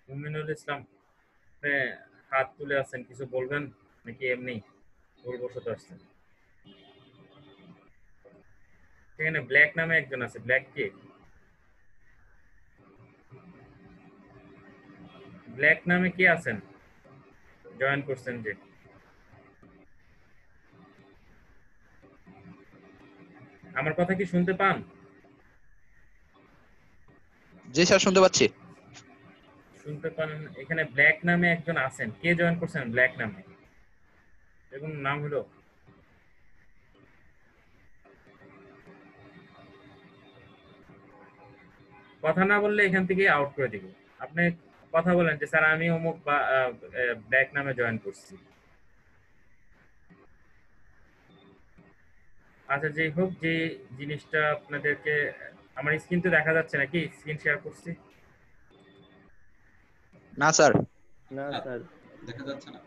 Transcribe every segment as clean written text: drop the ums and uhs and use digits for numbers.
মুমিনুল ইসলাম, আপনি হাত তুলে আছেন, কিছু বলবেন নাকি এমনি ভুলবশত আসছেন? সেখানে ব্ল্যাক নামে একজন আছে, ব্ল্যাক কে? ব্ল্যাক নামে কে আছেন জয়েন করছেন যে? আমার কথা কি শুনতে পান? জি স্যার, শুনতে পাচ্ছি। শুনতে পান? এখানে ব্ল্যাক নামে একজন আছেন, কে জয়েন করছেন ব্ল্যাক নামে? এরকম নাম হলো? কথা না বললে এখান থেকে আউট করে দিব। আপনি কথা বলেন যে স্যার আমি অমুক বা ব্ল্যাক নামে জয়েন করছি। আচ্ছা, যেই হোক, যে জিনিসটা আপনাদেরকে, আমার স্ক্রিন তো দেখা যাচ্ছে নাকি? স্ক্রিন শেয়ার করছি? না স্যার। না স্যার। দেখা যাচ্ছে না।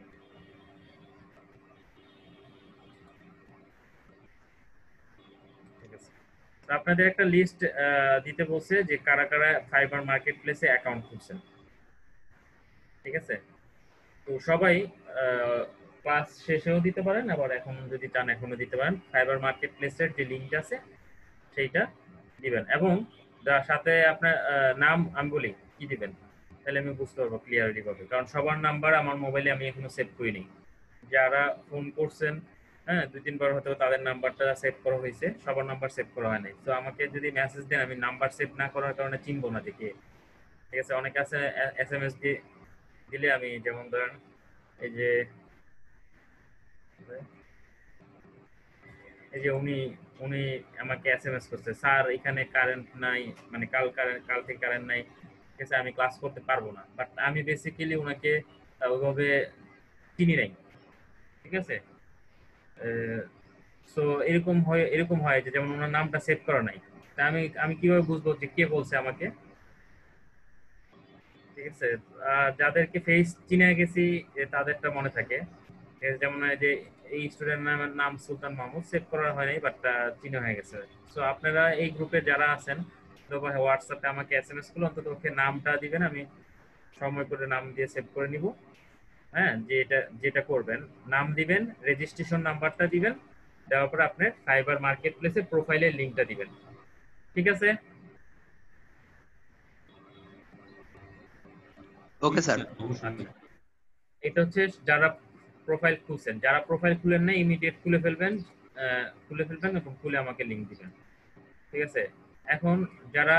ঠিক আছে, তো আপনাদের একটা লিস্ট দিতে বলছে যে কারা কারা ফাইবার মার্কেট প্লেসে অ্যাকাউন্ট খুলছেন। ঠিক আছে, তো সবাই ক্লাস শেষেও দিতে পারেন, আবার এখন যদি চান এখনো দিতে পারেন। ফাইবার মার্কেট প্লেসের যে লিঙ্ক আছে সেইটা দিবেন, এবং তার সাথে আপনার নাম আমি বলি কি দিবেন, তাহলে আমি বুঝতে পারবো ক্লিয়ারলি ভাবে, কারণ সবার নাম্বার আমার মোবাইলে আমি এখনো সেভ করিনি। যারা ফোন করছেন, হ্যাঁ, 2-3 বার হয়তো তাদের নাম্বারটা সেভ করা হয়েছে, সবার নাম্বার সেভ করা হয় নাই। তো আমাকে যদি মেসেজ দেন, আমি নাম্বার সেভ না করার কারণে চিনবো না দেখে। ঠিক আছে, অনেকে আছে SMS দিয়ে দিলে, আমি যেমন ধরেন এই যে উনি উনি আমাকে SMS করছে, স্যার এখানে কারেন্ট নাই, মানে কাল থেকে কারেন্ট নাই, ঠিক আছে, আমি ক্লাস করতে পারবো না। বাট আমি বেসিক্যালি ওনাকে ওইভাবে চিনি নাই। ঠিক আছে, সো এরকম হয় যে যেমন ওনার নামটা সেভ করা নাই। তা আমি কিভাবে বুঝবো যে কে বলছে আমাকে? ঠিক আছে, যাদেরকে ফেস চিনে গেছি তাদেরটা মনে থাকে। ঠিক আছে, যেমন এই যে এই স্টুডেন্ট নামের নাম সুলতান মাহমুদ, সেভ করা হয় নাই, বাট চিনে হয়ে গেছে। সো আপনারা এই গ্রুপে যারা আছেন, তো হোয়াটসঅ্যাপে আমাকে SMS গুলো অন্তত ওকে নামটা দিবেন, আমি সময় করে নাম দিয়ে সেভ করে নিব। হ্যাঁ, যেটা যেটা করবেন, নাম দিবেন, রেজিস্ট্রেশন নাম্বারটা দিবেন, দেওয়ার পরে আপনার ফাইবার মার্কেট প্লেসে প্রোফাইলের লিঙ্কটা দিবেন। ঠিক আছে? Okay sir. অবশ্যই। এটা হচ্ছে যারা প্রোফাইল খুলছেন, যারা প্রোফাইল খুলেন না ইমিডিয়েট খুলে ফেলবেন এবং খুলে আমাকে লিংক দিবেন। ঠিক আছে, এখন যারা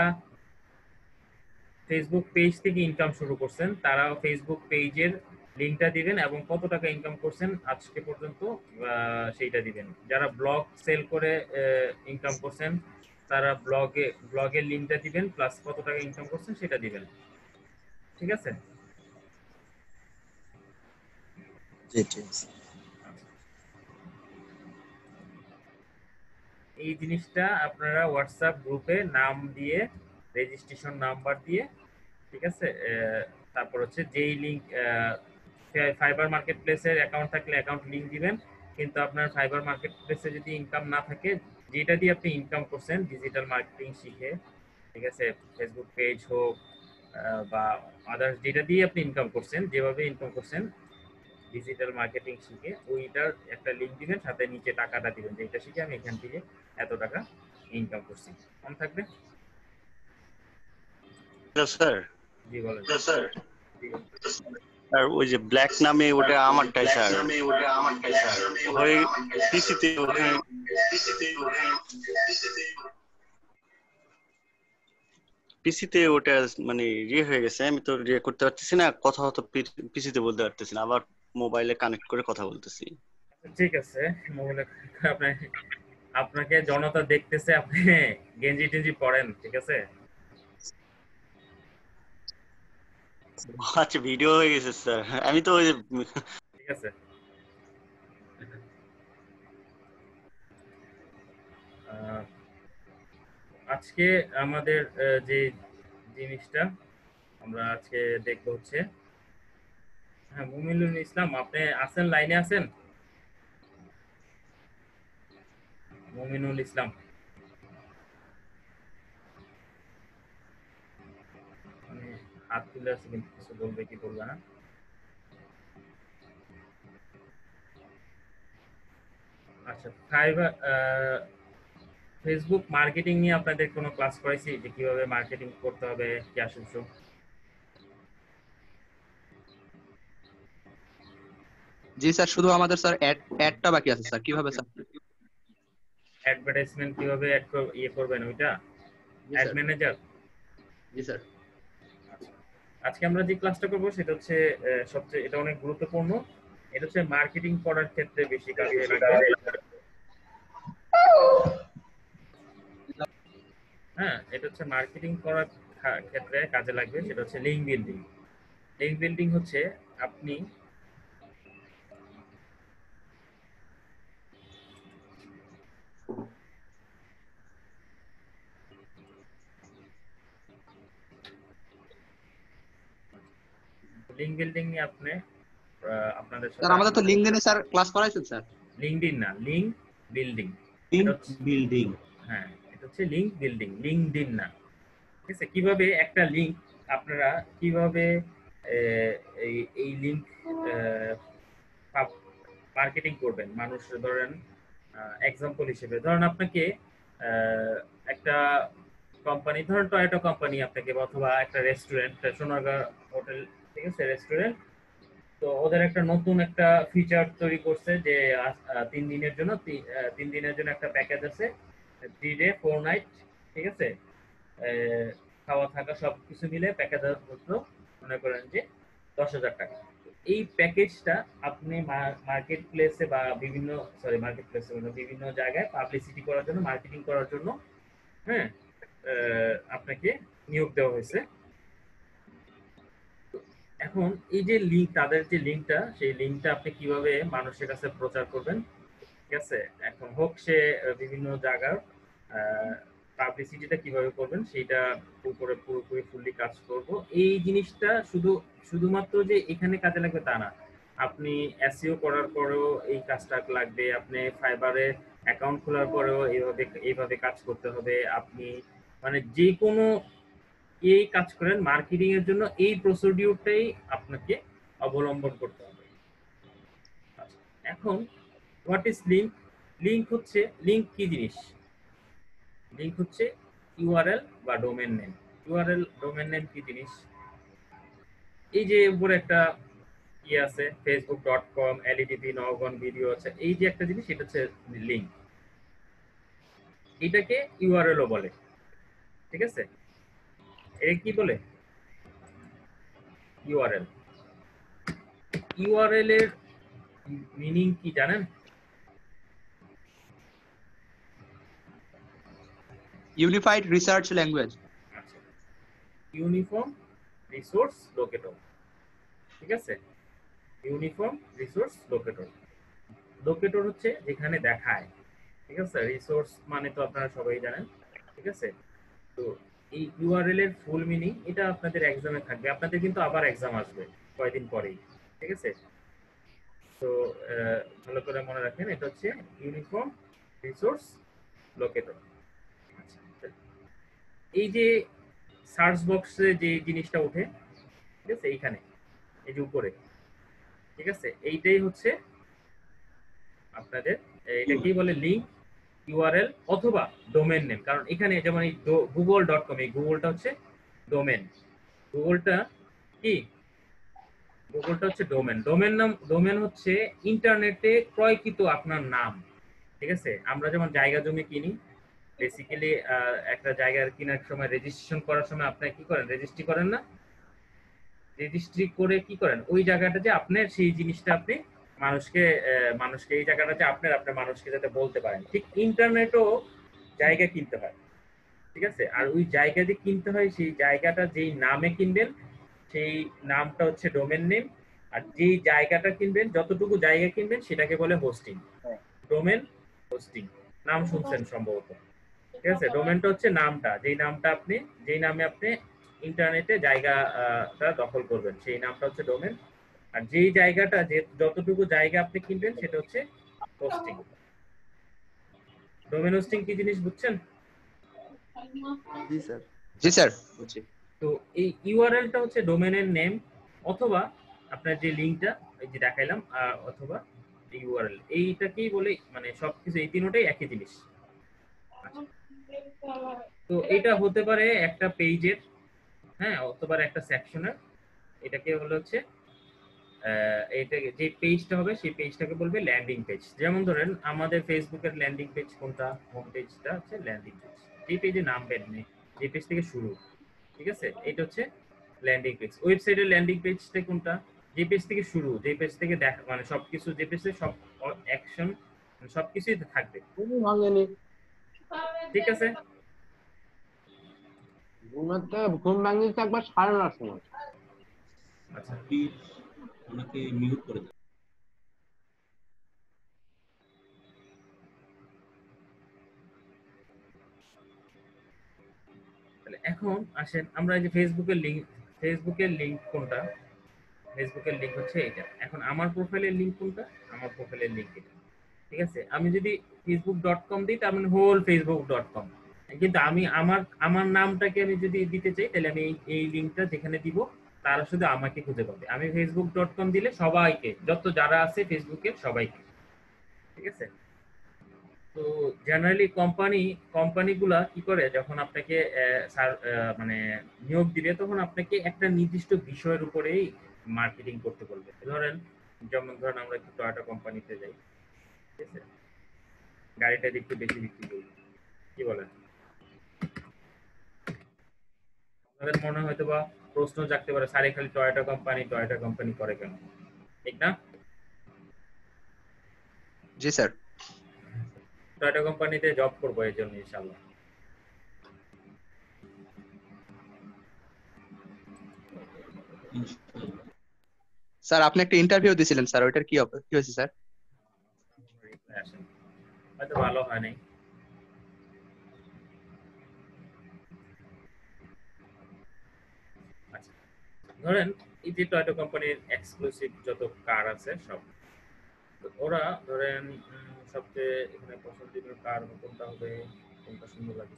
ফেসবুক পেজ থেকে ইনকাম শুরু করছেন, তারা ফেসবুক পেজের লিংকটা দিবেন এবং কত টাকা ইনকাম করছেন আজকে পর্যন্ত সেইটা দিবেন। যারা ব্লগ সেল করে ইনকাম করছেন, তারা ব্লগের লিংকটা দিবেন, প্লাস কত টাকা ইনকাম করছেন সেটা দিবেন। ঠিক আছে? জি ঠিক আছে। এই জিনিসটা আপনারা হোয়াটসঅ্যাপ গ্রুপে নাম দিয়ে, রেজিস্ট্রেশন নাম্বার দিয়ে, ঠিক আছে, তারপর হচ্ছে যেই লিংক, ফাইবার মার্কেট প্লেসের অ্যাকাউন্ট থাকলে অ্যাকাউন্ট লিংক দিবেন। কিন্তু আপনার ফাইবার মার্কেট প্লেসে যদি ইনকাম না থাকে, যেটা দিয়ে আপনি ইনকাম করছেন ডিজিটাল মার্কেটিং শিখে, ঠিক আছে, ফেসবুক পেজ হোক বা আদার্স, যেটা দিয়ে আপনি ইনকাম করছেন, যেভাবে ইনকাম করছেন ডিজিটাল মার্কেটিং শিখে, ওইটার একটা লিংক দিবেন, সাথে নিচে টাকাটা দিবেন যে এটা শিখে আমি এখান থেকে এত টাকা ইনকাম করছি। মনে থাকবে? স্যার। জি বলেন। স্যার, আর ওই যে ব্ল্যাক নামে ওটা আমারটাই স্যার। ওই পিসিতে ওটা মানে হয়ে গেছে, আমি তো করতে পারতেছি না, কথা হতো পিসিতে বলতে পারতেছি না, আবার মোবাইলে কানেক্ট করে কথা বলতেছি। ঠিক আছে, মোবাইলে আপনি, আপনাকে জনতা দেখতেছে, আপনি গেঞ্জি টেঞ্জি পরেন। ঠিক আছে, আচ্ছা, ভিডিও হয়ে গেছে স্যার, আমি তো ওই ঠিক আছে। আজকে আমাদের যে জিনিসটা আমরা আজকে দেখবো হচ্ছে, হ্যাঁ, মুমিনুল ইসলাম, আপনি আছেন, লাইনে আছেন? মুমিনুল ইসলাম, মানে হাত তুলে আছে কিন্তু কিছু বলবে কি বলবে না। আচ্ছা, ফাইবার ফেসবুক মার্কেটিং নিয়ে আপনাদের কোনো ক্লাস করাইছি যে কিভাবে মার্কেটিং করতে হবে কি আসলে? জি স্যার, শুধু আমাদের স্যার অ্যাডটা বাকি আছে স্যার, কিভাবে স্যার? অ্যাডভার্টাইজমেন্ট কিভাবে ইয়ে করবেন ওইটা? জি অ্যাড স্যার। ম্যানেজার। জি স্যার। আজকে আমরা যে ক্লাসটা করব সেটা হচ্ছে সবচেয়ে এটা অনেক গুরুত্বপূর্ণ। এটা হচ্ছে মার্কেটিং করার ক্ষেত্রে বেশি কাজে লাগবে। হ্যাঁ, এটা হচ্ছে মার্কেটিং করার ক্ষেত্রে কাজে লাগবে, সেটা হচ্ছে লিঙ্ক বিল্ডিং। লিঙ্ক বিল্ডিং হচ্ছে আপনি লিঙ্ক বিল্ডিং নিয়ে আপনি আপনাদের স্যার সাথে আমাদের তো লিঙ্কডইনে স্যার ক্লাস করাইছেন স্যার। লিঙ্কডইন না, লিঙ্ক বিল্ডিং। Link building. হ্যাঁ, এটা হচ্ছে লিঙ্ক বিল্ডিং, লিঙ্কডইন না। ঠিক আছে, কিভাবে একটা লিঙ্ক আপনারা কিভাবে এই এই লিঙ্ক মার্কেটিং করবেন। মানুষ ধরেন এক্সাম্পল হিসেবে ধরেন আপনাকে একটা কোম্পানি, ধরেন টয়োটা কোম্পানি আপনাকে, অথবা একটা রেস্টুরেন্ট, সোনারগাঁ হোটেল, ঠিক আছে, রেস্টুরেন্ট। তো ওদের একটা নতুন একটা ফিচার তৈরি করছে যে 3 দিনের জন্য 3 দিনের জন্য একটা প্যাকেজ আছে, 3 ডে 4 নাইট, ঠিক আছে। খাওয়া থাকা সবকিছু মিলে প্যাকেজ হতো মনে করেন যে 10,000 টাকা। এই প্যাকেজটা আপনি মার্কেট প্লেসে বা বিভিন্ন মার্কেট প্লেসে বিভিন্ন জায়গায় পাবলিসিটি করার জন্য, মার্কেটিং করার জন্য, হ্যাঁ, আপনাকে নিয়োগ দেওয়া হয়েছে। এখন এই যে লিঙ্ক, তাদের যে লিঙ্কটা, সেই লিঙ্কটা আপনি কিভাবে মানুষের কাছে প্রচার করবেন, ঠিক আছে। এখন হোক সে বিভিন্ন জায়গার পাবলিসিটিটা কিভাবে করবেন সেইটা উপরে পুরোপুরি ফুললি কাজ করব। এই জিনিসটা শুধুমাত্র যে এখানে কাজে লাগবে তা না, আপনি এসইও করার পরেও এই কাজটা লাগবে, আপনি ফাইবারে অ্যাকাউন্ট খোলার পরেও এইভাবে কাজ করতে হবে। আপনি মানে যে কোনো এই কাজ করেন মার্কেটিং এর জন্য, এই প্রসিডিউরটাই আপনাকে অবলম্বন করতে হবে। এখন হোয়াট ইজ লিঙ্ক? লিঙ্ক হচ্ছে, লিঙ্ক কি জিনিস? লিঙ্ক হচ্ছে ইউআরএল বা domain name. URL domain name কি জিনিস? এই যে উপরে একটা কি আছে, facebook.com, LEDP, নওগান ভিডিও আছে, এই যে একটা জিনিস, এটা হচ্ছে লিঙ্ক। এটাকে ইউআরএল ও বলে, ঠিক আছে। এর কি বলে? ইউআরএল। ইউআরএল এর মিনিং কি জানেন? Unified research language. আচ্ছা, ইউনিফর্ম রিসোর্স লোকেটর, ঠিক আছে। Uniform resource locator. লোকেটর হচ্ছে যেখানে দেখায়, ঠিক আছে। রিসোর্স মানে তো আপনারা সবাই জানেন, ঠিক আছে। তো এই ইউআরএল এর ফুল মিনিং এটা আপনাদের এক্সামে থাকবে, আপনাদের কিন্তু আবার এক্সাম আসবে কয়েকদিন পরেই, ঠিক আছে। তো ভালো করে মনে রাখেন, এটা হচ্ছে ইউনিফর্ম রিসোর্স লোকেটর। এই যে সার্চ বক্সে যে জিনিসটা ওঠে, ঠিক আছে, এইখানে এই যে উপরে, ঠিক আছে, এইটাই হচ্ছে আপনাদের, এটা কি বলে, লিঙ্ক, ইউআরএল অথবা ডোমেন নেম। কারণ এখানে যেমন এই google.com, এই গুগলটা হচ্ছে ডোমেন, গুগলটা কি, গুগলটা হচ্ছে ডোমেন। ডোমেন নাম, ডোমেন হচ্ছে ইন্টারনেটে ক্রয়কৃত আপনার নাম, ঠিক আছে। আমরা যেমন জায়গা জমি কিনি, বেসিক্যালি একটা জায়গার কেনার সময় রেজিস্ট্রেশন করার সময় আপনি কি করেন, রেজিস্ট্রি করেন না? রেজিস্ট্রি করে কি করেন, ওই জায়গাটা যে আপনার, সেই জিনিসটা আপনি মানুষকে মানুষকে এই জায়গাটা যে আপনার, আপনার মানুষকে যাতে বলতে পারেন। ঠিক ইন্টারনেটও জায়গা কিনতে হয়, ঠিক আছে। আর ওই জায়গা যে কিনতে হয়, সেই জায়গাটা যেই নামে কিনবেন সেই নামটা হচ্ছে ডোমেন নেম। আর যেই জায়গাটা কিনবেন, যতটুকু জায়গা কিনবেন সেটাকে বলে হোস্টিং। ডোমেন, হোস্টিং, নাম শুনছেন সম্ভবত, ঠিক আছে। ডোমেনটা হচ্ছে নামটা, যেই নামটা আপনি, যেই নামে আপনি ইন্টারনেটে জায়গাটা দখল করবেন, সেই নামটা হচ্ছে ডোমেন। আর যেই জায়গাটা, যে যতটুকু জায়গা আপনি কিনবেন সেটা হচ্ছে হোস্টিং। ডোমেন হোস্টিং কি জিনিস বুঝছেন? জি স্যার। জি স্যার, বুঝছি। তো তো এই ইউআরএলটা হচ্ছে ডোমেনের নেম অথবা আপনার যে লিঙ্কটা এই যে দেখাইলাম, অথবা ইউআরএল, এইটাকেই বলে মানে সবকিছু এই তিনটাই একই জিনিস। আচ্ছা, তো এটা হতে পারে একটা পেজের, হ্যাঁ, অথবা একটা সেকশনের। এটাকে বলে হচ্ছে এইটা যে পেজটা হবে সেই পেজটাকে বলবে ল্যান্ডিং পেজ। যেমন ধরেন আমাদের ফেসবুকের ল্যান্ডিং পেজ কোনটা, হোম পেজটা হচ্ছে ল্যান্ডিং পেজ, যে পেজে নামবেন যে পেজ থেকে শুরু, ঠিক আছে, এটা হচ্ছে ল্যান্ডিং পেজ। ওয়েবসাইটের ল্যান্ডিং পেজটা কোনটা, যে পেজ থেকে শুরু, যে পেজ থেকে দেখা মানে সবকিছু, যে পেজে সব অ্যাকশন সবকিছুই থাকবে, ঠিক আছে। ঘুম ভাঙিয়েছে একবার 9:30 সময়। আচ্ছা, ওনাকে মিউট করে দেন। তাহলে এখন আসেন আমরা এই যে ফেসবুকের লিংক কোনটা, ফেসবুকের লিংক হচ্ছে এটা। এখন আমার প্রোফাইলের লিংক কোনটা, আমার প্রোফাইলের লিংক এটা, ঠিক আছে। আমি যদি facebook.com দিই তার মানে হোল facebook.com, কিন্তু আমি আমার আমার নামটাকে আমি যদি দিতে চাই তাহলে আমি এই লিংকটা যেখানে দিব তারা শুধু আমাকে খুঁজে পাবে। আমি facebook.com দিলে সবাইকে, যত যারা আছে ফেসবুকে সবাইকে, ঠিক আছে। তো জেনারেলি কোম্পানিগুলা কি করে, যখন আপনাকে মানে নিয়োগ দিবে তখন আপনাকে একটা নির্দিষ্ট বিষয়ের উপরেই মার্কেটিং করতে বলবে। যেমন ধরেন আমরা একটু টয়োটা কোম্পানিতে যাই, ঠিক আছে, গাড়িটা একটু বেশি বিক্রি করি, কি বলেন? আপনাদের মনে হয়তো বা প্রশ্ন জাগতে পারে, সারে খালি টয়োটা কোম্পানি করে কেন, ঠিক না? জি স্যার। টয়োটা কোম্পানিতে জব করবো এই জন্য ইনশাআল্লাহ। স্যার আপনি একটা ইন্টারভিউ দিয়েছিলেন স্যার, ওইটার কি কি হয়েছে স্যার? রিপ্লাই আসেন, হয়তো ভালো হয় নাই। আচ্ছা, ধরেন এই যে টয়োটা কোম্পানির এক্সক্লুসিভ যত কার আছে সব, তো ওরা ধরেন সবচেয়ে এখানে পছন্দের কার কোনটা হবে, কোনটা সুন্দর লাগে,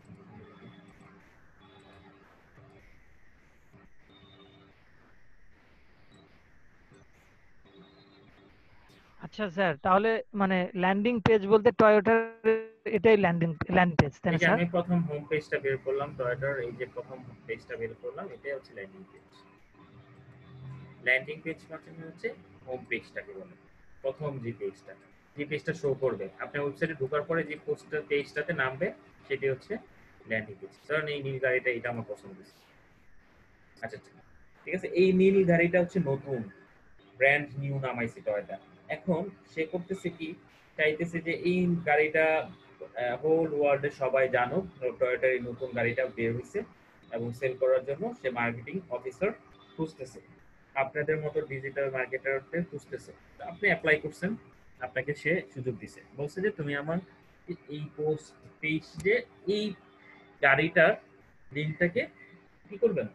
আচ্ছা স্যার, তাহলে মানে ল্যান্ডিং পেজ বলতে টয়োটার এটাই ল্যান্ডিং পেজ, তাই এই না যে স্যার? আমি প্রথম হোম পেজটা বের করলাম টয়োটার, এই যে প্রথম পেজটা বের করলাম এটাই হচ্ছে ল্যান্ডিং পেজ। ল্যান্ডিং পেজ মানে হচ্ছে হোম পেজটাকে বলে, প্রথম যে পেজটা শো করবে আপনার ওয়েবসাইটে ঢোকার পরে, যে পেজটাতে নামবে সেটি হচ্ছে ল্যান্ডিং পেজ। ধরেন এই নীল গাড়িটা, এটা আমার পছন্দ হয়েছে। আচ্ছা আচ্ছা, ঠিক আছে, এই নীল গাড়িটা হচ্ছে নতুন, ব্র্যান্ড নিউ নামাইছে টয়োটা। এখন সে করতেছে কি, চাইতেছে যে এই গাড়িটা হোল ওয়ার্ল্ডে সবাই জানুক টয়োটার এই নতুন গাড়িটা বের হয়েছে, এবং সেল করার জন্য সে মার্কেটিং অফিসার খুঁজতেছে, আপনাদের মতো ডিজিটাল মার্কেটারদের খুঁজতেছে। তো আপনি অ্যাপ্লাই করছেন, আপনাকে সে সুযোগ দিছে, বলছে যে তুমি আমার এই পোস্ট পেজে এই গাড়িটার লিঙ্কটাকে কি করবেন,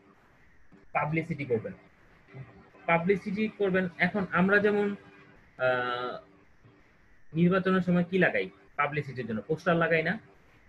পাবলিসিটি করবেন। এখন আমরা যেমন আহ, নির্বাচনের সময় কি লাগাই, পাবলিসিটির জন্য পোস্টার লাগাই না?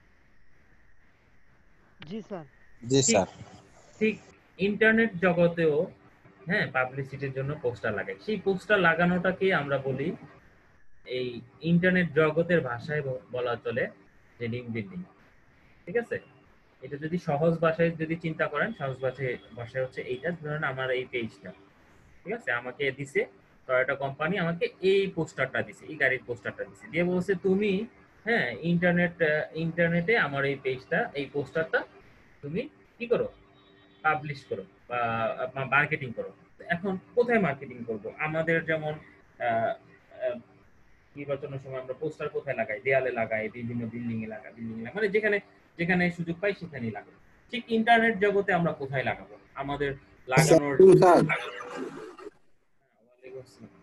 জি স্যার। জি ঠিক স্যার। ঠিক ইন্টারনেট জগতেও হ্যাঁ পাবলিসিটির জন্য পোস্টার লাগাই। সেই পোস্টার লাগানোটাকে আমরা বলি, এই ইন্টারনেট জগতের ভাষায় বলা চলে যে লিঙ্ক বিল্ডিং, ঠিক আছে। এটা যদি সহজ ভাষায় যদি চিন্তা করেন, সহজ ভাষায় হচ্ছে এইটা। ধরেন আমার এই পেজটা, ঠিক আছে, আমাকে দিছে টয়োটা কোম্পানি, আমাকে এই পোস্টারটা দিছে, এই গাড়ির পোস্টারটা দিছে, দিয়ে বলছে তুমি হ্যাঁ ইন্টারনেটে আমার এই পেজটা, এই পোস্টারটা তুমি কি করো, পাবলিশ করো বা মার্কেটিং করো। এখন কোথায় মার্কেটিং করব? আমাদের যেমন আহ, আহ, নির্বাচনের সময় আমরা পোস্টার কোথায় লাগাই, দেয়ালে লাগাই, বিভিন্ন বিল্ডিং এ লাগাই, মানে যেখানে যেখানে সুযোগ পাই সেখানেই লাগাই। ঠিক ইন্টারনেট জগতে আমরা কোথায় লাগাবো, আমাদের লাগানোর স্যার ওয়ালাইকুম আসসালাম।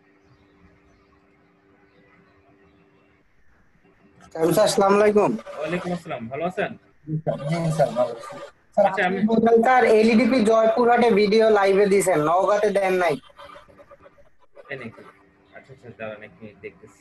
স্যার আসসালামু আলাইকুম। ওয়ালাইকুম আসসালাম, ভালো আছেন? জি স্যার ভালো আছি। স্যার আচ্ছা, আপনি আমি বললেন স্যার এলইডিপি জয়পুরহাটে ভিডিও লাইভে দিয়েছেন, নওগাঁতে দেন নাই। তাই নাকি? আচ্ছা আচ্ছা, দাঁড়ান এক মিনিট দেখতেছি।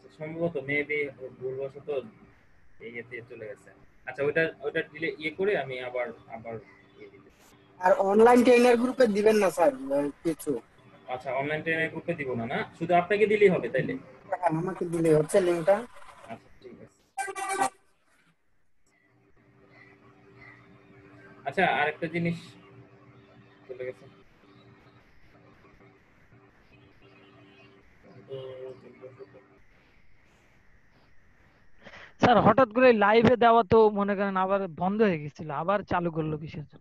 সম্ভবত মেবি ভুলবশত এই ইয়েতে চলে গেছে। আচ্ছা ওইটা দিলে ইয়ে করে আমি আবার আবার ইয়ে দিতে। আর অনলাইন ট্রেনার গ্রুপে দিবেন না স্যার কিছু? আচ্ছা অনলাইন ট্রেনের গ্রুপে দিব না, না শুধু আপনাকে দিলেই হবে তাইলে? হ্যাঁ, আমাকে দিলে হচ্ছে লিঙ্কটা। আচ্ছা ঠিক আছে। আচ্ছা আরেকটা জিনিস চলে গেছে। স্যার হঠাৎ করে লাইভে দেওয়া তো মনে করেন আবার বন্ধ হয়ে গেছিল, আবার চালু করলো কিসের জন্য?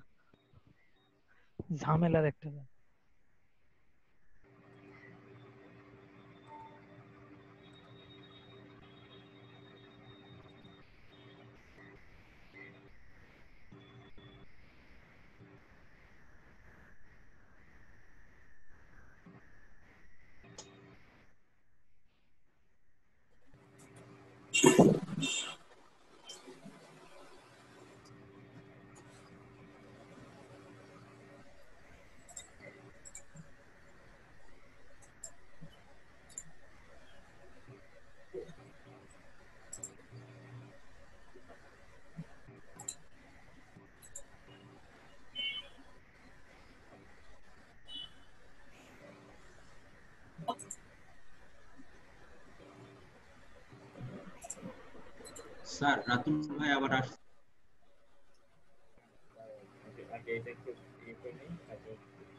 ঝামেলার একটা ব্যাপার। স্যার রাতুল ভাই আবার আসছে। আগে এটা একটু ইয়ে করে নিই, তারপর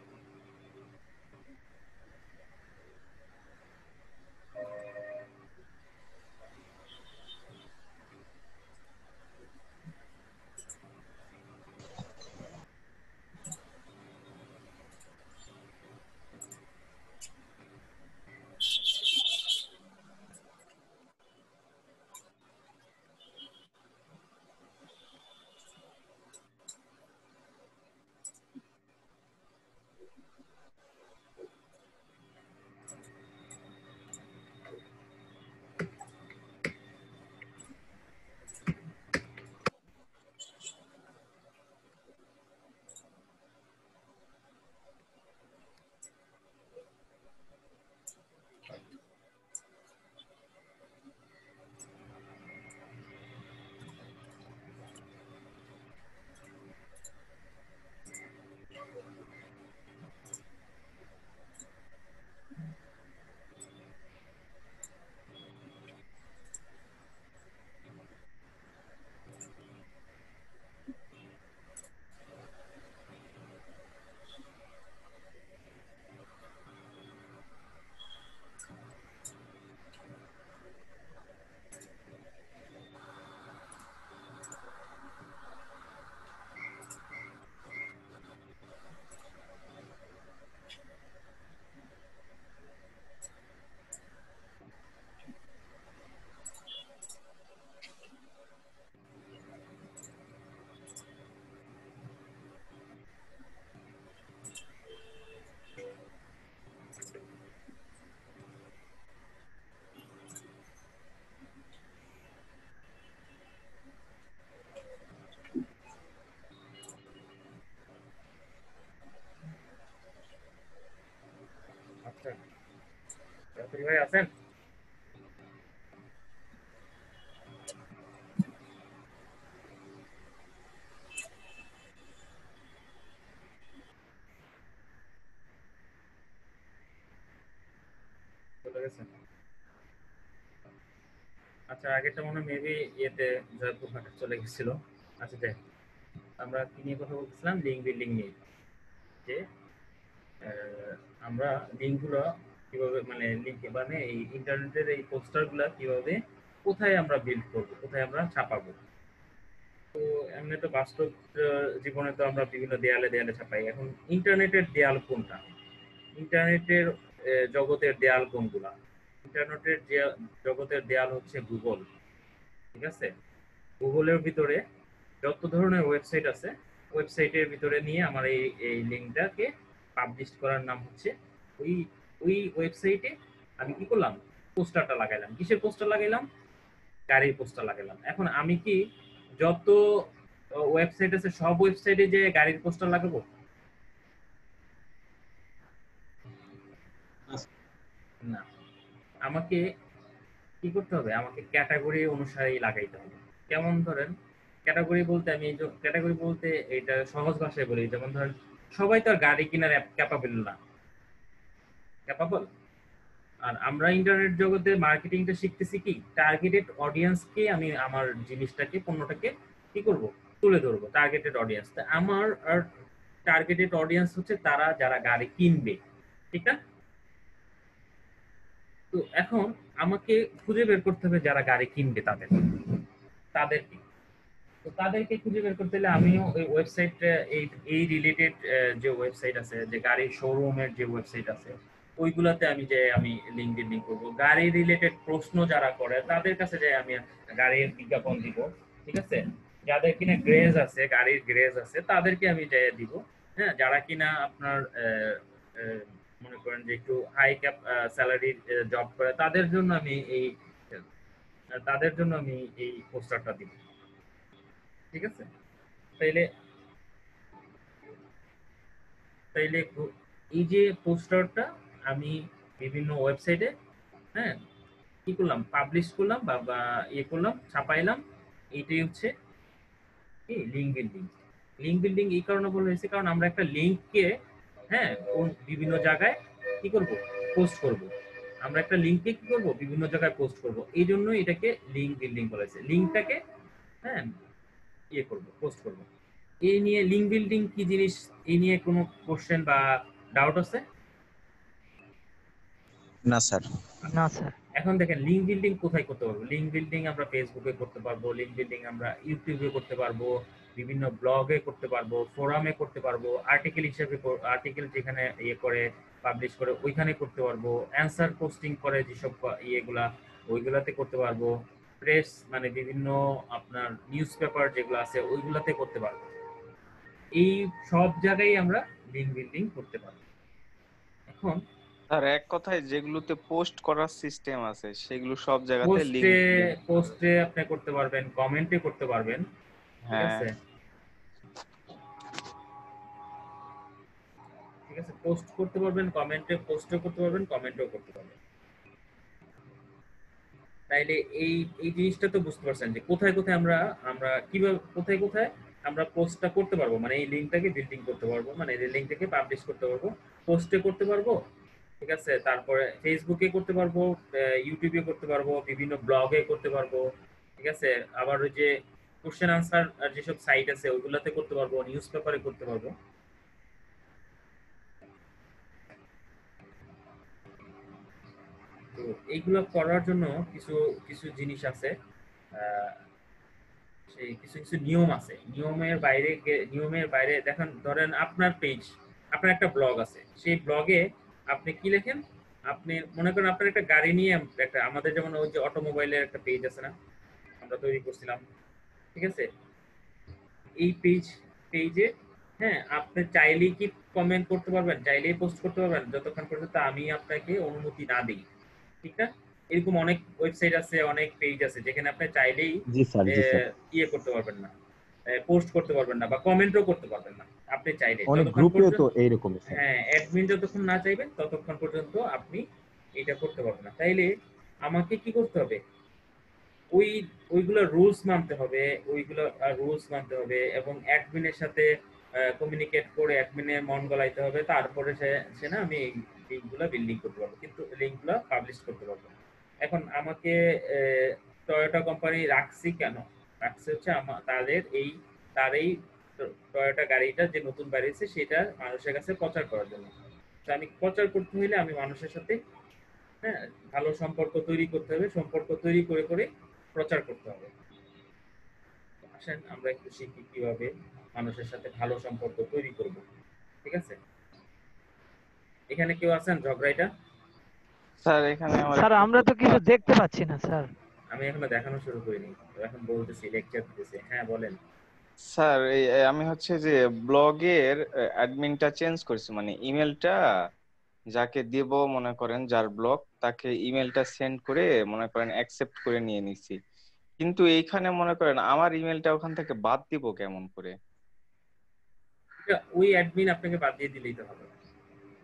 আচ্ছা রাতুল ভাই আছেন? চলে গেছেন? আচ্ছা আগেরটা মনে হয় মেবি ইয়েতে জয়পুরহাটে চলে গেছিল। আচ্ছা যাই, আমরা কি নিয়ে কথা বলছিলাম? লিঙ্ক বিল্ডিং নিয়ে। যে আমরা লিঙ্কগুলো কিভাবে মানে লিঙ্ক মানে এই ইন্টারনেটের এই পোস্টারগুলো কিভাবে কোথায় আমরা বিল্ড করব, কোথায় আমরা ছাপাবো। তো এমনি তো বাস্তব জীবনে তো আমরা বিভিন্ন দেয়ালে দেয়ালে ছাপাই। এখন ইন্টারনেটের দেয়াল কোনটা? ইন্টারনেটের জগতের দেয়াল কোনগুলা? ইন্টারনেটের জগতের দেয়াল হচ্ছে গুগল। ঠিক আছে, গুগলের ভিতরে যত ধরনের ওয়েবসাইট আছে ওয়েবসাইটের ভিতরে নিয়ে আমার এই এই লিঙ্কটাকে পাবলিশ করার নাম হচ্ছে ওই ওই ওয়েবসাইটে আমি কি করলাম? পোস্টারটা লাগাইলাম। কিসের পোস্টার লাগাইলাম? গাড়ির পোস্টার লাগাইলাম। এখন আমি কি যত ওয়েবসাইট আছে সব ওয়েবসাইটে যে গাড়ির পোস্টার লাগাবো? না, আমাকে কি করতে হবে, আমাকে ক্যাটাগরি অনুসারেই লাগাইতে হবে। কেমন ধরেন ক্যাটাগরি বলতে, আমি ক্যাটাগরি বলতে এটা সহজ ভাষায় বলি, যেমন ধরেন সবাই তো আর গাড়ি কেনার ক্যাপাবল না, ক্যাপাবল। আর আমরা ইন্টারনেট জগতে মার্কেটিংটা শিখতেছি কি, টার্গেটেড অডিয়েন্সকে আমি আমার জিনিসটাকে পণ্যটাকে কি করব, তুলে ধরবো টার্গেটেড অডিয়েন্স। তা আমার আর টার্গেটেড অডিয়েন্স হচ্ছে তারা যারা গাড়ি কিনবে, ঠিক না? তো এখন আমাকে খুঁজে বের করতে হবে যারা গাড়ি কিনবে তাদেরকে। তো তাদেরকে খুঁজে বের করতে হলে আমিও ওই ওয়েবসাইট, এই রিলেটেড যে ওয়েবসাইট আছে, যে গাড়ির শোরুমের যে ওয়েবসাইট আছে, ওইগুলাতে আমি লিঙ্ক বিল্ডিং করবো। গাড়ি রিলেটেড প্রশ্ন যারা করে তাদের কাছে যাই আমি গাড়ির বিজ্ঞাপন দিব, ঠিক আছে? যাদের কিনা গ্রেজ আছে, গাড়ির গ্রেজ আছে, তাদেরকে আমি যাই দিব। হ্যাঁ, যারা কিনা আপনার মনে করেন যে একটু হাই ক্যাপ স্যালারির জব করে, তাদের জন্য আমি এই পোস্টারটা দিব, ঠিক আছে? তাইলে এই যে পোস্টারটা আমি বিভিন্ন ওয়েবসাইটে, হ্যাঁ, কি করলাম, পাবলিশ করলাম বা ইয়ে করলাম, ছাপাইলাম। এইটাই হচ্ছে কি লিঙ্ক বিল্ডিং। লিঙ্ক বিল্ডিং এই কারণে বলা হয়েছে কারণ আমরা একটা লিঙ্ককে, হ্যাঁ, বিভিন্ন জায়গায় কি করব, পোস্ট করব। আমরা একটা লিঙ্ককে কি করব, বিভিন্ন জায়গায় পোস্ট করব। এই জন্য এটাকে লিঙ্ক বিল্ডিং বলা হয়েছে। লিঙ্কটাকে, হ্যাঁ, ইয়ে করব, পোস্ট করব। এই নিয়ে লিঙ্ক বিল্ডিং কি জিনিস, এই নিয়ে কোনো কোশ্চেন বা ডাউট আছে? না স্যার। না স্যার। এখন দেখেন লিঙ্ক বিল্ডিং কোথায় করতে পারবো। লিঙ্ক বিল্ডিং আমরা ফেসবুকে করতে পারবো, লিঙ্ক বিল্ডিং আমরা ইউটিউবে করতে পারবো, বিভিন্ন ব্লগে করতে পারবো, ফোরামে করতে পারবো, আর্টিকেল হিসেবে, আর্টিকেল যেখানে ইয়ে করে পাবলিশ করে ওইখানে করতে পারবো, অ্যান্সার পোস্টিং করে যেসব ইয়েগুলা, ওইগুলাতে করতে পারবো, প্রেস মানে বিভিন্ন আপনার নিউজ পেপার যেগুলো আছে ওইগুলাতে করতে পারবো। এই সব জায়গায় আমরা লিঙ্ক বিল্ডিং করতে পারবো। এখন স্যার এক কথায় যেগুলোতে পোস্ট করার সিস্টেম আছে সেগুলো সব জায়গাতে লিংক পোস্টে আপনি করতে পারবেন, কমেন্টে করতে পারবেন, ঠিক আছে? ঠিক আছে, পোস্ট করতে পারবেন, কমেন্টে পোস্টও করতে পারবেন, কমেন্টও করতে পারবেন। তাইলে এই জিনিসটা তো বুঝতে পারছেন যে কোথায় কোথায় আমরা কিভাবে কোথায় আমরা পোস্টটা করতে পারবো, মানে এই লিঙ্কটাকে বিল্ডিং করতে পারবো, মানে এই লিঙ্কটাকে পাবলিশ করতে পারবো, পোস্টে করতে পারবো, ঠিক আছে? তারপরে ফেসবুকে করতে পারবো, ইউটিউবে করতে পারবো, বিভিন্ন ব্লগে করতে পারবো, ঠিক আছে? আবার ওই যে কোশ্চেন আনসার যেসব সাইট আছে ওইগুলাতে করতে পারবো, নিউজ পেপারে করতে পারবো। তো এইগুলো করার জন্য কিছু কিছু জিনিস আছে, সেই কিছু কিছু নিয়ম আছে। নিয়মের বাইরে দেখেন, ধরেন আপনার পেজ, আপনার একটা ব্লগ আছে, সেই ব্লগে আপনি কি লেখেন, আপনি মনে করেন আপনার একটা গাড়ি নিয়ে একটা, আমাদের যেমন ওই যে অটোমোবাইলের একটা পেজ আছে না, আমরা তৈরি করছিলাম, ঠিক আছে? এই পেজে, হ্যাঁ, আপনি চাইলেই কি কমেন্ট করতে পারবেন, চাইলেই পোস্ট করতে পারবেন, যতক্ষণ পর্যন্ত আমি আপনাকে অনুমতি না দিই, ঠিক না? এরকম অনেক ওয়েবসাইট আছে, অনেক পেজ আছে যেখানে আপনি চাইলেই ইয়ে করতে পারবেন না, পোস্ট করতে পারবেন না বা কমেন্টও করতে পারবেন না আপনি চাইলে। অনেক গ্রুপেও তো এইরকম। হ্যাঁ, অ্যাডমিন যতক্ষণ না চাইবেন ততক্ষণ পর্যন্ত আপনি এটা করতে পারবেন না। তাইলে আমাকে কি করতে হবে, ওইগুলো রুলস মানতে হবে এবং অ্যাডমিনের সাথে কমিউনিকেট করে অ্যাডমিনের মন গলাইতে হবে, তারপরে সে না আমি এই লিঙ্কগুলো বিল্ডিং করতে পারবো, কিন্তু লিঙ্কগুলো পাবলিশ করতে পারবো। এখন আমাকে টয়োটা কোম্পানি রাখছে কেন, রাখছে হচ্ছে তার এই টয়োটা গাড়িটা যে নতুন বাড়িয়েছে সেটা মানুষের কাছে প্রচার করার জন্য। তো আমি প্রচার করতে হলে আমি মানুষের সাথে, হ্যাঁ, ভালো সম্পর্ক তৈরি করতে হবে, সম্পর্ক তৈরি করে করে প্রচার করতে হবে। আসেন আমরা একটু শিখি কিভাবে মানুষের সাথে ভালো সম্পর্ক তৈরি করব, ঠিক আছে? এখানে কেউ আছেন ঝগড়াইটা? স্যার এখানে স্যার আমরা তো কিছু দেখতে পাচ্ছি না স্যার। আমি এখনো দেখানো শুরু করিনি, এখন বলতেছি, লেকচার দিতেছি। হ্যাঁ বলেন স্যার। আমি হচ্ছে যে ব্লগের অ্যাডমিনটা চেঞ্জ করছি, মানে ইমেলটা যাকে দেব মনে করেন যার ব্লগ, তাকে ইমেলটা সেন্ড করে মনে করেন অ্যাকসেপ্ট করে নিয়ে নিছি, কিন্তু এইখানে মনে করেন আমার ইমেলটা ওখান থেকে বাদ দিব কেমন করে? ওই অ্যাডমিন আপনাকে বাদ দিয়ে দিলেই তো হবে।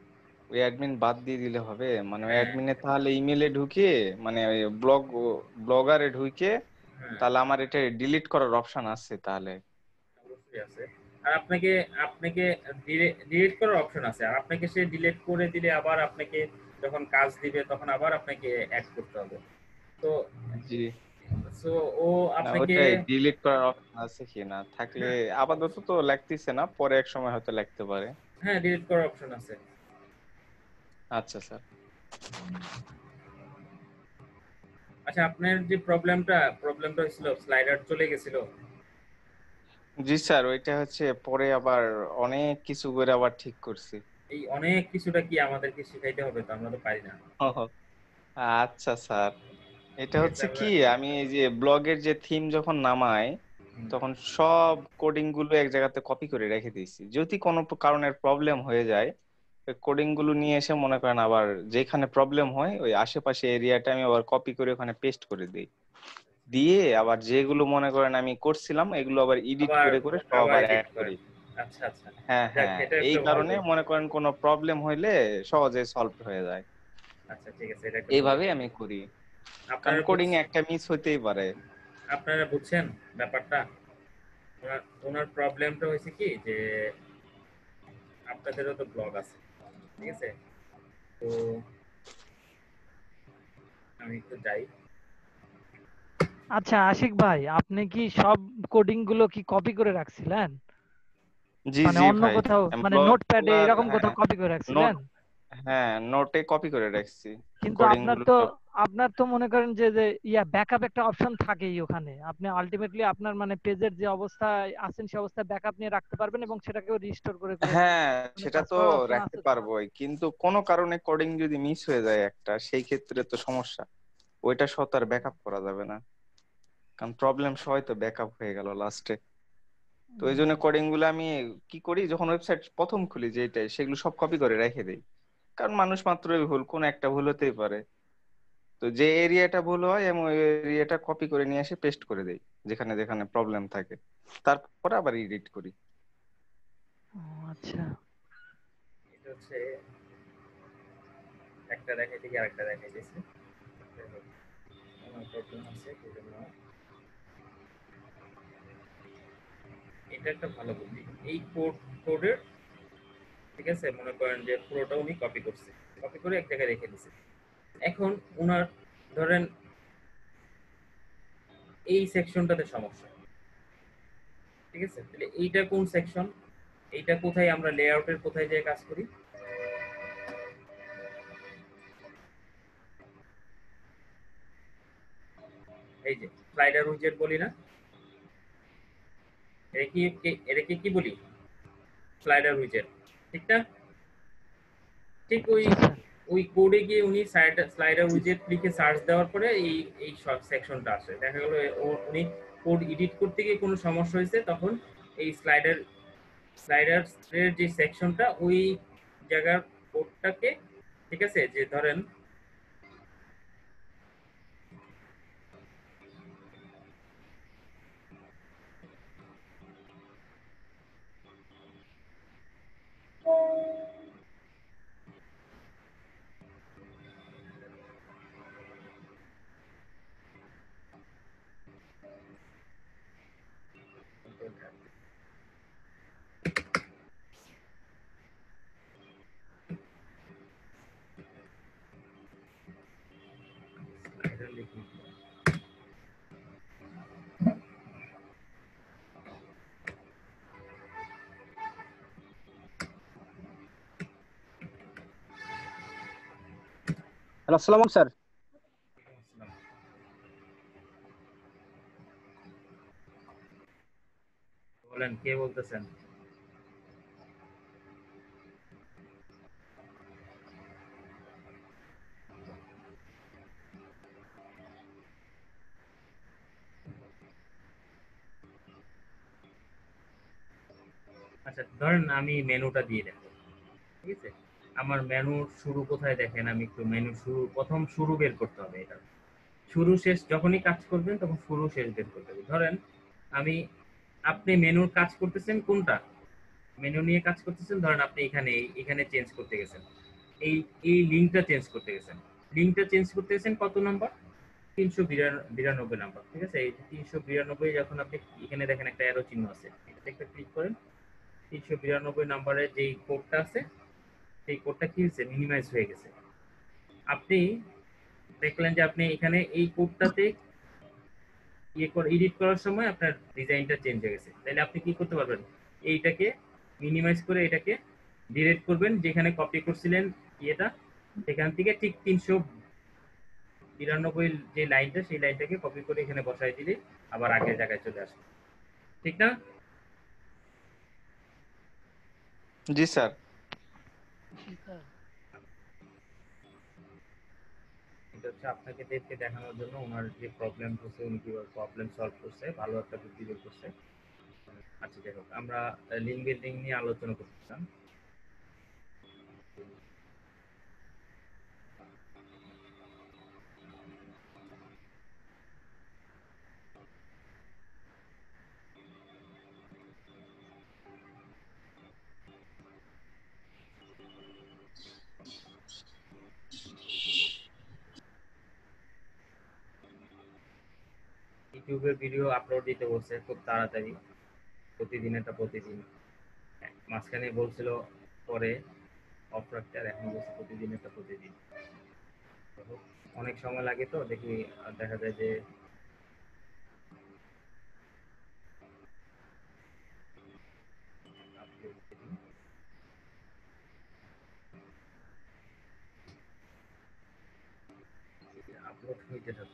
ওই অ্যাডমিন বাদ দিয়ে দিলে হবে, মানে ওই হ্যাঁ অ্যাডমিনে তাহলে ইমেলে ঢুকে মানে ওই ব্লগারে ঢুকে হ্যাঁ তাহলে আমার এটা ডিলিট করার অপশন আছে তাহলে। অবশ্যই আছে। আর আপনাকে আপনাকে ডিলিট করার অপশন আছে, আর আপনাকে সে ডিলিট করে দিলে আবার আপনাকে যখন কাজ দিবে তখন আবার আপনাকে অ্যাড করতে হবে। তো জি সো ও না, আপনাকে ওটাই ডিলিট করার অপশন আছে কি না, থাকলে হ্যাঁ আপাতত তো লাগতেছে না, পরে এক সময় হয়তো লাগতে পারে। হ্যাঁ ডিলিট করার অপশন আছে। আচ্ছা স্যার। আচ্ছা, আপনার যে প্রবলেমটা হয়েছিল, স্লাইডার চলে গেছিল। জি স্যার, ওইটা হচ্ছে পরে আবার অনেক কিছু করে আবার ঠিক করছি। এই অনেক কিছুটা কি আমাদেরকে শিখাইতে হবে? তো আমরা তো পারি না। ওহো, আচ্ছা স্যার, এটা ঠিক আছে হচ্ছে আমরা কি আমি এই যে ব্লগের যে থিম যখন নামাই হুম, তখন সব কোডিং গুলো এক জায়গাতে কপি করে রেখে দিয়েছি, যদি কোনো কারণের প্রবলেম হয়ে যায় ওই কোডিং গুলো নিয়ে এসে মনে করেন আবার যেখানে প্রবলেম হয় ওই আশেপাশে এরিয়াটা আমি আবার কপি করে ওখানে পেস্ট করে দিই, দিয়ে আবার যেগুলো মনে করেন আমি করছিলাম এগুলো আবার এডিট আবার করে করে সব আবার আবার এডিট অ্যাড করেন। করি। আচ্ছা আচ্ছা, হ্যাঁ যাক হ্যাঁ, এটা এই একটা ভালো কারণে বুদ্ধি। মনে করেন কোনো প্রবলেম হইলে সহজে সলভ হয়ে যায়। আচ্ছা ঠিক আছে, এটা একটা ভালো এইভাবে আমি বুদ্ধি। করি, কারণ আপনারা কোডিং একটা মিস হইতেই পারে। আপনারা বুঝছেন ব্যাপারটা? ওনার ওনার প্রবলেমটা হয়েছে কি যে আপনাদেরও তো ব্লগ আছে, ঠিক আছে? তো আমি একটু যাই। আচ্ছা আশিক ভাই, আপনি কি সব কোডিং গুলো কি কপি করে রাখছিলেন? জি মানে জি অন্য ভাই, কোথাও, মানে ব্লগ নোটপ্যাডে গুলার এরকম হ্যাঁ কোথাও কপি করে নোট, রাখছিলেন? হ্যাঁ নোটে কপি করে রাখছি কিন্তু কোডিং আপনার গুলো তো সব। আপনার তো মনে করেন যে যে ব্যাকআপ একটা অপশন থাকেই ওখানে, আপনি আলটিমেটলি আপনার মানে পেজের যে অবস্থায় আছেন সে অবস্থায় ব্যাকআপ নিয়ে রাখতে পারবেন এবং সেটাকেও রিস্টোর করে করে হ্যাঁ মানে সেটা কাজ তো করার অপশন রাখতে আছে তো। পারবোই, কিন্তু কোনো কারণে কোডিং যদি মিস হয়ে যায় একটা, সেই ক্ষেত্রে তো সমস্যা, ওইটা সহ তো আর ব্যাকআপ করা যাবে না, কারণ প্রবলেম সবাই তো ব্যাকআপ হয়ে গেল লাস্টে। তো এই জন্য কোডিং গুলো আমি কি করি, যখন ওয়েবসাইট প্রথম খুলি যেটাই সেগুলো সব কপি করে রেখে দিই, কারণ মানুষ মাত্রই ভুল, কোন একটা ভুল হতেই পারে। তো যে এরিয়াটা ভুল হয় আমি ওই এরিয়াটা কপি করে নিয়ে এসে পেস্ট করে দেই যেখানে যেখানে প্রবলেম থাকে, তারপরে আবার এডিট করি। ও, আচ্ছা। এটা হচ্ছে একটা দেখাই থেকে আরেকটা দেখাইতেছে। আমার প্রবলেম আছে সেজন্য এটা একটা ভালো বুদ্ধি। এই কোডের, ঠিক আছে, মনে করেন যে পুরোটা উনি কপি করছে, কপি করে এক জায়গায় রেখে দিছে। এখন উনার ধরেন এই সেকশনটাতে সমস্যা, ঠিক আছে? তাহলে এইটা কোন সেকশন, এইটা কোথায় আমরা লেআউটের কোথায় যেয়ে কাজ করি? এই যে স্লাইডার উইজেট বলি না, এটাকে কি বলি? স্লাইডার উইজেট, ঠিক না? ঠিক ওই আচ্ছা স্যার। ওই কোডে গিয়ে উনি স্লাইডার উইজেট লিখে সার্চ দেওয়ার পরে এই এই সব সেকশনটা আসে। দেখা গেল উনি কোড এডিট করতে গিয়ে কোনো সমস্যা হয়েছে, তখন এই স্লাইডারের যে সেকশনটা ওই জায়গার কোডটাকে, ঠিক আছে, যে ধরেন এটা লিখি। হ্যালো, আসসালামু আলাইকুম স্যার। বলেন, কে বলতেছেন? আচ্ছা ধরেন আমি মেনুটা দিয়ে দেখো, ঠিক আছে? আমার মেনুর শুরু কোথায় দেখেন, আমি একটু মেনু শুরু বের করতে হবে। এটা শুরু শেষ যখনই কাজ করবেন তখন শুরু শেষ বের করতে হবে। ধরেন আমি, আপনি মেনুর কাজ করতেছেন কোনটা, মেনু নিয়ে কাজ করতেছেন, ধরেন আপনি এখানে এখানে চেঞ্জ করতে গেছেন, এই এই লিঙ্কটা চেঞ্জ করতে গেছেন। লিঙ্কটা চেঞ্জ করতে গেছেন কত নাম্বার? 392 নাম্বার। ঠিক আছে, এই 392 যখন আপনি এখানে দেখেন একটা অ্যারো চিহ্ন আছে, এটাতে একটা ক্লিক করেন। 392 নাম্বারের যে কোডটা আছে সেই কোডটা কি হয়েছে? মিনিমাইজ হয়ে গেছে। আপনি দেখলেন যে আপনি এখানে এই কোডটাতে এডিট করার সময় আপনার ডিজাইনটা চেঞ্জ হয়ে গেছে। তাহলে আপনি কি করতে পারবেন? এইটাকে মিনিমাইজ করে এটাকে ডিলিট করবেন, যেখানে কপি করছিলেন এটা সেখান থেকে ঠিক 392 যে লাইনটা সেই লাইনটাকে কপি করে এখানে বসাই দিলে আবার আগের জায়গায় চলে আসবে। ঠিক না? জি স্যার। এটা হচ্ছে আপনাকে দেখানোর জন্য ওনার যে প্রবলেম হচ্ছে, উনি কিভাবে প্রবলেম সলভ করছে, ভালো একটা বুদ্ধি বের করছে। আচ্ছা, যাই হোক, আমরা লিঙ্ক বিল্ডিং নিয়ে আলোচনা করতেছিলাম। ইউটিউবে ভিডিও আপলোড দিতে বলছে খুব তাড়াতাড়ি, প্রতিদিন। মাঝখানে বলছিল পরে অফ রাখতে, আর এখন বলছে প্রতিদিন। অনেক সময় লাগে তো দেখি, দেখা যায় যে আপলোড হইতে থাকে।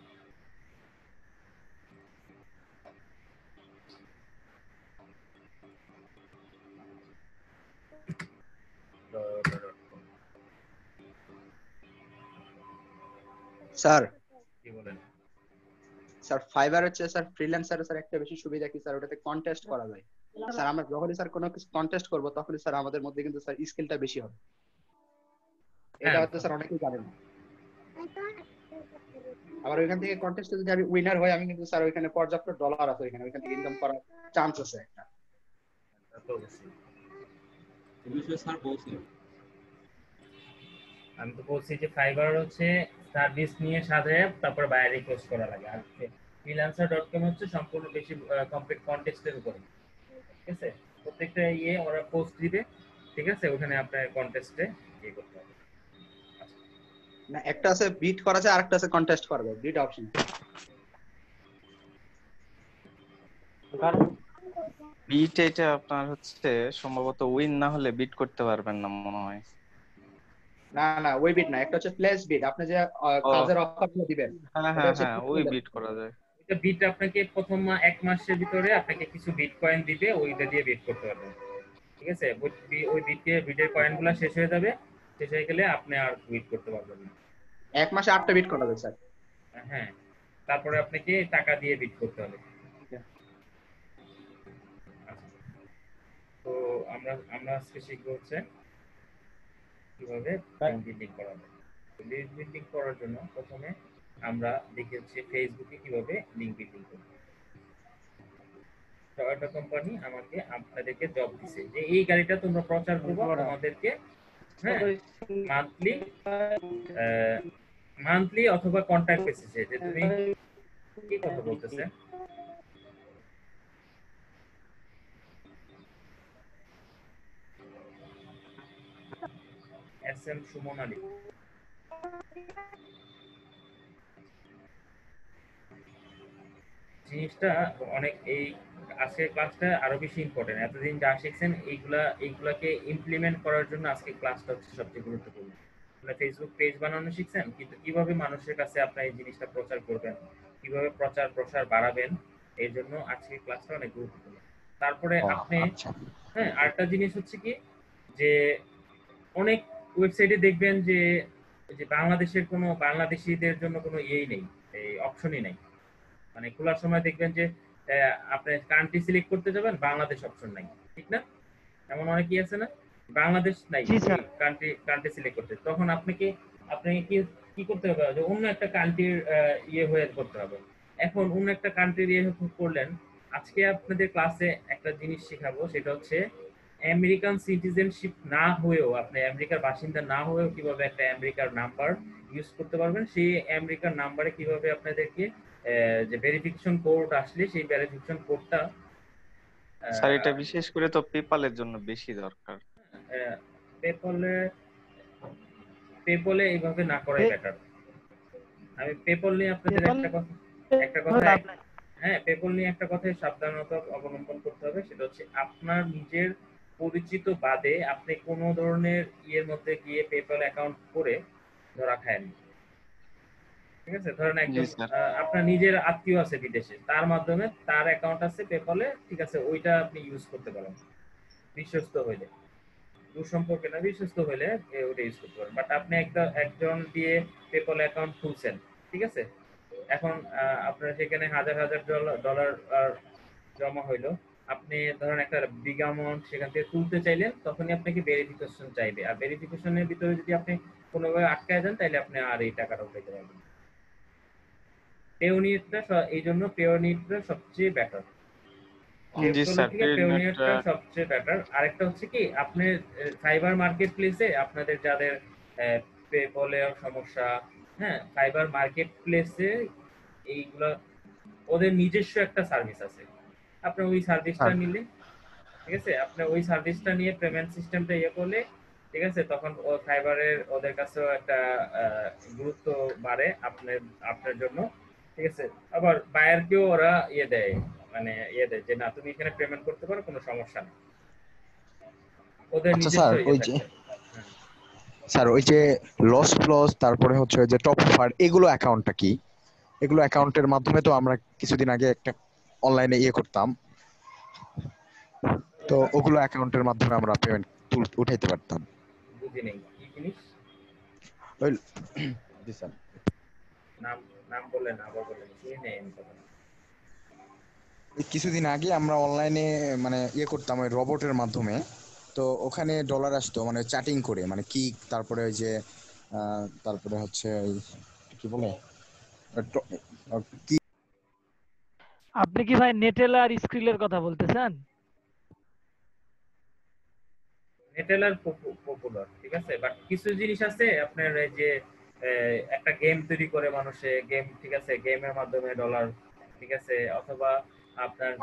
স্যার কি বলেন? স্যার ফাইবার হচ্ছে স্যার ফ্রিল্যান্সারের স্যার একটা বেশি সুবিধা কি স্যার, ওটাতে কন্টেস্ট করা যায়। স্যার আমরা যখনই স্যার কোনো কিছু কন্টেস্ট করব তখনই স্যার আমাদের মধ্যে কিন্তু স্যার স্কিলটা বেশি হবে। এটা হয়তো স্যার অনেকেই জানেন না। আবার ওইখান থেকে কন্টেস্টে যদি আমি উইনার হই, আমি কিন্তু স্যার ওইখানে পর্যাপ্ত ডলার আছে, ওইখান থেকে ইনকাম করার চান্স আছে একটা। স্যার বলছিল, আমি তো বলছি যে ফাইবার হচ্ছে সার্ভিস নিয়ে সাজায় তারপর বাইরে রিকোয়েস্ট করা লাগে, আর freelancer.com হচ্ছে সম্পূর্ণ বেশি কমপ্লিট কন্টেস্টের উপরে। ঠিক আছে, প্রত্যেকটা ওরা পোস্ট দিবে, ঠিক আছে, ওখানে আপনার কন্টেস্টে করতে হবে। না, একটা আছে বিট করা যায়, আরেকটা আছে কন্টেস্ট করা যায়, দুইটা অপশন। বিট এটা আপনার হচ্ছে সম্ভবত উইন না হলে বিট করতে পারবেন না মনে হয়। না ওই বিট না, একটা হচ্ছে প্লেস বিট, আপনি যে কাজের অফারটা দিবেন হ্যাঁ ওই বিট করা যায়। এটা বিট আপনাকে প্রথম 1 মাসের ভিতরে আপনাকে কিছু বিটকয়েন দিবে, ওইটা দিয়ে বিট করতে পারবেন। ঠিক আছে, ওই বিটের কয়েনগুলো শেষ হয়ে যাবে, শেষ হয়ে গেলে আপনি আর বিট করতে পারবেন না। 1 মাসে 8টা বিট করা যায় স্যার। হ্যাঁ, তারপরে আপনাকে টাকা দিয়ে বিট করতে হবে। তো আমরা আজকে শিখবো হচ্ছে কিভাবে লিঙ্ক বিল্ডিং করা যায়। লিঙ্ক বিল্ডিং করার জন্য প্রথমে আমরা দেখি হচ্ছে ফেসবুকে কিভাবে লিঙ্ক বিল্ডিং করব। টয়োটা কোম্পানি আমাকে আপনাদেরকে জব দিছে যে এই গাড়িটা তোমরা প্রচার করবে আমাদেরকে, হ্যাঁ, মান্থলি অথবা কন্ট্রাক্ট বেসিসে। যে তুমি কি কথা বলতেছে? এসএম সুমন আলী। জিনিসটা অনেক, এই আজকের ক্লাসটা আরো বেশি ইম্পর্টেন্ট। এতদিন যা শিখছেন এইগুলাকে ইমপ্লিমেন্ট করার জন্য আজকে ক্লাসটা হচ্ছে সবচেয়ে গুরুত্বপূর্ণ। আপনারা ফেসবুক পেজ বানানো শিখছেন, কিন্তু কিভাবে মানুষের কাছে আপনার এই জিনিসটা প্রচার করবেন, কিভাবে প্রচার বাড়াবেন, এর জন্য আজকের ক্লাসটা অনেক গুরুত্বপূর্ণ। তারপরে আপনি হ্যাঁ, আরেকটা জিনিস হচ্ছে কি, যে অনেক ওয়েবসাইটে দেখবেন যে বাংলাদেশিদের জন্য কোনো নেই, এই অপশনই নেই। মানে খোলার সময় দেখবেন যে আপনি কান্ট্রি সিলেক্ট করতে যাবেন, বাংলাদেশ অপশন নাই, ঠিক না? এমন অনেকেই আছে না, বাংলাদেশ নাই, কান্ট্রি সিলেক্ট করতে। তখন আপনাকে কি করতে হবে, যে অন্য একটা কান্ট্রির হয়ে করতে হবে। এখন অন্য একটা কান্ট্রির করলেন। আজকে আপনাদের ক্লাসে একটা জিনিস শেখাবো, সেটা হচ্ছে আমেরিকান সিটিজেনশিপ না হয়েও, আপনি আমেরিকার বাসিন্দা না হয়েও কিভাবে একটা আমেরিকার নাম্বার ইউজ করতে পারবেন, সেই আমেরিকার নাম্বারে কিভাবে আপনাদেরকে যে ভেরিফিকেশন কোড আসলে সেই ভেরিফিকেশন কোডটা স্যার এটা বিশেষ করে তো পেপালের জন্য বেশি দরকার। পেপলে পেপলে এইভাবে না করাই বেটার। আমি পেপল নিয়ে আপনাদের একটা কথা হ্যাঁ, পেপল নিয়ে একটা কথাই সাবধানতা অবলম্বন করতে হবে, সেটা হচ্ছে আপনার নিজের পরিচিত বাদে আপনি কোনো ধরনের ইয়ের মধ্যে গিয়ে পেপল অ্যাকাউন্ট করে ধরা খায়েন। ঠিক আছে, ধরেন একজন আপনার নিজের আত্মীয় আছে বিদেশে, তার মাধ্যমে তার অ্যাকাউন্ট আছে পেপলে, ঠিক আছে, ওইটা আপনি ইউজ করতে পারেন বিশ্বস্ত হইলে। দুঃসম্পর্কে না, বিশ্বস্ত হইলে ওটা ইউজ করতে পারেন। বাট আপনি একজন দিয়ে পেপল অ্যাকাউন্ট খুলছেন, ঠিক আছে, এখন আপনার সেখানে হাজার হাজার ডলার জমা হইলো, আপনি ধরেন একটা বিগ অ্যামাউন্ট সেখান থেকে তুলতে চাইলেন, তখনই আপনাকে ভেরিফিকেশন চাইবে। আর ভেরিফিকেশনের ভিতরে যদি আপনি কোনোভাবে আটকায় যান, তাহলে আপনি আর এই টাকাটা উঠাইতে পারবেন। পেওনিয়ারটা এই জন্য পেওনিয়ারটা সবচেয়ে বেটার। পেওনিয়ারটা সবচেয়ে বেটার। আরেকটা হচ্ছে কি, আপনি ফাইবার মার্কেট প্লেসে আপনাদের যাদের পেপলে সমস্যা, হ্যাঁ, ফাইবার মার্কেট প্লেসে এইগুলা ওদের নিজস্ব একটা সার্ভিস আছে, আপনি ওই সার্ভিসটা নিলে, ঠিক আছে, আপনি ওই সার্ভিসটা নিয়ে পেমেন্ট সিস্টেমটা ইয়ে করলে, ঠিক আছে, তখন ও ফাইবারের ওদের কাছেও একটা গুরুত্ব বাড়ে আপনার জন্য, ঠিক আছে। আবার বায়ারকেও ওরা ইয়ে দেয়, মানে ইয়ে দেয় যে না, তুমি এখানে পেমেন্ট করতে পারো, কোনো সমস্যা নেই, ওদের নিজস্ব ইয়ে থাকে। স্যার ওই যে লস প্লস, তারপরে হচ্ছে ওই যে টপ অফার, এগুলো অ্যাকাউন্টটা কি? এগুলো অ্যাকাউন্টের মাধ্যমে তো আমরা কিছুদিন আগে একটা অনলাইনে ইয়ে করতাম, তো ওগুলো অ্যাকাউন্টের মাধ্যমে আমরা পেমেন্ট উঠাইতে পারতাম। বুঝি নেই কি জিনিস? জি স্যার, নাম বললেন, আবার বললেন, শুনি নেই আমি কথা। কিছুদিন আগে আমরা অনলাইনে মানে ইয়ে করতাম ওই রোবটের মাধ্যমে, তো ওখানে ডলার আসতো মানে চ্যাটিং করে, মানে কি, তারপরে ওই যে তারপরে হচ্ছে কি বলে কি। আপনি কি ভাই নেটেল আর স্ক্রিলের কথা বলতেছেন? নেটেল আর পপুলার, ঠিক আছে, বাট কিছু জিনিস আছে আপনার এই যে একটা গেম তৈরি করে মানুষে গেম, ঠিক আছে, গেমের মাধ্যমে ডলার, ঠিক আছে, অথবা আপনার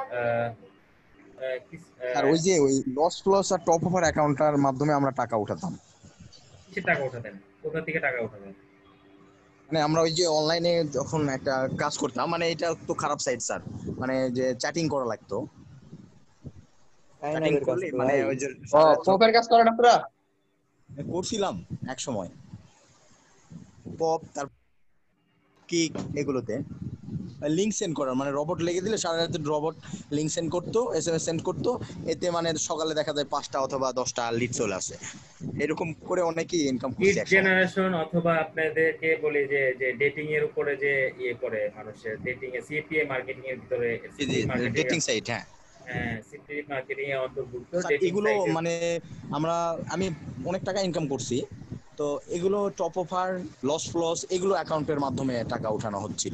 আর ওই যে ওই লস প্লস আর টপ অফার অ্যাকাউন্টটার মাধ্যমে আমরা টাকা উঠাতাম। কিসের টাকা উঠাতেন? কোথা থেকে টাকা উঠাতেন? মানে আমরা ওই যে অনলাইনে যখন একটা কাজ করতাম, মানে এটা তো খারাপ সাইট স্যার, মানে যে চ্যাটিং করা লাগতো, চ্যাটিং করলে মানে ওই যে পপের কাজ করেন আপনারা? করছিলাম এক সময়, পপ তার কিক এগুলোতে লিংক সেন্ড করার, মানে রোবট লেগে দিলে সারা রাতে রোবট লিংক সেন্ড করতো, এসএমএস সেন্ড করতো, এতে মানে সকালে দেখা যায় 5টা অথবা 10টা লিড চলে আসে, এরকম করে অনেকেই ইনকাম করছে। লিড জেনারেশন, অথবা আপনাদেরকে বলি যে যে ডেটিং এর উপরে যে ইয়ে করে মানুষের, ডেটিং এ সিপিএ মার্কেটিং এর ভিতরে, ডেটিং সাইট, হ্যাঁ সিপিএ মার্কেটিং এ অন্তর্ভুক্ত এগুলো, মানে আমি অনেক টাকা ইনকাম করছি, তো এগুলো টপ অফার, লস প্লস, এগুলো অ্যাকাউন্টের মাধ্যমে টাকা উঠানো হচ্ছিল।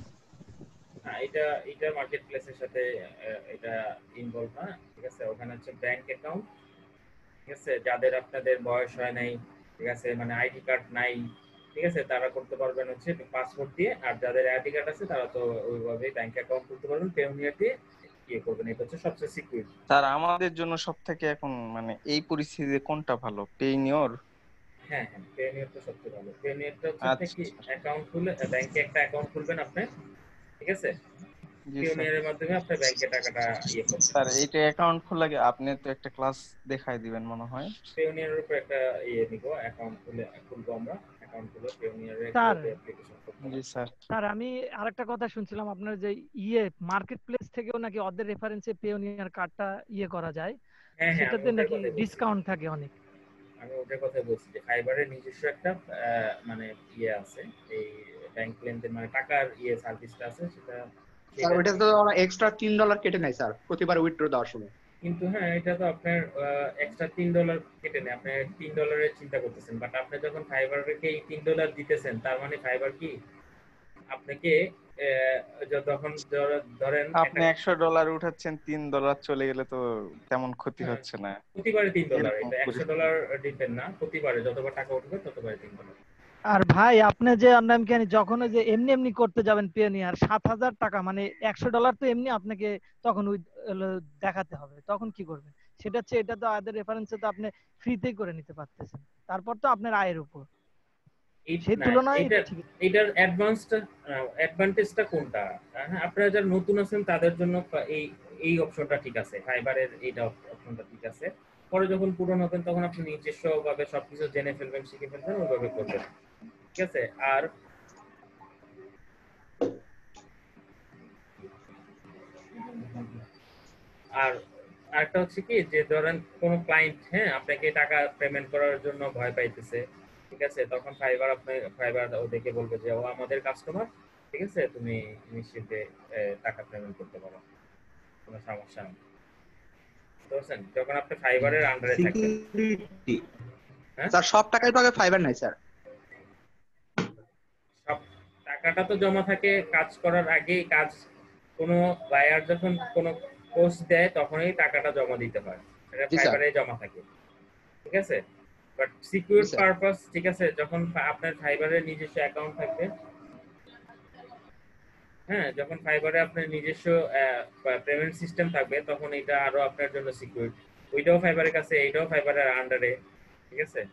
এটা মার্কেট প্লেসের সাথে এটা ইনভলভ না, ঠিক আছে। ওখানে হচ্ছে ব্যাংক অ্যাকাউন্ট, ঠিক আছে, যাদের আপনাদের বয়স হয় নাই, ঠিক আছে, মানে আইডি কার্ড নাই, ঠিক আছে, তারা করতে পারবেন হচ্ছে পাসপোর্ট দিয়ে, আর যাদের আইডি কার্ড আছে তারা তো ওইভাবে ব্যাংক অ্যাকাউন্ট করতে পারবেন, পেওনিয়ার দিয়ে ইয়ে করবেন। এটা হচ্ছে সবচেয়ে সিকিউর। স্যার আমাদের জন্য সবথেকে এখন মানে এই পরিস্থিতিতে কোনটা ভালো, পেইনিয়র? হ্যাঁ হ্যাঁ, পেওনিয়ার তো সবচেয়ে ভালো। পেওনিয়ারটা হচ্ছে কি, অ্যাকাউন্ট খুলে ব্যাংকে একটা অ্যাকাউন্ট খুলবেন আপনি, ঠিক আছে, পেওনিয়ারের মাধ্যমে আপনি ব্যাংকে টাকাটা ইয়ে করবেন। স্যার এইটা অ্যাকাউন্ট খোলা লাগে, আপনি তো একটা ক্লাস দেখাই দিবেন মনে হয়। পেওনিয়ারের উপর একটা ইয়ে নিব, অ্যাকাউন্ট খুলবো আমরা, অ্যাকাউন্ট খুলে পেওনিয়ারের অ্যাপ্লিকেশন করব। জি স্যার। স্যার আমি আরেকটা কথা শুনছিলাম, আপনার যে মার্কেট প্লেস থেকেও নাকি ওদের রেফারেন্সে পেওনিয়ার কার্ডটা করা যায়, সেটাতে নাকি ডিসকাউন্ট থাকে অনেক। আমি ওটার কথা বলছি যে ফাইবারের নিজস্ব একটা মানে আছে, এই ব্যাংক লেনদেন মানে টাকার সার্ভিসটা আছে, সেটা স্যার ওটা তো এক্সট্রা $3 কেটে নেয় স্যার প্রতিবার উইথড্র দেওয়ার সময়। কিন্তু হ্যাঁ, এটা তো আপনার এক্সট্রা $3 কেটে নেয়, আপনি $3 চিন্তা করতেছেন, বাট আপনি যখন ফাইবারকে এই $3 দিতেছেন, তার মানে ফাইবার কি আপনাকে তখন ধরেন আপনি $100 উঠাচ্ছেন, $3 চলে গেলে তো তেমন ক্ষতি হচ্ছে না। প্রতিবারে $3, এরকম এটা $100 ডিপেন্ড না, প্রতিবারে যতবার টাকা উঠবে ততবারে $3। আর ভাই আপনি যে নাম কি জানি, যখন ওই যে এমনি এমনি করতে যাবেন পেনিয়ার, 7,000 টাকা মানে $100 তো এমনি আপনাকে তখন ওই দেখাতে হবে, তখন কি করবেন? সেটা হচ্ছে, এটা তো আদের রেফারেন্সে তো আপনি ফ্রিতেই করে নিতে পারতেছেন, তারপর তো আপনার আয়ের উপর সেই তুলনায় এটা ঠিক। এটার অ্যাডভান্টেজটা কোনটা? হ্যাঁ, আপনারা যারা নতুন আছেন তাদের জন্য এই অপশনটা ঠিক আছে, ফাইবারের এইটা অপশনটা ঠিক আছে। পরে যখন পুরনো হবেন তখন আপনি নিজস্ব ভাবে সবকিছু জেনে ফেলবেন, শিখে ফেলবেন, ওইভাবে করবেন, ঠিক আছে? আর আর আরেকটা হচ্ছে কি, যে ধরেন কোন ক্লায়েন্ট আপনাকে টাকা পেমেন্ট করার জন্য ভয় পাইতেছে, ঠিক আছে, তখন ফাইবার ওদেরকে বলবে যে ও আমাদের কাস্টমার, ঠিক আছে, তুমি নিশ্চিন্তে টাকা পেমেন্ট করতে পারো, কোনো সমস্যা নেই। বুঝছেন? যখন আপনি ফাইবারের আন্ডারে থাকবেন। স্যার সব টাকাই তো আগে ফাইবার নাই স্যার। সব টাকাটা তো জমা থাকে কাজ করার আগেই, কাজ কোনো বায়ার যখন কোনো পোস্ট দেয় তখনই টাকাটা জমা দিতে হয়, এটা ফাইবারে জমা থাকে, ঠিক আছে? বাট সিকিউর পারপাস, ঠিক আছে, যখন আপনার ফাইবারে নিজস্ব অ্যাকাউন্ট থাকবে, যখন ফাইবারে আপনার নিজস্ব পেমেন্ট সিস্টেম থাকবে, তখন এটা আরো আপনার জন্য সিকিউর। ওইটাও ফাইবারের কাছে, এইটাও ফাইবারের আন্ডারে, ঠিক আছে?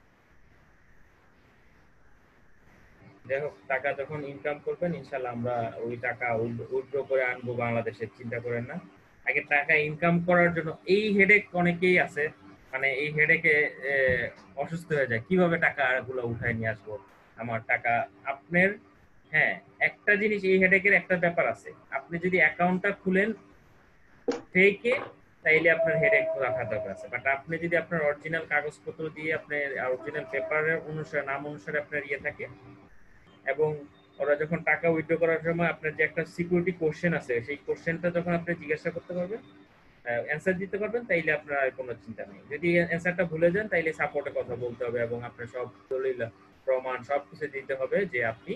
যাই হোক, টাকা যখন ইনকাম করবেন ইনশাল্লাহ আমরা ওই টাকা উইথড্র করে আনবো বাংলাদেশে, চিন্তা করেন না। আগে টাকা ইনকাম করার জন্য এই হেডেক অনেকেই আছে, মানে এই হেডেকে অসুস্থ হয়ে যায়, কিভাবে টাকাগুলো উঠায় নিয়ে আসবো আমার টাকা। আপনার একটা জিনিস, এই হেডেকের একটা ব্যাপার আছে, আপনি যদি অ্যাকাউন্টটা খুলেন ফেকে, তাইলে আপনার হেডেক রাখা দরকার আছে। বাট আপনি যদি আপনার অরিজিনাল কাগজপত্র দিয়ে, আপনার অরিজিনাল পেপারের অনুসারে, নাম অনুসারে আপনার থাকে, এবং ওরা যখন টাকা উইথড্র করার সময় আপনার যে একটা সিকিউরিটি কোশ্চেন আছে, সেই কোশ্চেনটা যখন আপনি জিজ্ঞাসা করতে পারবেন, অ্যান্সার দিতে পারবেন, তাইলে আপনার আর কোনো চিন্তা নেই। যদি অ্যান্সারটা ভুলে যান তাইলে সাপোর্টে কথা বলতে হবে, এবং আপনার সব দলিল প্রমাণ সবকিছু দিতে হবে যে আপনি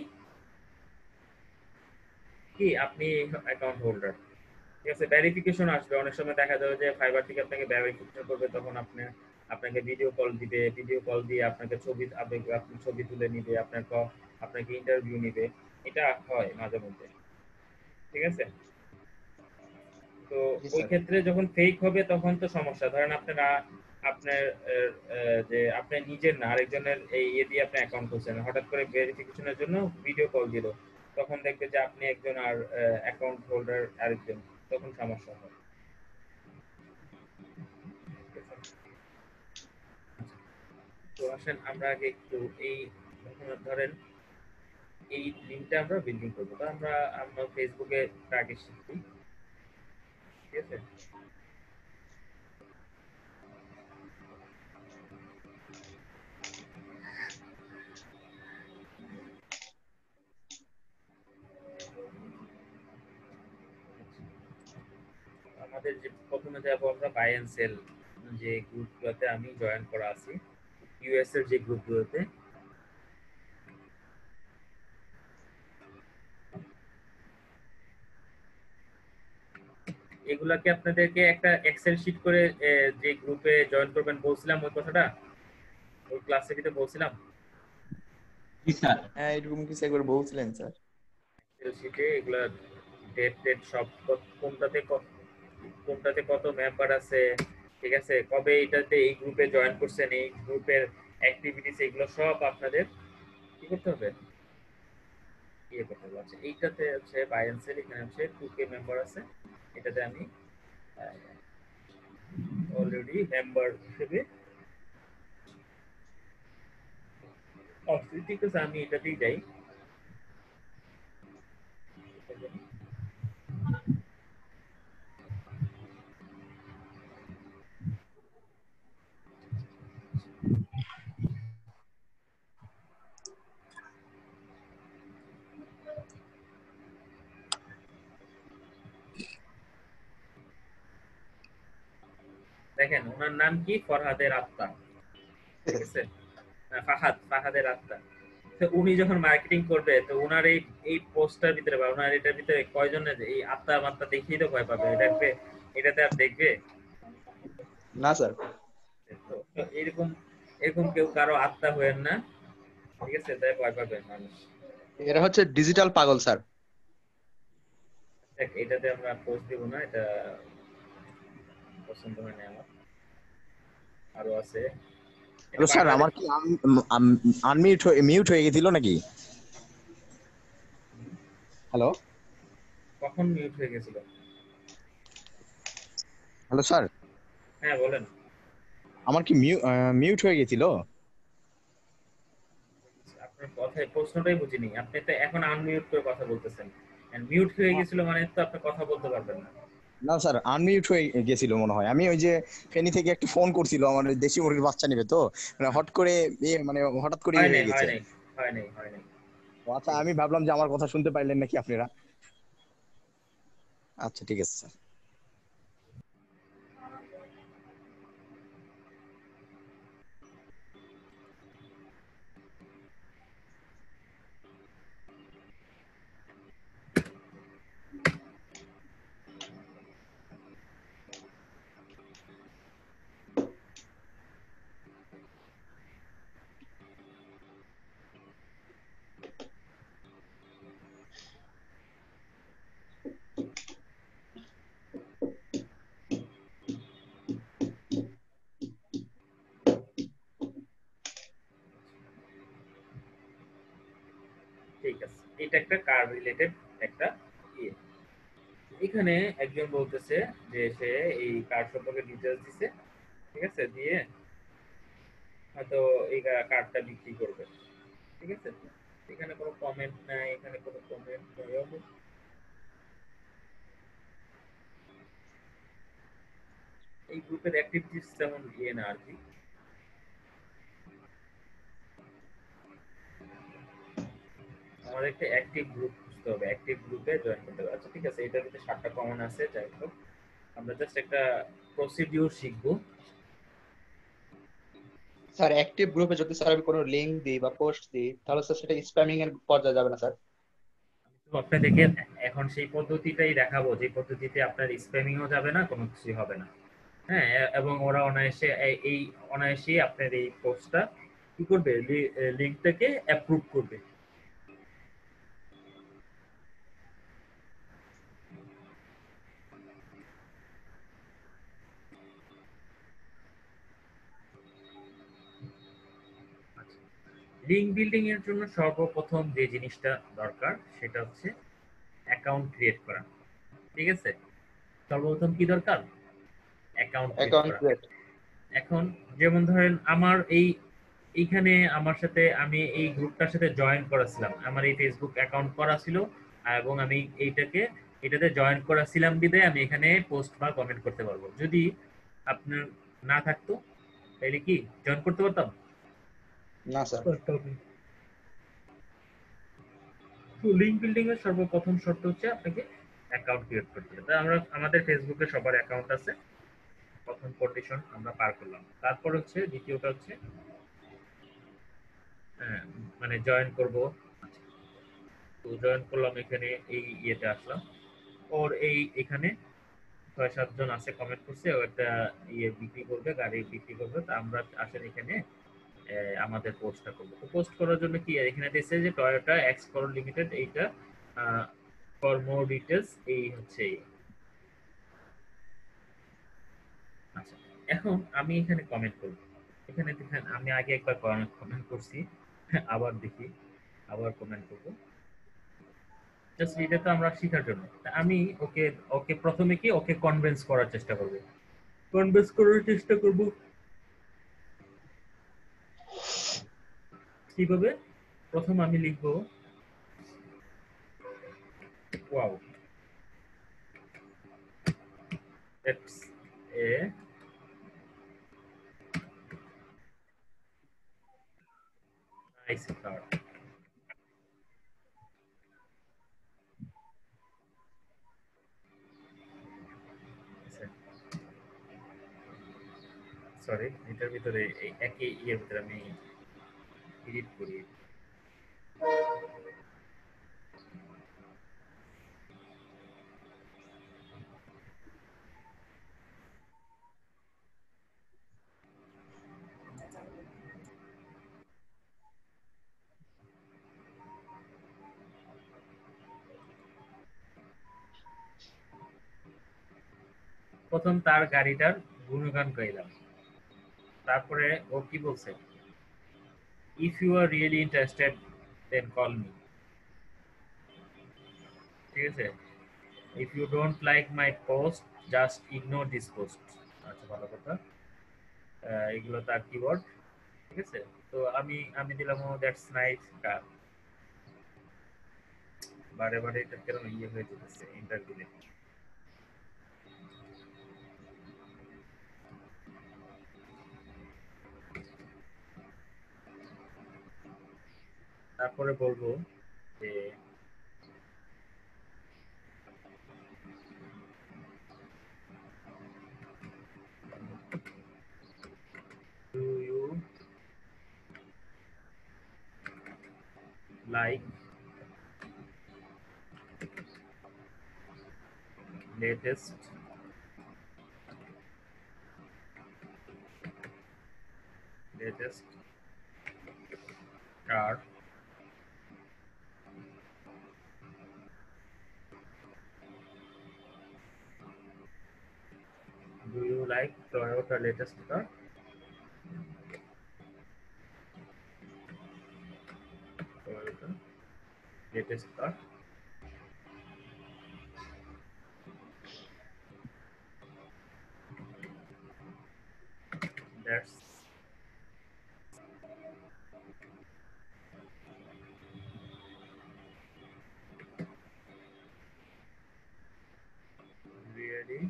অ্যাকাউন্ট হোল্ডার, ঠিক আছে? ভেরিফিকেশন আসবে, অনেক সময় দেখা যাবে যে ফাইবার থেকে আপনাকে ভেরিফিকেশন করবে, তখন আপনাকে ভিডিও কল দিবে, ভিডিও কল দিয়ে আপনাকে আপনি ছবি তুলে নিবে, আপনাকে ইন্টারভিউ নিবে, এটা হয় মাঝে মধ্যে, ঠিক আছে? তো ওই ক্ষেত্রে যখন ফেক হবে তখন তো সমস্যা। ধরেন আপনার যে আপনার নিজের না, আরেকজনের দিয়ে আপনি অ্যাকাউন্ট খুলছেন, হঠাৎ করে ভেরিফিকেশনের জন্য ভিডিও কল দিল, তখন দেখবে যে আপনি একজন আর অ্যাকাউন্ট হোল্ডার আরেকজন, তখন সমস্যা হয়। তো আসেন আমরা আগে একটু ধরেন এই লিঙ্কটা আমরা বিল্ডিং করবো, তো আমরা ফেসবুকে আগে শিখি, ঠিক আছে? আমাদের যে প্রথমে যাবো আমরা বাই এন্ড সেল যে গ্রুপগুলোতে আমি জয়েন করা আছি, ইউএস এর যে গ্রুপগুলোতে, এগুলাকে আপনাদেরকে একটা এক্সেল শিট করে যে গ্রুপে জয়েন করবেন বলছিলাম, ওই কথাটা ওই ক্লাসে কিন্তু বলছিলাম। জি স্যার। হ্যাঁ, এরকম কিছু একবার বলছিলেন স্যার। এক্সেল শিটে এগুলা ডেট সব, কোনটাতে কত মেম্বার আছে, ঠিক আছে, কবে এটাতে এই গ্রুপে জয়েন করছেন, এই গ্রুপের অ্যাক্টিভিটিস, এগুলো সব আপনাদের কি করতে হবে, করতে হবে। আচ্ছা, এইটাতে হচ্ছে বাই এন্ড সেল, এখানে হচ্ছে 2k মেম্বার আছে, এটাতে আমি অলরেডি মেম্বার হিসেবে ঠিক আছে, আমি এটাতেই যাই। দেখেন ওনার নাম কি, ফরহাদের আত্মা, ঠিক আছে, ফাহাদের আত্মা। তো উনি যখন মার্কেটিং করবে তো ওনার এই পোস্টটার ভিতরে বা ওনার এটার ভিতরে কয়জনের এই আত্মা মাত্রা দেখিয়ে তো ভয় পাবে, দেখবে এটাতে আর দেখবে না স্যার। তো এরকম এরকম কেউ কারো আত্মা হয়েন না, ঠিক আছে? তাই ভয় পাবে মানুষ। এরা হচ্ছে ডিজিটাল পাগল স্যার। দেখ, এটাতে আমরা পোস্ট দিব না, এটা পছন্দ হয় না আমার। আরো আছে, এটা হ্যালো স্যার, আমার বাংলাদেশ। কি মিউট হয়ে গেছিল নাকি? হ্যালো কখন মিউট হয়ে গেছিল? হ্যালো স্যার, হ্যাঁ বলেন। আমার কি মিউট হয়ে গেছিল? আপনার কথায় প্রশ্নটাই বুঝিনি। আপনি তো এখন আনমিউট করে কথা বলতেছেন, মিউট হয়ে গেছিল মানে তো আপনি কথা বলতে পারবেন না। না স্যার, আনমিউট হয়ে গেছিল মনে হয়। আমি ওই যে ফেনী থেকে একটা ফোন করছিল, আমার ওই দেশি মুরগির বাচ্চা নেবে তো, মানে হট করে হঠাৎ করে হয় হয়ে নাই, গেছে। হয় নাই, হয় নাই, হয় নাই। ও আচ্ছা, আমি ভাবলাম যে আমার কথা শুনতে পাইলেন নাকি আপনারা। আচ্ছা ঠিক আছে স্যার। ঠিক আছে, এটা একটা কার রিলেটেড একটা ইয়ে। এখানে একজন বলতেছে যে সে এই কার সম্পর্কে ডিটেইলস দিছে, ঠিক আছে, দিয়ে হয়তো এই কার্ডটা বিক্রি করবে, ঠিক আছে। এখানে কোনো কমেন্ট নাই, এখানে কোনো কমেন্ট নাই। এই গ্রুপের অ্যাক্টিভিটিস তেমন ইয়ে না আর কি। আমাদের একটা অ্যাক্টিভ গ্রুপ খুঁজতে হবে, অ্যাক্টিভ গ্রুপে জয়েন করতে হবে। আচ্ছা ঠিক আছে, এটার ভিতরে 7টা কমন আছে, যাই হোক আমরা জাস্ট একটা প্রসিডিউর শিখবো। স্যার অ্যাক্টিভ গ্রুপে যদি স্যার আমি কোনো লিংক দিই বা পোস্ট দিই, তাহলে স্যার সেটা স্প্যামিং এর পর্যায়ে যাবে না স্যার? তো আপনাদেরকে এখন সেই পদ্ধতিটাই দেখাবো, যে পদ্ধতিতে আপনার স্প্যামিংও যাবে না, কোনো কিছু হবে না। হ্যাঁ, এবং ওরা অনায়াসে এই অনায়াসেই আপনার এই পোস্টটা কি করবে, লিংকটাকে অ্যাপ্রুভ করবে। লিংক বিল্ডিং এর জন্য সর্বপ্রথম যে জিনিসটা দরকার সেটা হচ্ছে অ্যাকাউন্ট ক্রিয়েট করা, ঠিক আছে? সর্বপ্রথম কি দরকার? অ্যাকাউন্ট ক্রিয়েট অ্যাকাউন্ট করা। ক্রিয়েট। এখন যেমন ধরেন আমার এইখানে আমার সাথে, আমি এই গ্রুপটার সাথে জয়েন করেছিলাম, আমার এই ফেসবুক অ্যাকাউন্ট করা ছিল, এবং আমি এটাতে জয়েন করেছিলাম বিধায় আমি এখানে পোস্ট বা কমেন্ট করতে পারবো। যদি আপনার না থাকতো তাহলে কি জয়েন করতে পারতাম? না স্যার। তো লিংক বিল্ডিং এর সর্বপ্রথম শর্ত হচ্ছে আপনাকে অ্যাকাউন্ট ক্রিয়েট করতে হবে। আমরা আমাদের ফেসবুকে সবার অ্যাকাউন্ট আছে, প্রথম কন্ডিশন আমরা পার করলাম। তারপর হচ্ছে দ্বিতীয়টা হচ্ছে মানে জয়েন করব। তো জয়েন করলাম, এখানে এই ইয়েতে আসলাম, ওর এখানে 6-7 জন আছে কমেন্ট করছে, ও একটা ইয়ে বিক্রি করবে, গাড়ি বিক্রি করবে। তো আমরা আসলে এখানে আমাদের পোস্টটা করবো। তো পোস্ট করার জন্য কি এখানে দিচ্ছে যে টয়োটা এক্সকোর লিমিটেড, এইটা ফর মোর ডিটেলস, এই হচ্ছে আচ্ছা। এখন আমি এখানে কমেন্ট করব, এখানে দেখেন আমি আগে একবার কমেন্ট করছি, আবার দেখি, আবার কমেন্ট করব। জাস্ট এটা তো আমরা শেখার জন্য। তা আমি ওকে ওকে প্রথমে কি ওকে কনভিন্স করার চেষ্টা করব, কিভাবে? প্রথম আমি লিখব wow, it's a nice car. Sorry, এটার ভিতরে এই একই ইয়ের ভিতরে আমি এডিট করি। প্রথম তার গাড়িটার গুণগান গাইলাম, তারপরে ও কি বলছে, if you are really interested then call me. ঠিক আছে, if you don't like my post just ignore this post. আচ্ছা, ভালো কথা। এগুলো তার কিওয়ার্ড। ঠিক আছে, তো আমি দিলাম ও দ্যাটস নাইস কার। বারে বারে এটা কেন ইয়ে হয়ে যেতেছে ইন্টারভিউতে। তারপরে বলবো যে do you like latest car? Do you like Toyota latest car? Toyota latest car. That's really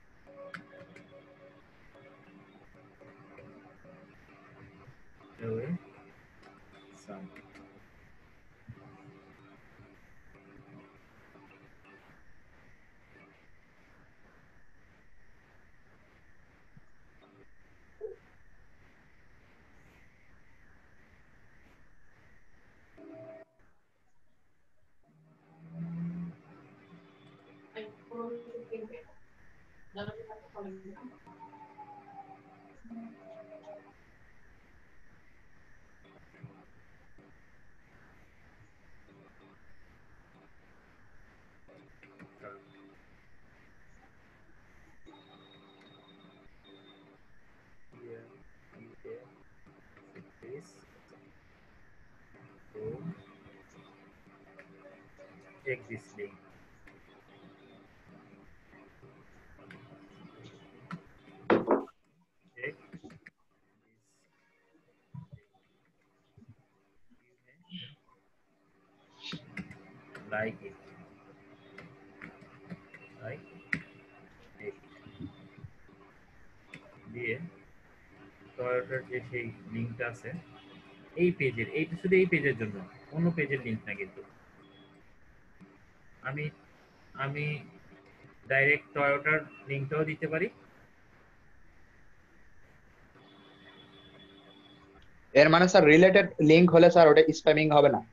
awesome. Take this link. Take like it. Like it. দিয়ে টয়োটার যে সেই লিঙ্কটা আছে এই পেজের, এইটা শুধু এই পেজের জন্য, অন্য পেজের লিঙ্ক না কিন্তু। আমি আমি ডাইরেক্ট টয়োটার লিঙ্কটাও দিতে পারি। এর মানে স্যার রিলেটেড লিংক হলে স্যার ওটা স্প্যামিং হবে না?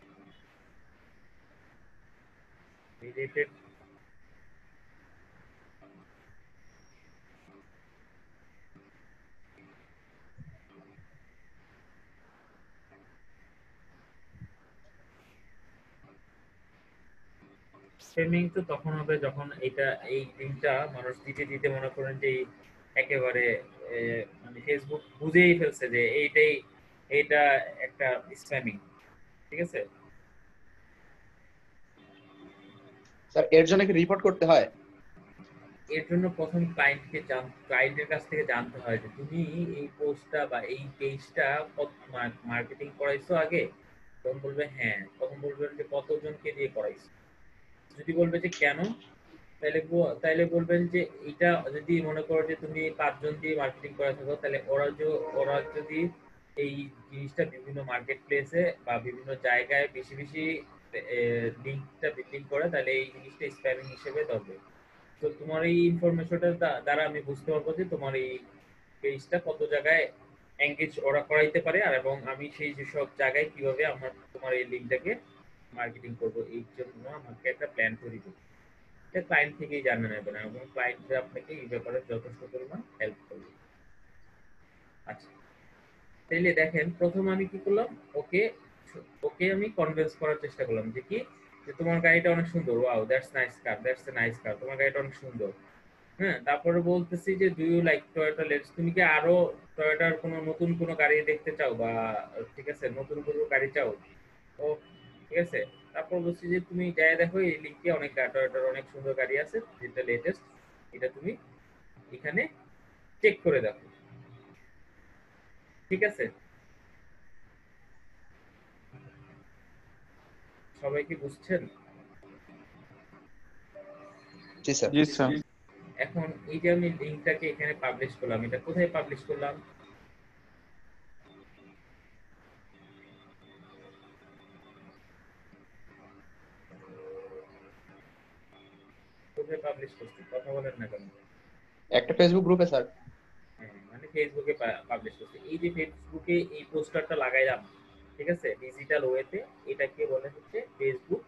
রিলেটেড স্প্যামিং তো তখন হবে যখন এটা এই লিঙ্কটা মানুষ দিতে দিতে মনে করেন যে একেবারে মানে ফেসবুক বুঝেই ফেলছে যে এইটা একটা স্প্যামিং। ঠিক আছে, স্যার এর জন্য কি রিপোর্ট করতে হয়? এর জন্য প্রথম ক্লায়েন্টের কাছ থেকে জানতে হয় যে তুমি এই পোস্টটা বা এই পেজটা মার্কেটিং করাইছো আগে। তখন বলবে হ্যাঁ, তখন বলবেন যে কতজনকে দিয়ে করাইছো। যদি বলবে যে কেন, তাহলে বলবেন যে এটা যদি মনে করো যে তুমি 5 জন দিয়ে মার্কেটিং করা থাকো, তাহলে ওরা যদি এই জিনিসটা বিভিন্ন মার্কেট প্লেসে বা বিভিন্ন জায়গায় বেশি বেশি লিঙ্কটা বিল্ডিং করে, তাহলে এই জিনিসটা স্প্যামিং হিসেবে ধরবে। তো তোমার এই ইনফরমেশনটা দ্বারা আমি বুঝতে পারবো যে তোমার এই পেজটা কত জায়গায় এঙ্গেজ ওরা করাইতে পারে, আর এবং আমি সেই যেসব জায়গায় কিভাবে আমার তোমার এই লিঙ্কটাকে মার্কেটিং করব, এই জন্য আমাকে একটা প্ল্যান তৈরি করতে হবে। এটা ক্লায়েন্ট থেকেই জানা নেবে না, এবং ক্লায়েন্টরা আপনাকে এই ব্যাপারে যথেষ্ট পরিমাণ হেল্প করবে। আচ্ছা, তাইলে দেখেন প্রথমে আমি কি করলাম, ওকে ওকে আমি কনভিন্স করার চেষ্টা করলাম যে কি, যে তোমার গাড়িটা অনেক সুন্দর, wow that's nice car, that's a nice car, তোমার গাড়িটা অনেক সুন্দর। হ্যাঁ, তারপরে বলতেছি যে do you like Toyota let's, তুমি কি আরো টয়োটার কোনো নতুন কোনো গাড়ি দেখতে চাও, বা ঠিক আছে নতুন কোনো গাড়ি চাও? ও ঠিক আছে। তারপর বলছি যে তুমি যাই দেখো এই লিঙ্কে অনেক টয়োটার অনেক সুন্দর গাড়ি আছে যেটা লেটেস্ট, এটা তুমি এখানে চেক করে দেখো। ঠিক আছে, সবাই কি বুঝছেন? জি স্যার। জি স্যার। এখন এই যে আমি লিঙ্কটাকে এখানে পাবলিশ করলাম, এটা কোথায় পাবলিশ করলাম? কোথায় পাবলিশ করছি, কথা বলেন না কেন? একটা ফেসবুক গ্রুপে স্যার। মানে ফেসবুকে পাবলিশ করছি। এই যে ফেসবুকে এই পোস্টারটা লাগাইলাম, ঠিক আছে, ডিজিটাল ওয়েতে, এটাকে বলে হচ্ছে ফেসবুক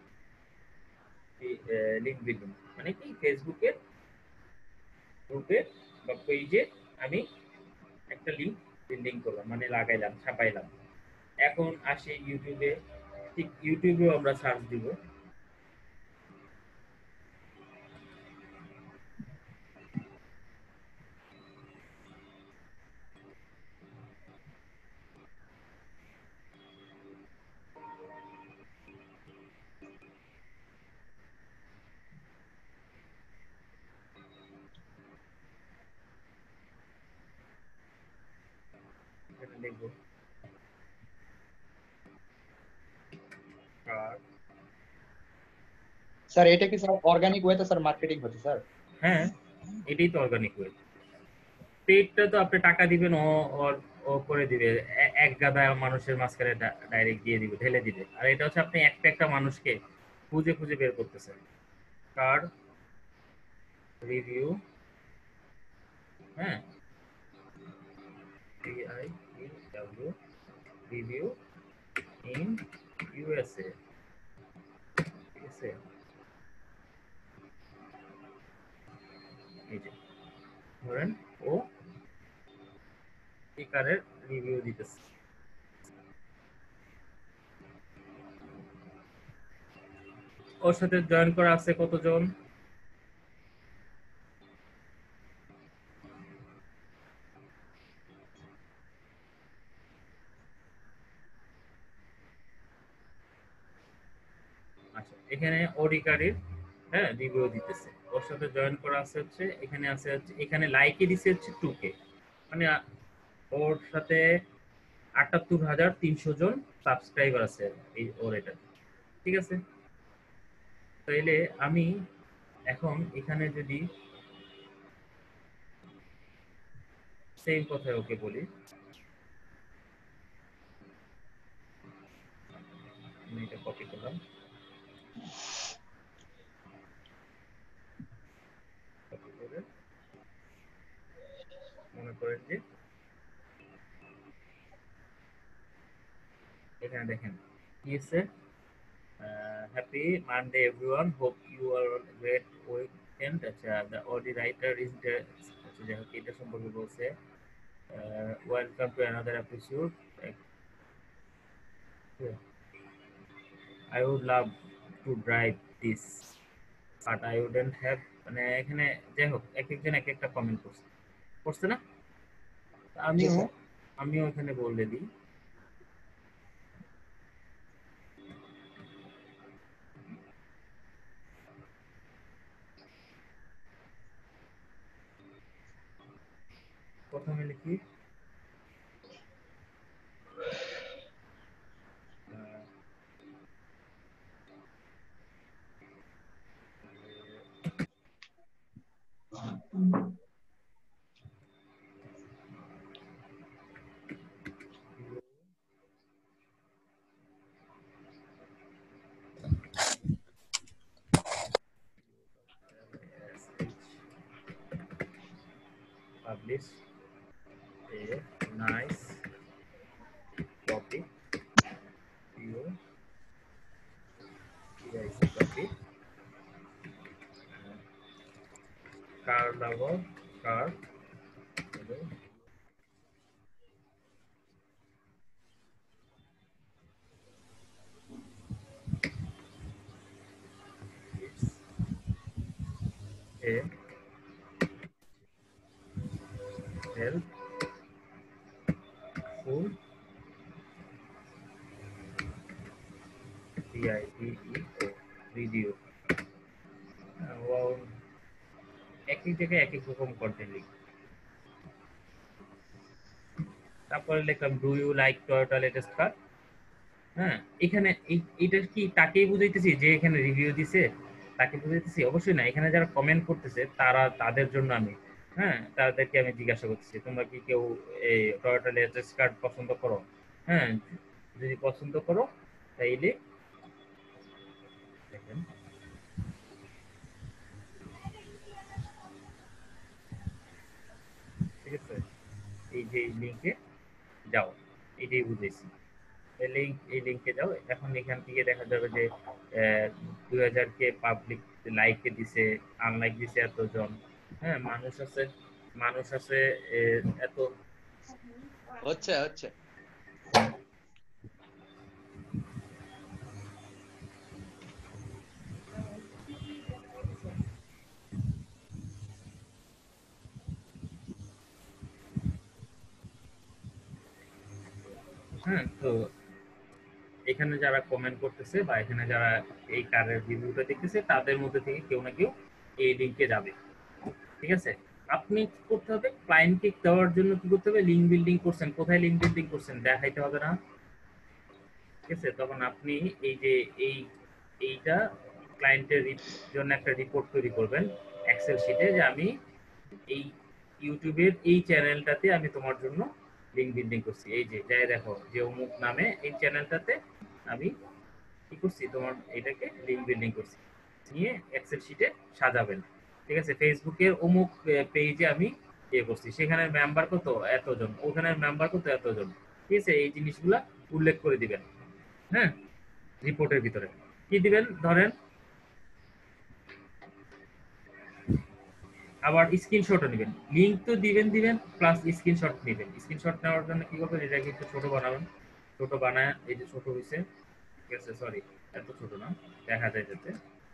লিংক বিল্ডিং। মানে কি, ফেসবুকের গ্রুপে বা পেজে আমি একটা লিংক বিল্ডিং করলাম, মানে লাগাইলাম, ছাপাইলাম। এখন আসি ইউটিউবে, ঠিক ইউটিউবেও আমরা সার্চ দিব। এখানে লিখব আর স্যার এটা কি স্যার অর্গানিক ওয়েতে স্যার মার্কেটিং হচ্ছে স্যার? হ্যাঁ, এটাই তো অর্গানিক ওয়ে। পেডটা তো আপনি টাকা দিবেন, ও করে দিবে, এক গাদা মানুষের মাঝখানে ডাইরেক্ট দিয়ে দিবে, ঢেলে দিবে। আর এটা হচ্ছে আপনি একটা একটা মানুষকে খুঁজে খুঁজে বের করতেছেন। কার রিভিউ, হ্যাঁ, DIEW রিভিউ ইন USA, ঠিক আছে। এই যে ধরেন ও এই কারের রিভিউ দিতেছে, ওর সাথে জয়েন করা আছে কতজন? আচ্ছা, এখানে ওডি গাড়ির, হ্যাঁ, রিভিউ দিতেছে, ওর সাথে জয়েন করা আছে হচ্ছে, এখানে আছে হচ্ছে, এখানে লাইকে দিছে হচ্ছে 2K, মানে ওর সাথে ৭৮,৩০০ জন সাবস্ক্রাইবার আছে এই ওর এটা, ঠিক আছে। তাইলে আমি এখন এখানে যদি সেম কথায় ওকে বলি, আমি এটা কপি করলাম, কপি করে মনে করেন যে এখানে দেখেন কি আছে, happy Monday everyone, hope you are great weekend. আচ্ছা, দ্য অডি রাইটার ইজ আচ্ছা যাই হোক, এটা সম্পর্কে বলছে, welcome to another episode, I would love to drive this but I wouldn't have, মানে এখানে যাই হোক এক একজন এক একটা কমেন্ট করছে না। আমিও এখানে বলে দিই, প্রথমে লিখি publish a nice Sagar car a helpful video এক এক জায়গায় এক এক রকম কন্টেন্ট লিখি। তারপরে লিখলাম do you like Toyota latest car. হ্যাঁ, এখানে এটা কি তাকেই বুঝাইতেছি যে এখানে রিভিউ দিছে তাকে বুঝাইতেছি? অবশ্যই না, এখানে যারা কমেন্ট করতেছে তাদের জন্য আমি তাদেরকে আমি জিজ্ঞাসা করতেছি তোমরা কি কেউ এই টয়োটা লেটেস্ট কার পছন্দ করো? হ্যাঁ, যদি পছন্দ করো তাইলে দেখেন ঠিক আছে, এই যে লিংকে যাও, এটাই বুঝেছি। এই লিংকে যাও, এখন এখান থেকে দেখা যাবে যে 2000 কে পাবলিক লাইকে দিছে, আনলাইক দিছে এতজন। হ্যাঁ, মানুষ আছে এত হচ্ছে হ্যাঁ। তো এখানে যারা কমেন্ট করতেছে বা এখানে যারা এই কারের রিভিউটা দেখতেছে তাদের মধ্যে থেকে কেউ না কেউ এই লিংকে যাবে। ঠিক আছে, আপনি কি করতে হবে? ক্লায়েন্টকে দেওয়ার জন্য কি করতে হবে? লিংক বিল্ডিং করছেন, কোথায় লিংক বিল্ডিং করছেন দেখাইতে হবে না? ঠিক আছে, তখন আপনি এই যে এইটা ক্লায়েন্টের জন্য একটা রিপোর্ট তৈরি করবেন এক্সেল শিটে, যে আমি এই ইউটিউবের এই চ্যানেলটাতে আমি তোমার জন্য লিংক বিল্ডিং করছি। এই যে যাই দেখো যে অমুক নামে এই চ্যানেলটাতে আমি কি করছি, তোমার এটাকে লিংক বিল্ডিং করছি, নিয়ে এক্সেল শিটে সাজাবেন। ঠিক আছে, ফেসবুকের অমুক পেজে আমি করছি, সেখানে মেম্বার কত এতজন, ওখানে মেম্বার কত এতজন। ঠিক আছে, এই জিনিসগুলা উল্লেখ করে দিবেন। হ্যাঁ, রিপোর্টের ভিতরে কি দিবেন, ধরেন আবার স্ক্রিনশটও নেবেন, লিংক তো দিবেন প্লাস স্ক্রিনশট নেবেন। স্ক্রিনশট নেওয়ার জন্য কি করবেন, এটাকে একটু ছোট বানাবেন, ছোট বানায় এই যে ছোট হইছে, ঠিক আছে, সরি এত ছোট না, দেখা যায় যাতে।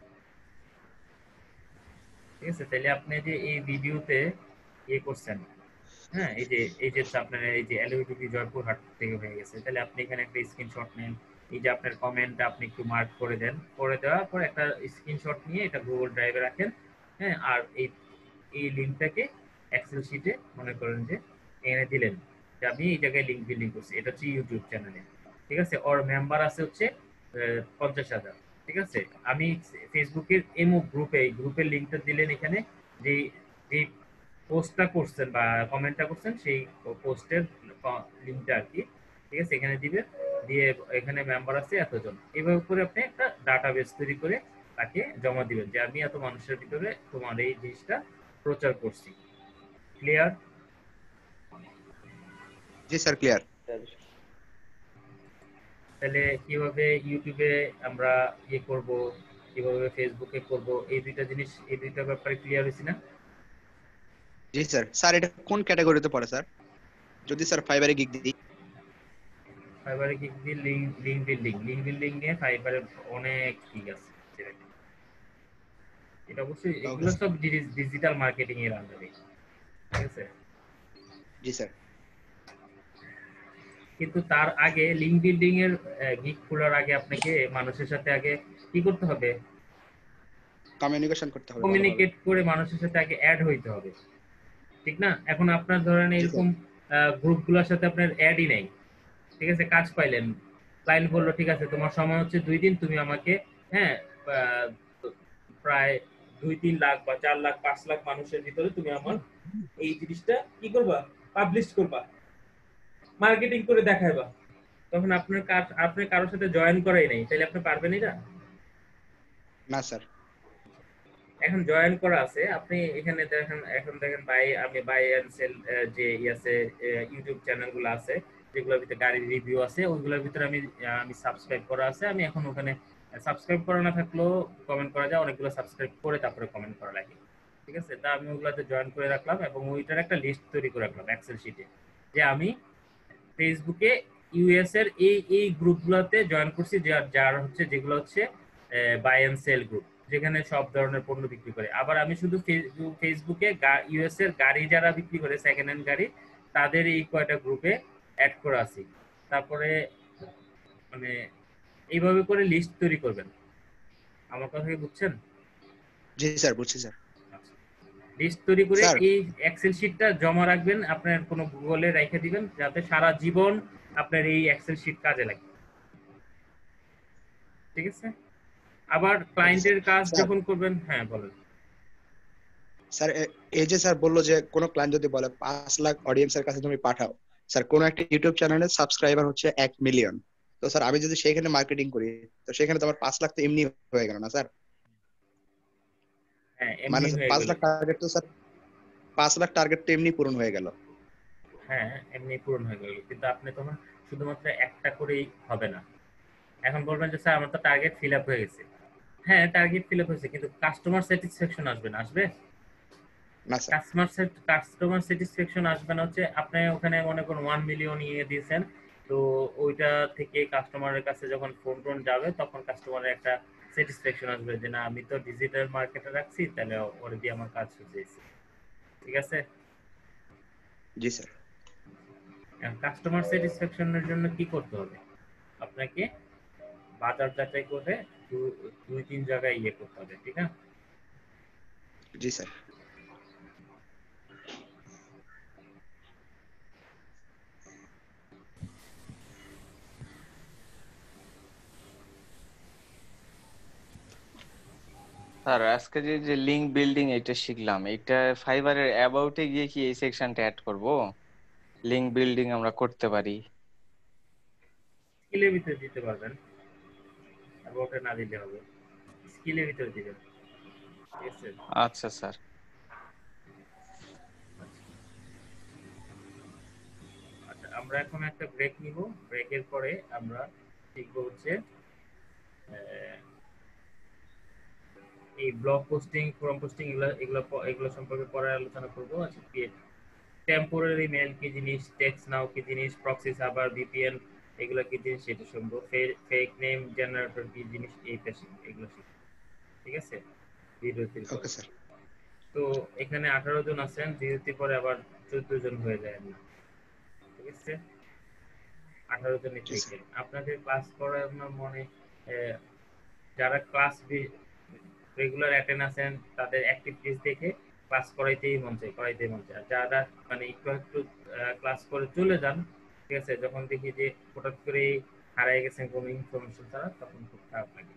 ঠিক আছে, তাহলে আপনি যে এই ভিডিওতে করছেন, হ্যাঁ, এই যে আপনার এই যে এলইউটিপি জয়পুরহাট থেকে হয়ে গেছে, তাহলে আপনি এখানে একটা স্ক্রিনশট নেন, এই যে আপনার কমেন্টটা আপনি একটু মার্ক করে দেন, করে দেওয়ার পর একটা স্ক্রিনশট নিয়ে এটা গুগল ড্রাইভে রাখেন। হ্যাঁ, আর এই লিংকটাকে এক্সেল শিটে মনে করেন যে এনে দিলেন যে আমি এই জায়গায় লিংক বিল্ডিং করছি, এটা হচ্ছে ইউটিউব চ্যানেলে। ঠিক আছে, ওর মেম্বার আছে হচ্ছে 50,000। ঠিক আছে, আমি ফেসবুকের এমও গ্রুপে, এই গ্রুপের লিংকটা দিলেন এখানে, যে পোস্টটা করছেন বা কমেন্টটা করছেন সেই পোস্টের লিংকটা আর কি। ঠিক আছে, এখানে দিবেন, দিয়ে এখানে মেম্বার আছে এতজন, এইভাবে করে আপনি একটা ডাটাবেস তৈরি করে তাকে জমা দিবেন যে আমি এত মানুষের ভিতরে তোমার এই জিনিসটা প্রচার করছি। ক্লিয়ার? জি স্যার, ক্লিয়ার। তাহলে কিভাবে ইউটিউবে আমরা করব, কিভাবে ফেসবুকে করব, এই দুইটা ব্যাপারে ক্লিয়ার হইছে না? জি স্যার, এটা কোন ক্যাটাগরিতে পড়ে স্যার? যদি স্যার ফাইবারে গিগ দিই, ফাইবারে গিগ দিয়ে লিংক বিল্ডিং নিয়ে ফাইবারে অনেক গিগ আছে। এটা অবশ্যই এগুলো সব ডিজিটাল মার্কেটিং এর আন্ডারে। ঠিক আছে, জি স্যার। কিন্তু তার আগে লিংক বিল্ডিং এর গিগ খোলার আগে আপনাকে মানুষের সাথে আগে কি করতে হবে? কমিউনিকেশন করতে হবে, কমিউনিকেট করে মানুষের সাথে আগে অ্যাড হইতে হবে, ঠিক না? এখন আপনার ধরেন এরকম গ্রুপগুলোর সাথে আপনার অ্যাডই নাই, ঠিক আছে, কাজ পাইলেন, ক্লায়েন্ট বললো ঠিক আছে তোমার সময় হচ্ছে 2 দিন, তুমি আমাকে প্রায় 2-3 লাখ বা 4 লাখ 5 লাখ মানুষের ভিতরে তুমি আমার এই জিনিসটা কি করবা, পাবলিশ করবা, মার্কেটিং করে দেখাইবা। তখন আপনার কারোর সাথে জয়েন করাই নাই, তাহলে আপনি পারবেন এটা? না স্যার। এখন জয়েন করা আছে, আপনি এখানে দেখেন, এখন দেখেন আমি বাই এন্ড সেল যে আছে ইউটিউব চ্যানেলগুলো আছে যেগুলোর ভিতরে গাড়ির রিভিউ আছে, ওইগুলোর ভিতরে আমি সাবস্ক্রাইব করা আছে। আমি এখন ওখানে সাবস্ক্রাইব করা না থাকলেও কমেন্ট করা যায়, অনেকগুলো সাবস্ক্রাইব করে তারপরে কমেন্ট করা লাগে। ঠিক আছে, তা আমি ওগুলাতে জয়েন করে রাখলাম এবং ওইটার একটা লিস্ট তৈরি করে রাখলাম এক্সেল শিটে, যে আমি ফেসবুকে ইউএস এর এই এই গ্রুপগুলোতে জয়েন করছি, যার হচ্ছে যেগুলো হচ্ছে বাই এন্ড সেল গ্রুপ, যেখানে সব ধরনের পণ্য বিক্রি করে। আবার আমি শুধু ফেসবুকে ইউএস এর গাড়ি যারা বিক্রি করে সেকেন্ড হ্যান্ড গাড়ি, তাদের এই কয়টা গ্রুপে অ্যাড করা আছি। তারপরে মানে এইভাবে করে লিস্ট তৈরি করবেন। আমার কথা কি বুঝছেন? জি স্যার, বুঝছি স্যার। লিস্ট তৈরি করে স্যার এই এক্সেল শিটটা জমা রাখবেন, আপনার কোনো গুগলে রেখে দিবেন, যাতে সারা জীবন আপনার এই এক্সেল শিট কাজে লাগে। ঠিক আছে? আবার ক্লায়েন্টের কাজ স্যার যখন করবেন, হ্যাঁ বলেন। স্যার এই যে স্যার বললো যে কোনো ক্লায়েন্ট যদি বলে 5 লাখ অডিয়েন্সের কাছে তুমি পাঠাও, স্যার কোন একটা ইউটিউব চ্যানেলের সাবস্ক্রাইবার হচ্ছে 1 মিলিয়ন, তো স্যার আমি যদি সেখানে মার্কেটিং করি, তো সেখানে তো আমার 5 লাখ তো এমনি হয়ে গেল না স্যার? হ্যাঁ মানে এমনি হয়ে 5 গেল। লাখ টার্গেট তো স্যার, 5 লাখ টার্গেট তো এমনি পূরণ হয়ে গেল। হ্যাঁ এমনি পূরণ হয়ে গেল, কিন্তু আপনি তখন শুধুমাত্র একটা করেই হবে না। এখন বলবেন যে স্যার আমার তো টার্গেট ফিল আপ হয়ে গেছে। হ্যাঁ টার্গেট ফিল আপ হয়েছে, কিন্তু কাস্টমার স্যাটিসফ্যাকশন আসবে না। আসবে না স্যার। কাস্টমার স্যাটিসফ্যাকশন আসবে না হচ্ছে আপনি ওখানে মনে করুন 1 মিলিয়ন ইয়ে দিয়েছেন, তো ওইটা থেকে কাস্টমারের কাছে যখন ফোন টোন যাবে, তখন কাস্টমারের একটা স্যাটিসফ্যাকশন আসবে যে না আমি তো ডিজিটাল মার্কেটে রাখছি, তাহলে ওর দিয়ে আমার কাজ হয়েছে। ঠিক আছে? জি স্যার। কাস্টমার স্যাটিসফ্যাকশনের জন্য কি করতে হবে? আপনাকে বাজার যাচাই করে 2-3 জায়গায় ইয়ে করতে হবে। ঠিক আছে? জি স্যার। স্যার আজকে যে যে লিংক বিল্ডিং এটা শিখলাম, এটা ফাইবারের অ্যাবাউটে গিয়ে কি এই সেকশনটা অ্যাড করব? লিংক বিল্ডিং আমরা করতে পারি। স্কিলের ভিতরে দিতে পারবেন, অ্যাবাউটে না দিলে হবে, স্কিলের ভিতরে দিবেন। ঠিক আছে? আচ্ছা স্যার। আচ্ছা আমরা এখন একটা ব্রেক নিব, ব্রেকের পরে আমরা শিখব হচ্ছে এই ব্লগ পোস্টিং, ফোরাম পোস্টিং, এগুলো সম্পর্কে পরে আলোচনা করব। আচ্ছা টেম্পোরারি মেল কি জিনিস, টেক্সট নাও কি জিনিস, প্রক্সি সার্ভার, ভিপিএন এগুলো কি জিনিস সেটা শুনবো। ফেক নেম জেনারেটর কি জিনিস, এইটা শিখবো, এগুলো শিখবো। ঠিক আছে? বিরতির পরে। Okay sir. তো এখানে 18 জন আছেন, বিরতির পরে আবার 14 জন হয়ে যায়। ঠিক আছে? 18 জনই থেকে আপনাদের ক্লাস করানোর মনে যারা ক্লাস রেগুলার অ্যাটেন্ড আছেন, তাদের অ্যাক্টিভিটিস দেখে ক্লাস করাইতেই মন চায়। আর যারা মানে একটু একটু ক্লাস করে চলে যান, ঠিক আছে, যখন দেখি যে হঠাৎ করে হারিয়ে গেছেন কোনো ইনফরমেশন ছাড়া, তখন খুব খারাপ লাগে।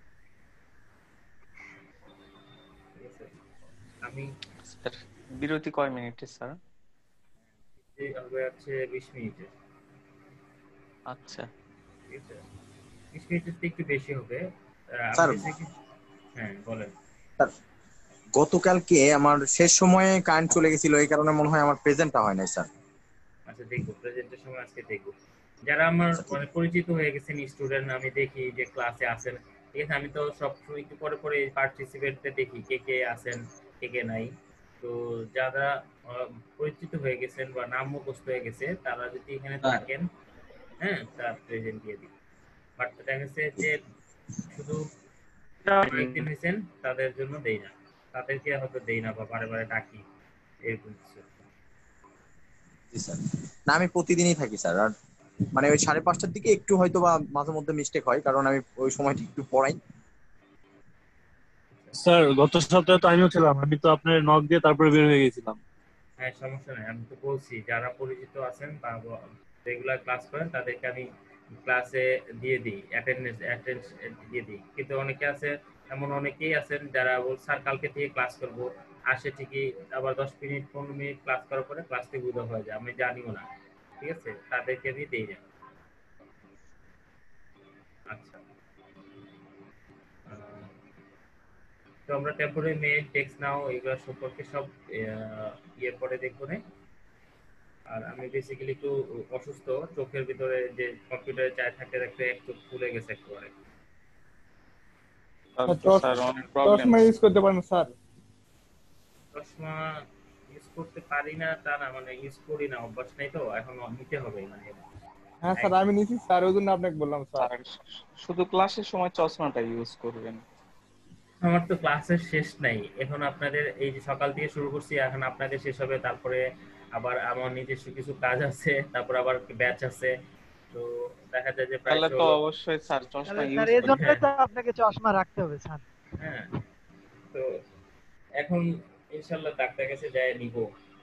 ঠিক আছে? আমি স্যার বিরতি কয় মিনিটের স্যার? হবে হচ্ছে 20 মিনিটের। আচ্ছা ঠিক আছে, 20 মিনিটের থেকে একটু বেশি হবে। স্যার হ্যাঁ বলেন। স্যার গতকালকে আমার শেষ সময়ে কারেন্ট চলে গেছিল, এই কারণে মনে হয় আমার প্রেজেন্টটা হয় নাই স্যার। আচ্ছা দেখবো প্রেজেন্টের সময়, আজকে দেখবো। যারা আমার মানে পরিচিত হয়ে গেছেন স্টুডেন্ট, আমি দেখি যে ক্লাসে আছেন, ঠিক আছে, আমি তো সব একটু পরে পরে পার্টিসিপেটতে দেখি কে কে আছেন কে কে নাই। তো যারা পরিচিত হয়ে গেছেন বা নাম মুখস্থ হয়ে গেছে, তারা যদি এখানে থাকেন, হ্যাঁ তার প্রেজেন্ট দিয়ে দিই। বাট দেখা গেছে যে শুধু একদিন হয়েছেন তাদের জন্য দেই না, তাদেরকে হয়তো দেই না বা বারে বারে ডাকি, এরকম কিছু। জি স্যার। না আমি প্রতিদিনই থাকি স্যার, আর মানে ওই 5:30টার দিকে একটু হয়তো বা মাঝে মধ্যে মিস্টেক হয়, কারণ আমি ওই সময়টা একটু পড়াই। স্যার গত সপ্তাহে তো আমিও ছিলাম, আমি তো আপনার নক দিয়ে তারপরে বের হয়ে গেছিলাম। হ্যাঁ সমস্যা নেই, আমি তো বলছি যারা পরিচিত আছেন বা রেগুলার ক্লাস করেন তাদেরকে আমি ক্লাসে দিয়ে দিই, অ্যাটেন্ডেন্স দিয়ে দিই। কিন্তু অনেকে আছে, এমন অনেকেই আছেন যারা বল স্যার কালকে থেকে ক্লাস করব, আসে ঠিকই, আবার 10 মিনিট 15 মিনিট ক্লাস করার পরে ক্লাস থেকে উদয় হয়ে যায়, আমি জানিও না। ঠিক আছে? তাদেরকে আমি দিয়ে যাই। আচ্ছা তো আমরা টেম্পোরারি মেল, টেক্সট নাও এগুলো সম্পর্কে সব ইয়ে পরে দেখবো না। আর আমি বেসিক্যালি একটু অসুস্থ, চোখের ভিতরে যে কম্পিউটারে চায় থাকে দেখতে একটু ফুলে গেছে একেবারে। স্যার অনেক প্রবলেম। চশমা ইউজ করতে পারেন স্যার। চশমা ইউজ করতে পারি না তা না, মানে ইউজ করি না, অভ্যাস নাই তো, এখন নিতে হবে মানে। হ্যাঁ স্যার আমি নিছি স্যার, ওই জন্য আপনাকে বললাম স্যার। আর শুধু ক্লাসের সময় চশমাটা ইউজ করবেন। আমার তো ক্লাসের শেষ নাই এখন, আপনাদের এই যে সকাল থেকে শুরু করছি, এখন আপনাদের শেষ হবে, তারপরে আবার আমার নিজস্ব কিছু কাজ আছে, তারপর আবার ব্যাচ আছে, তো দেখা যায় যে প্রায় তাহলে তো হলো। অবশ্যই স্যার চশমা তাহলে স্যার ইউজ এই করবেন। জন্যই তো আপনাকে চশমা রাখতে হবে স্যার। হ্যাঁ, তো এখন ইনশাল্লাহ ডাক্তার কাছে যাই নিব।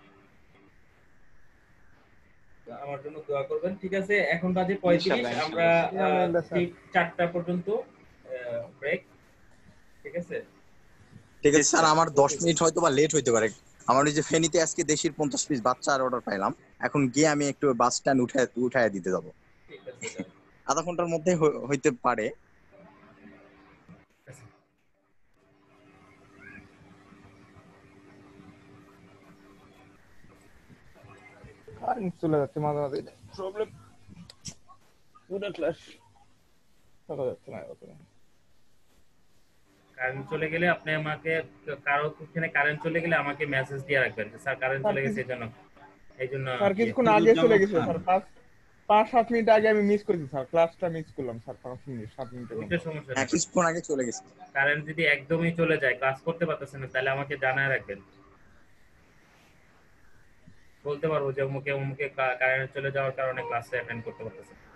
তো আমার জন্য দোয়া করবেন, ঠিক আছে? এখন বাজে 35, ইনশাআল্লাহ আমরা ইনশাআল্লাহ। আলহামদুলিল্লাহ স্যার। ঠিক 4টা পর্যন্ত ব্রেক, ঠিক আছে? ঠিক জি আছে স্যার, স্যার। আমার 10 মিনিট হয়তো বা লেট হইতে পারে। আমার ওই যে ফেনীতে আজকে দেশির 50 পিস বাচ্চার অর্ডার পাইলাম, এখন গিয়ে আমি একটু বাস স্ট্যান্ড উঠায় দিতে যাবো। ঠিক আছে, যাও। আধা ঘন্টার মধ্যে হইতে পারে। কারেন্ট চলে যাচ্ছে মাঝে মাঝে, প্রবলেম। পুরো ক্লাস থাকা যাচ্ছে না এখন। কারেন্ট চলে গেলে আপনি আমাকে, কারো ওখানে কারেন্ট চলে গেলে আমাকে মেসেজ দিয়ে রাখবেন যে স্যার কারেন্ট স্যার চলে গেছে, কিছু এই জন্য স্যার ইয়ে। কিছুক্ষণ আগে চলে গেছে স্যার, 5-7 মিনিট আগে আমি মিস করেছি স্যার, ক্লাসটা মিস করলাম স্যার 5 মিনিট 7 মিনিটের ওইটা মতো। সমস্যা হ্যাঁ নেই, কিছুক্ষণ আগে চলে গেছে। কারেন্ট যদি একদমই চলে যায়, ক্লাস করতে পারতেছেন না, তাহলে আমাকে জানায় রাখবেন, বলতে পারবো যে অমুকে অমুকে কারেন্ট চলে যাওয়ার কারণে ক্লাসে অ্যাটেন্ড করতে পারতেছেন না।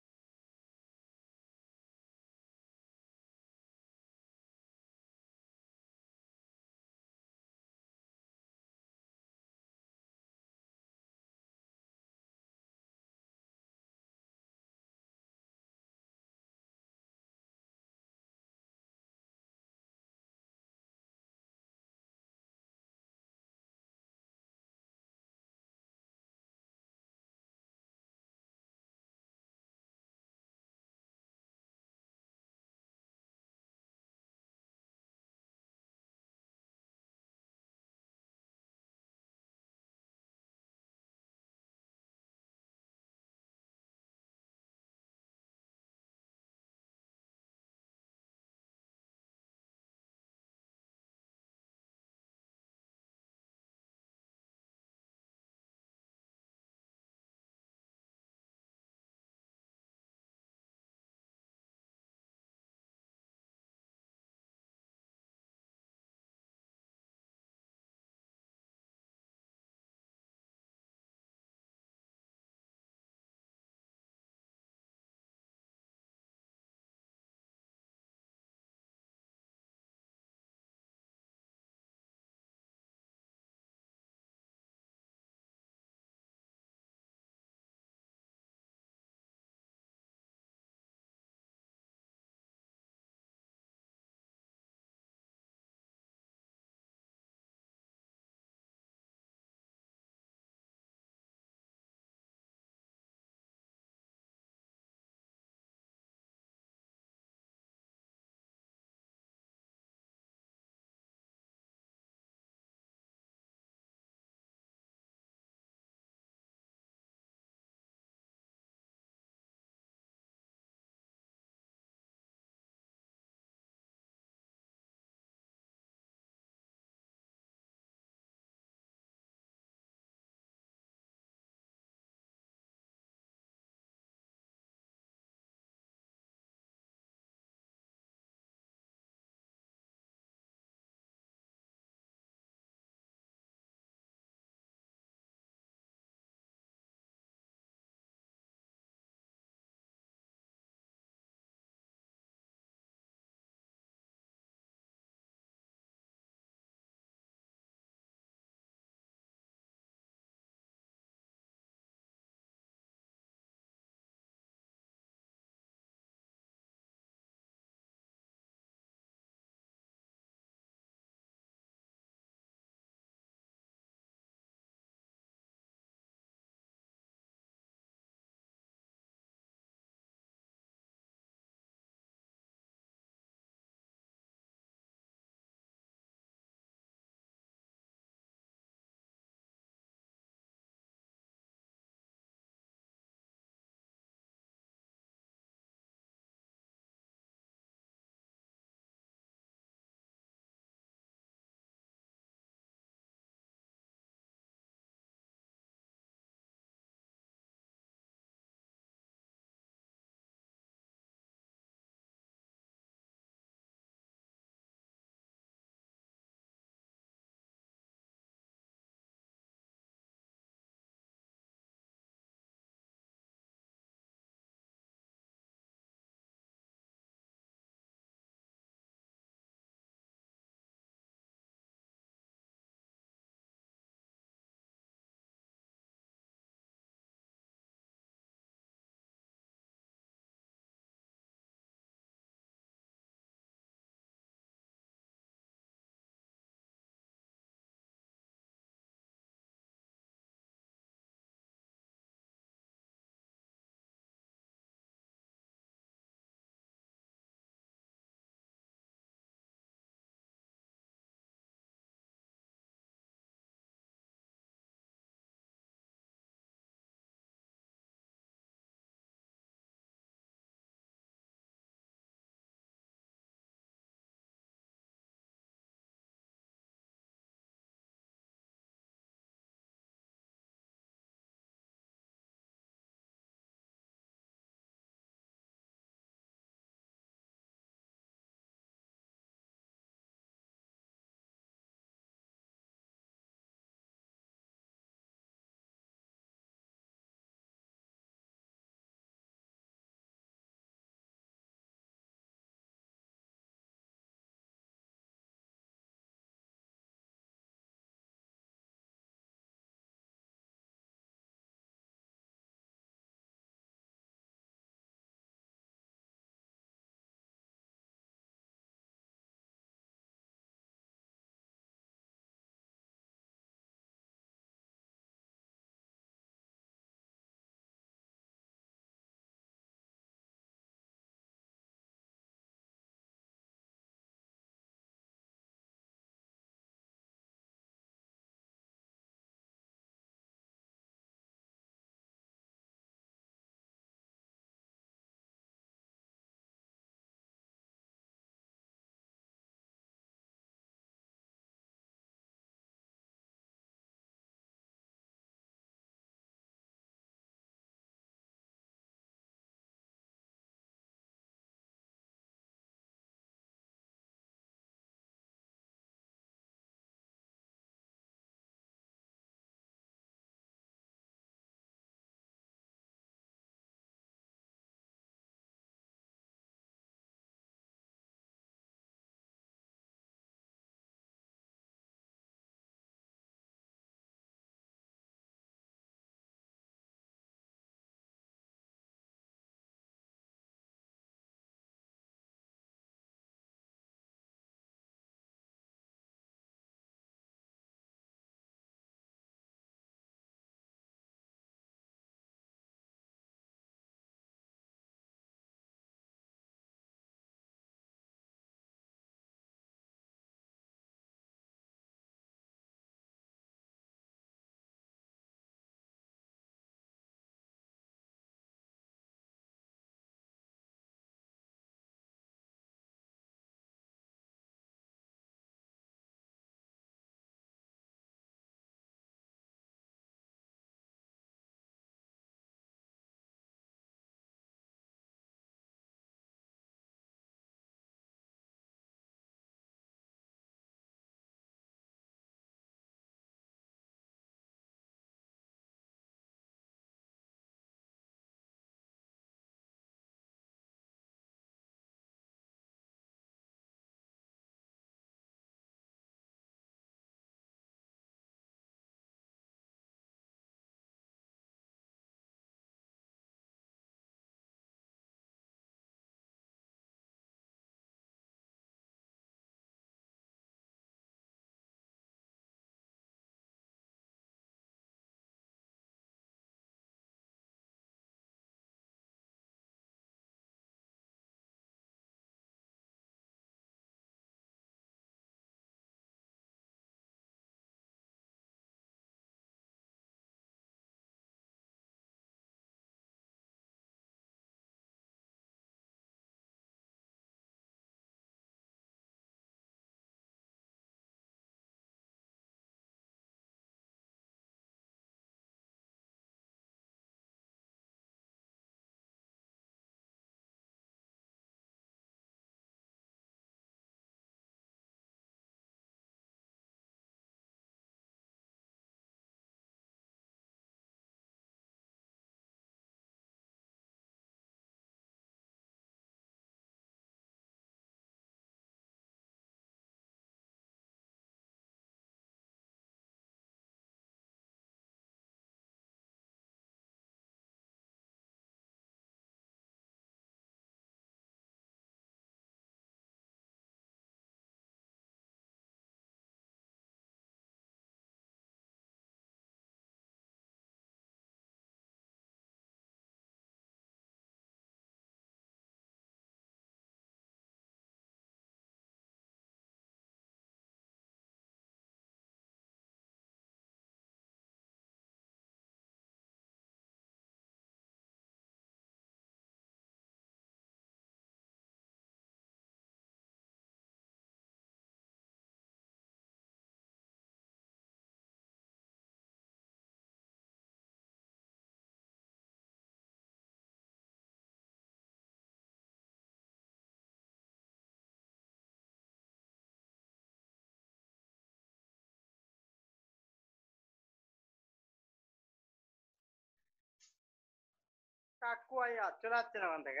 কাকু আইয়া চলে যাচ্ছেন ওখান থেকে।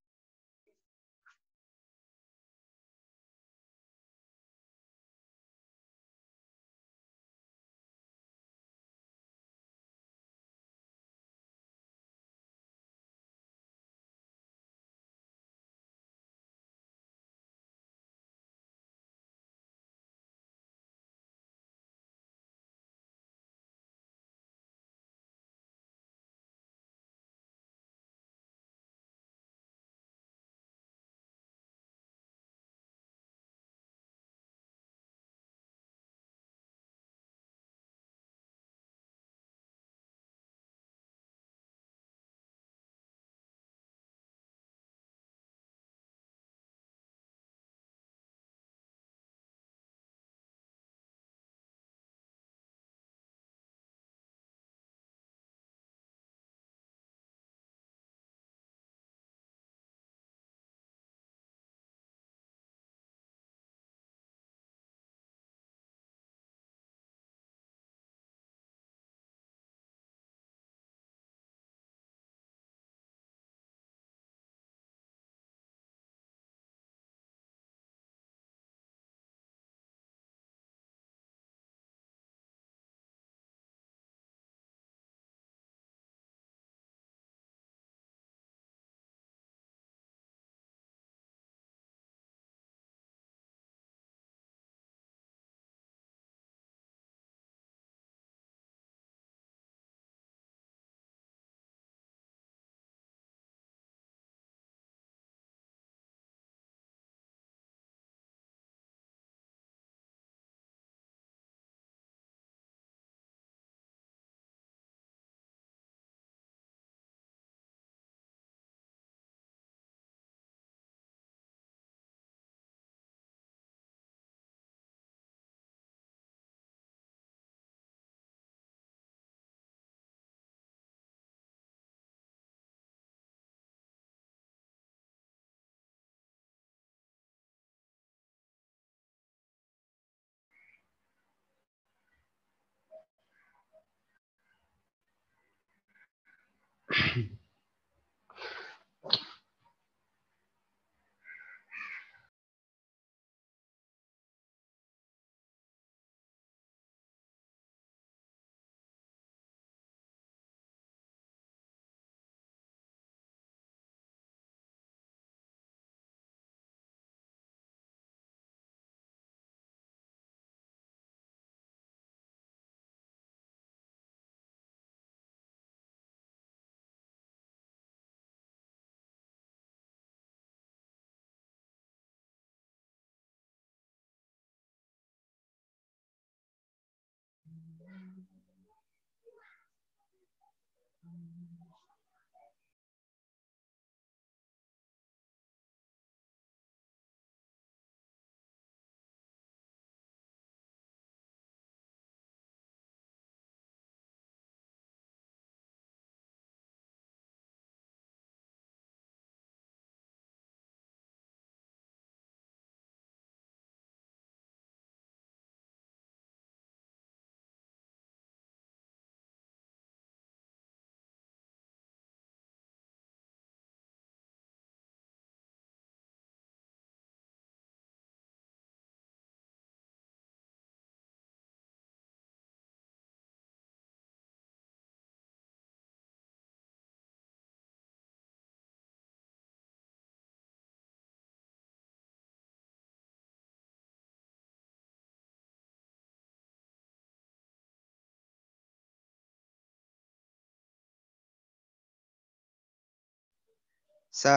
Sir,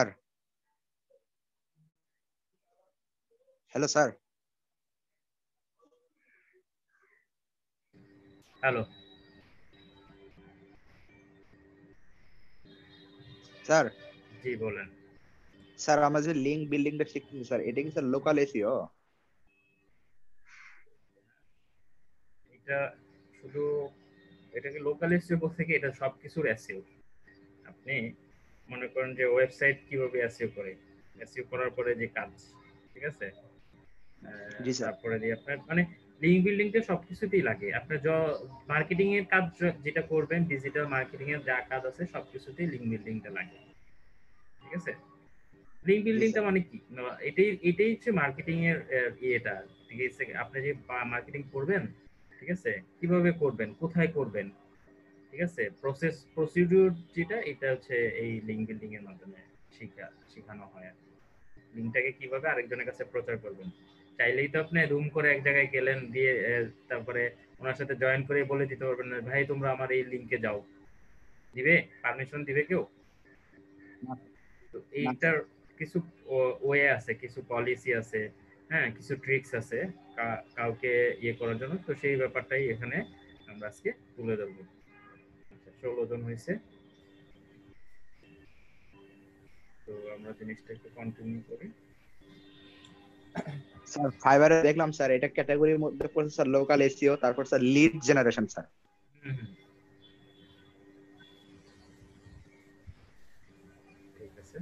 hello sir. Hello sir, জি বলেন। স্যার আমরা যে লিঙ্ক বিল্ডিংটা শিখতেছি স্যার, এটা কি স্যার লোকাল এসইও? এটা শুধু এটাকে লোকাল এসইও বলতে কি এটা সবকিছুর এসইও। আপনি মনে করেন যে ওয়েবসাইট কিভাবে এসইও করে, এসইও করার পরে যে কাজ, ঠিক আছে, জি স্যার। তারপরে দিয়ে আপনার মানে লিঙ্ক বিল্ডিংটা সবকিছুতেই লাগে। আপনার মার্কেটিং এর কাজ যেটা করবেন, ডিজিটাল মার্কেটিং এর যা কাজ আছে সবকিছুতেই লিঙ্ক বিল্ডিংটা লাগে। ঠিক আছে? লিঙ্ক বিল্ডিংটা মানে কি না, এটাই হচ্ছে মার্কেটিং এর ইয়েটা। ঠিক আছে, আপনি যে মার্কেটিং করবেন, ঠিক আছে, কিভাবে করবেন, কোথায় করবেন, ঠিক আছে, প্রসিডিউর যেটা, এটা হচ্ছে এই লিঙ্ক বিল্ডিং এর মাধ্যমে শেখানো হয়। লিঙ্কটাকে কিভাবে আরেকজনের কাছে প্রচার করবেন। চাইলেই তো আপনি রুম করে এক জায়গায় গেলেন, দিয়ে তারপরে ওনার সাথে জয়েন করে বলে দিতে পারবেন না, ভাই তোমরা আমার এই লিঙ্কে যাও। দিবে? পারমিশন দিবে কেউ? তো এইটার কিছু ওয়ে আছে, কিছু পলিসি আছে, হ্যাঁ, কিছু ট্রিক্স আছে কাউকে ইয়ে করার জন্য। তো সেই ব্যাপারটাই এখানে আমরা আজকে তুলে ধরবো। 16 জন হয়েছে, তো আমরা জিনিসটা একটু কন্টিনিউ করি। স্যার ফাইবারে দেখলাম স্যার এটা ক্যাটাগরির মধ্যে পড়ছে স্যার লোকাল এসইও, তারপর স্যার লিড জেনারেশন স্যার। ঠিক আছে,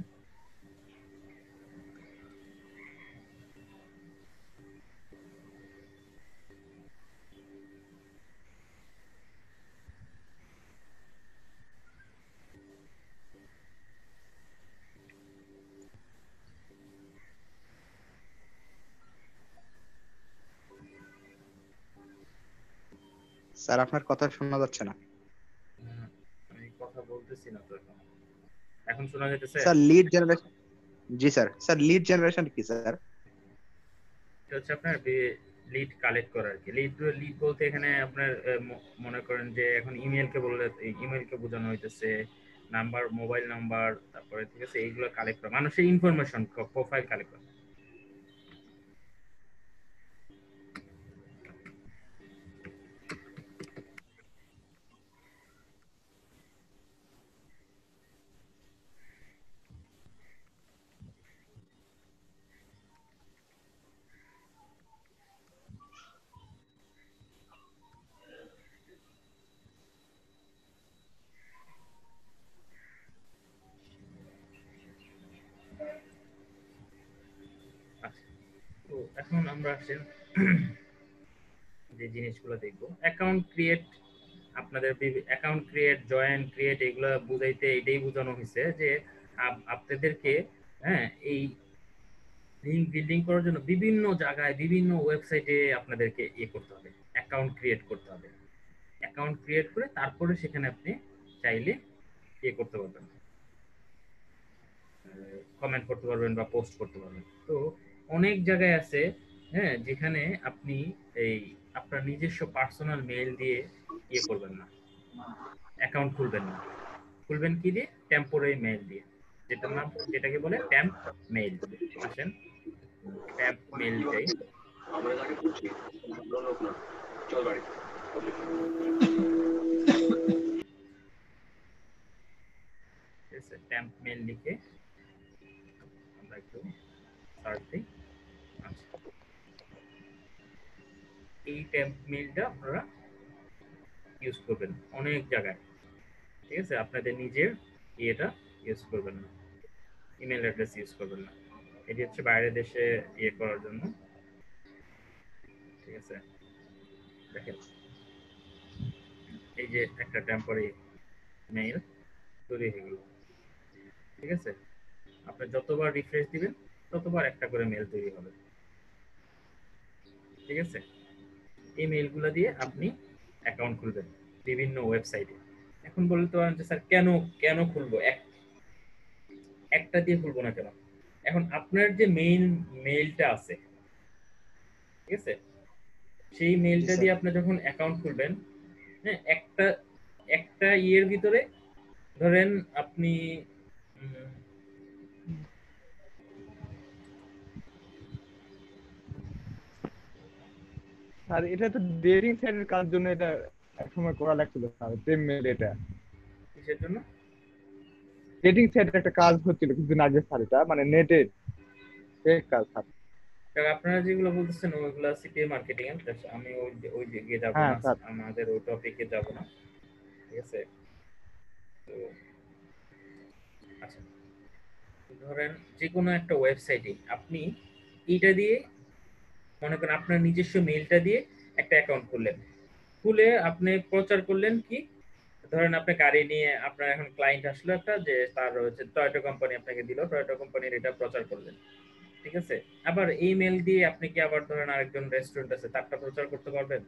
স্যার আপনার কথা শোনা যাচ্ছে না। আমি কথা বলতেছি না তো এখন। এখন শোনা যাচ্ছে? স্যার লিড জেনারেশন, জি স্যার। স্যার লিড জেনারেশন কি স্যার? এটা হচ্ছে আপনার লিড কালেক্ট করা আর কি। লিড বলতে এখানে আপনার মনে করেন যে এখন ইমেলকে বললে ইমেলকে বোঝানো হইতেছে, নাম্বার, মোবাইল নাম্বার, তারপরে ঠিক আছে, এইগুলো কালেক্ট করা, মানুষের ইনফরমেশন, প্রোফাইল কালেক্ট করা। তো এখন আমরা আসেন যে জিনিসগুলো দেখবো। অ্যাকাউন্ট ক্রিয়েট, আপনাদের অ্যাকাউন্ট ক্রিয়েট, জয়েন, ক্রিয়েট, এগুলো বুঝাইতে এটাই বোঝানো হয়েছে যে আপনাদেরকে, হ্যাঁ, এই লিঙ্ক বিল্ডিং করার জন্য বিভিন্ন জায়গায়, বিভিন্ন ওয়েবসাইটে আপনাদেরকে ইয়ে করতে হবে, অ্যাকাউন্ট ক্রিয়েট করতে হবে। অ্যাকাউন্ট ক্রিয়েট করে তারপরে সেখানে আপনি চাইলে ইয়ে করতে পারবেন, কমেন্ট করতে পারবেন বা পোস্ট করতে পারবেন। তো অনেক জায়গায় আছে, হ্যাঁ, যেখানে আপনি এই আপনার নিজস্ব পার্সোনাল মেইল দিয়ে ইয়ে করবেন না, অ্যাকাউন্ট খুলবেন না। খুলবেন কি দিয়ে? টেম্পোরারি মেইল দিয়ে, যেটার নাম, যেটাকে বলে ট্যাম্প মেইল। আসেন ট্যাম্প মেইল যাই। ট্যাম্প মেইল লিখে আমরা একটু সার্চ দিই। আচ্ছা, এই ট্যাম্প মেইলটা আপনারা ইউজ করবেন অনেক জায়গায়, ঠিক আছে? আপনাদের নিজের ইয়েটা ইউজ করবেন না, ইমেল অ্যাড্রেস ইউজ করবেন না। এটি হচ্ছে বাইরের দেশে ইয়ে করার জন্য, ঠিক আছে? দেখেন, এই যে একটা টেম্পোরারি মেইল তৈরি হয়ে গেল, ঠিক আছে? আপনি যতবার রিফ্রেশ দিবেন ততবার একটা করে মেইল তৈরি হবে, ঠিক আছে? এই মেইলগুলো দিয়ে আপনি অ্যাকাউন্ট খুলবেন বিভিন্ন ওয়েবসাইটে। এখন বলতে পারেন যে স্যার কেন কেন খুলবো, একটা দিয়ে খুলবো না কেন? এখন আপনার যে মেইন মেইলটা আছে, ঠিক আছে, সেই মেইলটা দিয়ে আপনি যখন অ্যাকাউন্ট খুলবেন, হ্যাঁ, একটা ইয়ের ভিতরে ধরেন আপনি আর এটা তো ডেটিং সাইটের কাজ জন্য এটা একসময় করা লাগছিল স্যার, সেম মেল এটা কিসের জন্য? ডেটিং সাইটের একটা কাজ হচ্ছিল কিছুদিন আগে স্যার, এটা মানে নেটে ফেক কাজ স্যার। আপনারা যেগুলো বলতেছেন ওইগুলো সিপিএ মার্কেটিং এর, আমি ওই দিকে যাব হ্যাঁ না, স্যার। আমাদের ওই টপিকে যাব না, ঠিক আছে? তো আচ্ছা, ধরেন যে কোনো একটা ওয়েবসাইটে আপনি এইটা দিয়ে, মনে করেন আপনার নিজস্ব মেইলটা দিয়ে একটা অ্যাকাউন্ট খুললেন, খুলে আপনি প্রচার করলেন কি, ধরেন আপনি গাড়ি নিয়ে আপনার এখন ক্লায়েন্ট আসলো একটা, যে তার হচ্ছে টয়োটা কোম্পানি আপনাকে দিল, টয়োটা কোম্পানির এটা প্রচার করলেন, ঠিক আছে। আবার ইমেল দিয়ে আপনি কি আবার ধরেন আরেকজন রেস্টুরেন্ট আছে তারটা প্রচার করতে পারবেন?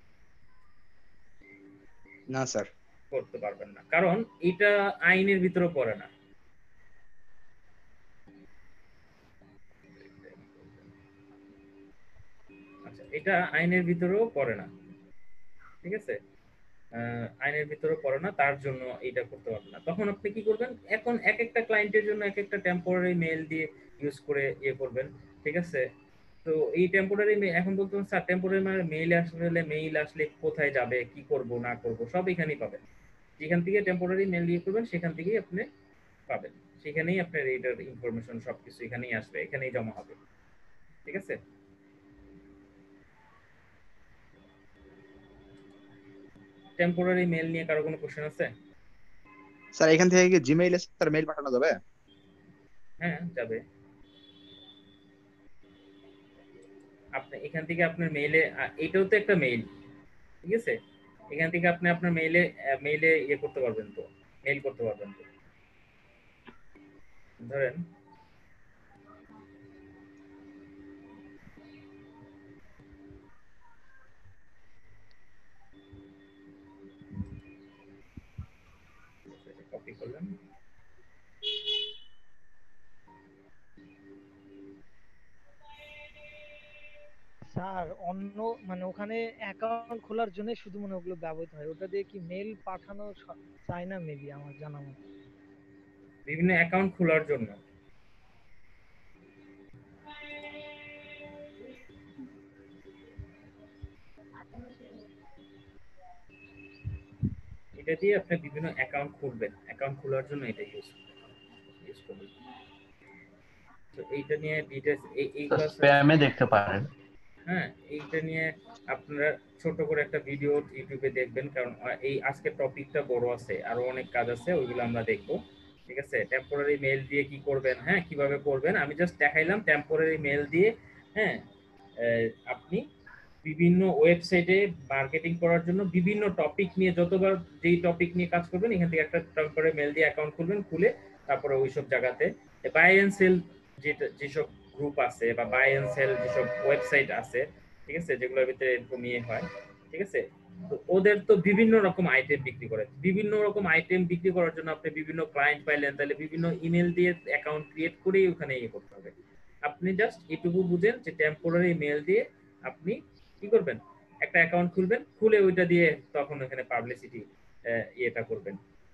না স্যার। করতে পারবেন না, কারণ এটা আইনের ভিতরে পড়ে না। আচ্ছা, এটা আইনের ভিতরেও পড়ে না, ঠিক আছে। আইনের ভিতরে পড়ে না, তার জন্য এটা করতে পারবেন না। তখন আপনি কি করবেন, এখন এক একটা ক্লায়েন্টের জন্য এক একটা টেম্পোরারি মেইল দিয়ে ইউজ করে ইয়ে করবেন, ঠিক আছে। তো এই টেম্পোরারি এখন বলতে স্যার টেম্পোরারি মেইল আসলে কোথায় যাবে, কি করব না করব সব এখানেই পাবেন। যেখান থেকে টেম্পোরারি মেইল দিয়ে করবেন সেখান থেকেই আপনি পাবেন, সেখানেই আপনার এইটার ইনফরমেশন সবকিছু এখানেই আসবে, এখানেই জমা হবে, ঠিক আছে। টেম্পোরারি মেইল নিয়ে কারো কোনো কোশ্চেন আছে? স্যার এখান থেকে কি জিমেইলে স্যার মেইল পাঠানো যাবে? হ্যাঁ যাবে। আপনি এখান থেকে আপনার মেইলে, এটাও তো একটা মেইল, ঠিক আছে। এখান থেকে আপনি আপনার মেইলে ইয়ে করতে পারবেন, তো মেইল করতে পারবেন তো। ধরেন কপি করলেন, স্যার অন্য মানে ওখানে অ্যাকাউন্ট খোলার জন্য শুধু মনে হয় ওগুলো ব্যবহৃত হয়, ওটা দিয়ে কি মেল পাঠানো চাই না মেবি আমার জানা মতে। বিভিন্ন অ্যাকাউন্ট খোলার জন্য। এটা দিয়ে আপনি বিভিন্ন অ্যাকাউন্ট খুলবেন, অ্যাকাউন্ট খোলার জন্য এটা ইউজ করবেন। তো এইটা নিয়ে ডিটেইলস এইগুলো স্প্যামে দেখতে পারেন। হ্যাঁ, এইটা নিয়ে আপনারা ছোট করে একটা ভিডিও ইউটিউবে দেখবেন, কারণ এই আজকের টপিকটা বড় আছে, আরো অনেক কাজ আছে, ওইগুলো আমরা দেখবো, ঠিক আছে। টেম্পোরারি মেইল দিয়ে কি করবেন, হ্যাঁ কিভাবে করবেন আমি জাস্ট দেখাইলাম। টেম্পোরারি মেইল দিয়ে হ্যাঁ আপনি বিভিন্ন ওয়েবসাইটে মার্কেটিং করার জন্য বিভিন্ন টপিক নিয়ে, যতবার যেই টপিক নিয়ে কাজ করবেন এখান থেকে একটা টেম্পোরারি মেইল দিয়ে অ্যাকাউন্ট খুলবেন, খুলে তারপরে ওইসব জায়গাতে বাই এন্ড সেল যেসব গ্রুপ আছে বা বাই এন্ড সেল যেসব ওয়েবসাইট আছে, ঠিক আছে, যেগুলোর ভিতরে এরকম ইয়ে হয়, ঠিক আছে। তো ওদের তো বিভিন্ন রকম আইটেম বিক্রি করে, বিভিন্ন রকম আইটেম বিক্রি করার জন্য আপনি বিভিন্ন ক্লায়েন্ট পাইলেন, তাহলে বিভিন্ন ইমেল দিয়ে অ্যাকাউন্ট ক্রিয়েট করেই ওখানে ইয়ে করতে হবে। আপনি জাস্ট এটুকু বুঝেন যে টেম্পোরারি মেইল দিয়ে আপনি কি করবেন, একটা অ্যাকাউন্ট খুলবেন, খুলে ওইটা দিয়ে তখন ওখানে পাবলিসিটি ইয়েটা করবেন,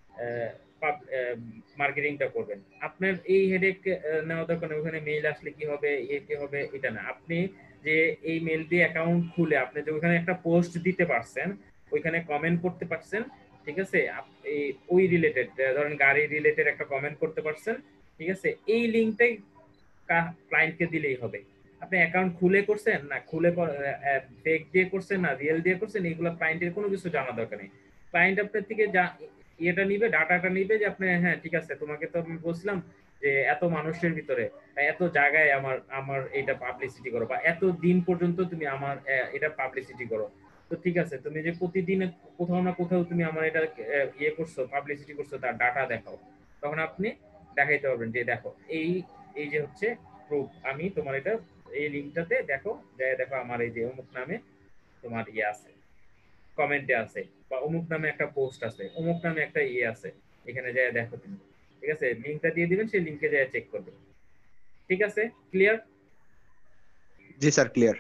মার্কেটিংটা করবেন। আপনার এই হেডেক নেওয়া দরকার নেই, ওখানে মেইল আসলে কি হবে কি হবে এটা না। আপনি যে এই মেইল দিয়ে অ্যাকাউন্ট খুলে আপনি যে ওখানে একটা পোস্ট দিতে পারছেন, ওইখানে কমেন্ট করতে পারছেন, ঠিক আছে, ওই রিলেটেড ধরেন গাড়ি রিলেটেড একটা কমেন্ট করতে পারছেন, ঠিক আছে, এই লিঙ্কটাই ক্লায়েন্টকে দিলেই হবে। আপনি অ্যাকাউন্ট খুলে করছেন না খুলে ফেক দিয়ে করছেন না রিয়েল দিয়ে করছেন, এগুলো ক্লায়েন্টের কোনো কিছু জানা দরকার নেই। ক্লায়েন্ট আপনার থেকে যা এটা নিবে, ডাটাটা নিবে যে আপনি হ্যাঁ ঠিক আছে, তোমাকে তো আমি বলছিলাম যে এত মানুষের ভিতরে এত জায়গায় আমার আমার এটা পাবলিসিটি করো, বা এত দিন পর্যন্ত তুমি আমার এটা পাবলিসিটি করো। তো ঠিক আছে, তুমি যে প্রতিদিন কোথাও না কোথাও তুমি আমার এটা ইয়ে করছো, পাবলিসিটি করছো, তার ডাটা দেখাও। তখন আপনি দেখাইতে পারবেন যে দেখো এই এই যে হচ্ছে প্রুফ, আমি তোমার এটা এই লিঙ্কটাতে দেখো, দেখো আমার এই যে অমুক নামে তোমার ইয়ে আছে, কমেন্টে আছে, বা অমুক নামে একটা পোস্ট আছে, অমুক নামে একটা ইয়ে আছে, এখানে যায় দেখো তুমি, ঠিক আছে। লিঙ্কটা দিয়ে দিবেন, সেই লিঙ্কে যায় চেক করবে, ঠিক আছে। ক্লিয়ার? জি স্যার ক্লিয়ার।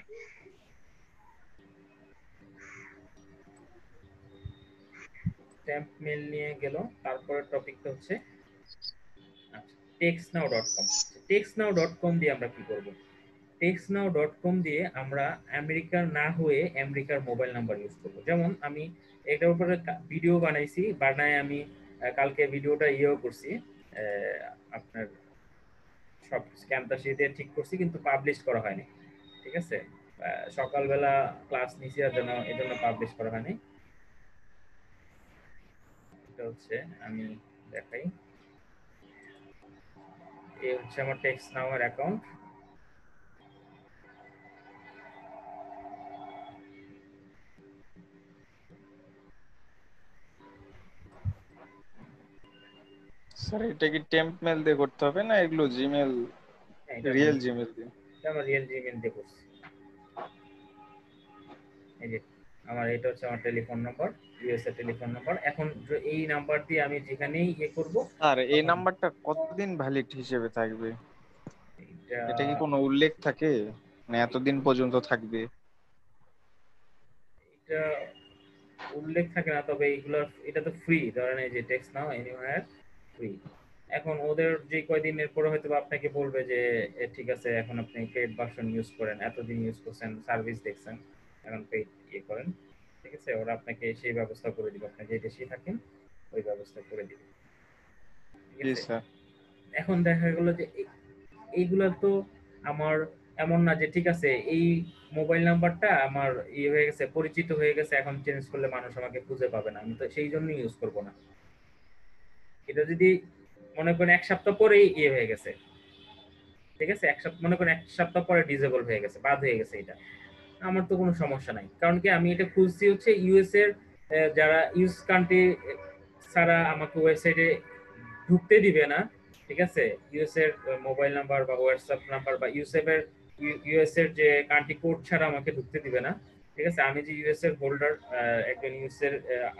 স্ট্যাম্প মেল নিয়ে গেল, তারপরের টপিকটা হচ্ছে textnow.com। textnow.com দিয়ে আমরা কি করব? textnow.com দিয়ে আমরা আমেরিকার না হয়ে আমেরিকার মোবাইল নাম্বার ইউজ করব। যেমন আমি এটার উপরে ভিডিও বানাইছি, বানায় আমি কালকে ভিডিওটা ইয়েও করছি, আপনার সব স্ক্যামটা দিয়ে ঠিক করছি, কিন্তু পাবলিশ করা হয়নি, ঠিক আছে। সকালবেলা ক্লাস নিছি আর জন্য এজন্য পাবলিশ করা হয়নি। এটা হচ্ছে আমি দেখাই, এই হচ্ছে আমার textnow এর অ্যাকাউন্ট। স্যার এটা কি টেম্প মেল দিয়ে করতে হবে না এগুলো জিমেল হ্যাঁ, এটা রিয়েল আমার জিমেল দিয়ে? এটা আমার রিয়েল জিমেল দিয়ে করছি। এই যে আমার এটা হচ্ছে আমার টেলিফোন নাম্বার, ইউএস এর টেলিফোন নাম্বার। এখন এই নাম্বার দিয়ে আমি যেখানেই করব, স্যার এই তখন নাম্বারটা কতদিন ভ্যালিড হিসেবে থাকবে? এটা এটা কি কোনো উল্লেখ থাকে মানে এতদিন পর্যন্ত থাকবে? এটা উল্লেখ থাকে না, তবে এইগুলো এটা তো ফ্রি, ধরেন এই যে টেক্সট নাও এনিওয়্যার ফ্রি। এখন ওদের যে কয়দিনের পরে হয়তো আপনাকে বলবে যে ঠিক আছে এখন আপনি পেড ভার্সন ইউজ করেন, এতদিন ইউজ করছেন, সার্ভিস দেখছেন, এখন পেড করেন। ঠিক আছে, ওরা আপনাকে সেই ব্যবস্থা করে দিবে, আপনি যে দেশে থাকেন ওই ব্যবস্থা করে দিবে। ঠিক জি আছে, স্যার। এখন দেখা গেল যে এইগুলা তো আমার এমন না যে ঠিক আছে এই মোবাইল নাম্বারটা আমার হয়ে গেছে, পরিচিত হয়ে গেছে, এখন চেঞ্জ করলে মানুষ আমাকে খুঁজে পাবে না, আমি তো সেই জন্যই ইউজ করব না। এটা যদি মনে করেন এক সপ্তাহ পরেই হয়ে গেছে, ঠিক আছে, মনে করেন এক সপ্তাহ পরে ডিসেবল হয়ে গেছে, বাদ হয়ে গেছে, এটা আমার তো কোনো সমস্যা নাই। কারণ কি আমি এটা খুঁজছি হচ্ছে ইউএস এর যারা ইউএস কান্ট্রি ছাড়া আমাকে ওয়েবসাইটে ঢুকতে দিবে না। ঠিক আছে, ইউএস এর মোবাইল নাম্বার বা হোয়াটসঅ্যাপ নাম্বার বা ইউএস এর যে কান্ট্রি কোড ছাড়া আমাকে ঢুকতে দিবে না। ঠিক আছে, আমি যে ইউএস এর হোল্ডার, একজন ইউএস এর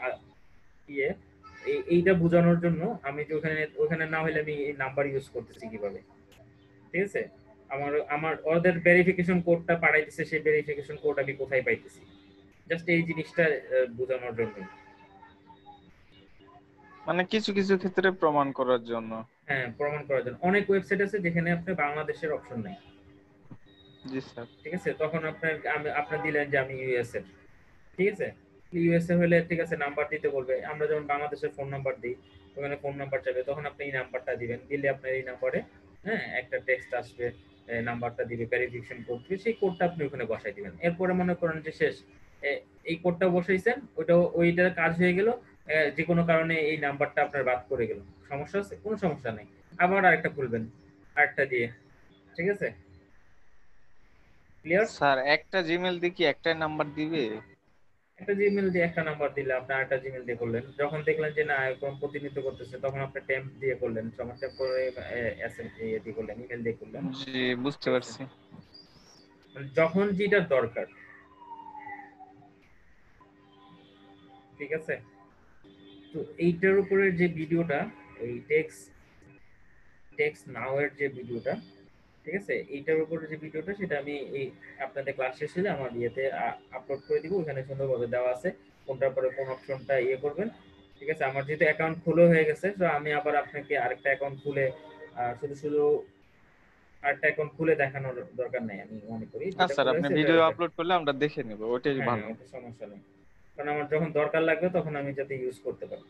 এইটা বোঝানোর জন্য আমি যে ওখানে না হলে আমি এই নাম্বার ইউজ করতেছি কিভাবে। ঠিক আছে, আমার ওদের ভেরিফিকেশন কোডটা পাঠাইতেছে, সেই ভেরিফিকেশন কোড আমি কোথায় পাইতেছি, জাস্ট এই জিনিসটা বোঝানোর জন্য। মানে কিছু কিছু ক্ষেত্রে প্রমাণ করার জন্য। হ্যাঁ, প্রমাণ করার জন্য। অনেক ওয়েবসাইট আছে যেখানে আপনার বাংলাদেশের অপশন নাই। জি স্যার। ঠিক আছে, তখন আপনি দিলেন যে আমি ইউএস এর, ঠিক আছে, ইউএস এ হলে ঠিক আছে নাম্বার দিতে বলবে, আমরা যেমন বাংলাদেশের ফোন নাম্বার দিই, ওখানে ফোন নাম্বার চাইবে, তখন আপনি এই নাম্বারটা দিবেন, দিলে আপনার এই নাম্বারে একটা টেক্সট আসবে, নাম্বারটা দিবে, ভেরিফিকেশন কোড দিবে, সেই কোডটা আপনি ওখানে বসাই দিবেন। এরপরে মনে করেন যে শেষ, এই কোডটা বসাইছেন, ওইটার কাজ হয়ে গেল, যে কোনো কারণে এই নাম্বারটা আপনার বাদ করে গেল, সমস্যা আছে? কোনো সমস্যা নেই, আবার আরেকটা খুলবেন আরেকটা দিয়ে। ঠিক আছে, ক্লিয়ার? স্যার একটা জিমেল দিয়ে কি একটা নাম্বার দিবে? একটা জিমেল দিয়ে একটা নাম্বার দিলে আপনি আরেকটা জিমেল দিয়ে করলেন, যখন দেখলেন যে না এরকম প্রতিনিধিত্ব করতেছে তখন আপনি টেম্প দিয়ে করলেন, সমস্যা করে এসএমএস দিয়ে করলেন, ইমেল দিয়ে করলেন। জি বুঝতে পারছি। যখন যেটা দরকার। ঠিক আছে, তো এইটার উপরে যে ভিডিওটা, এই টেক্সট নাও এর যে ভিডিওটা, ঠিক আছে, এইটার উপরে যে ভিডিওটা সেটা আমি এই আপনাদের ক্লাস শেষ হলে আমার ইয়েতে আপলোড করে দিব, ওখানে সুন্দরভাবে দেওয়া আছে কোনটার পরে কোন অপশনটা করবেন। ঠিক আছে, আমার যেহেতু অ্যাকাউন্ট খুলে হয়ে গেছে, তো আমি আবার আপনাকে আরেকটা অ্যাকাউন্ট খুলে শুধু আরেকটা অ্যাকাউন্ট খুলে দেখানোর দরকার নাই, আমি মনে করি না স্যার আপনি ভিডিও আপলোড করলে আমরা দেখে নেব, ওইটাই ভালো। সমস্যা নেই, কারণ আমার যখন দরকার লাগবে তখন আমি যাতে ইউজ করতে পারি।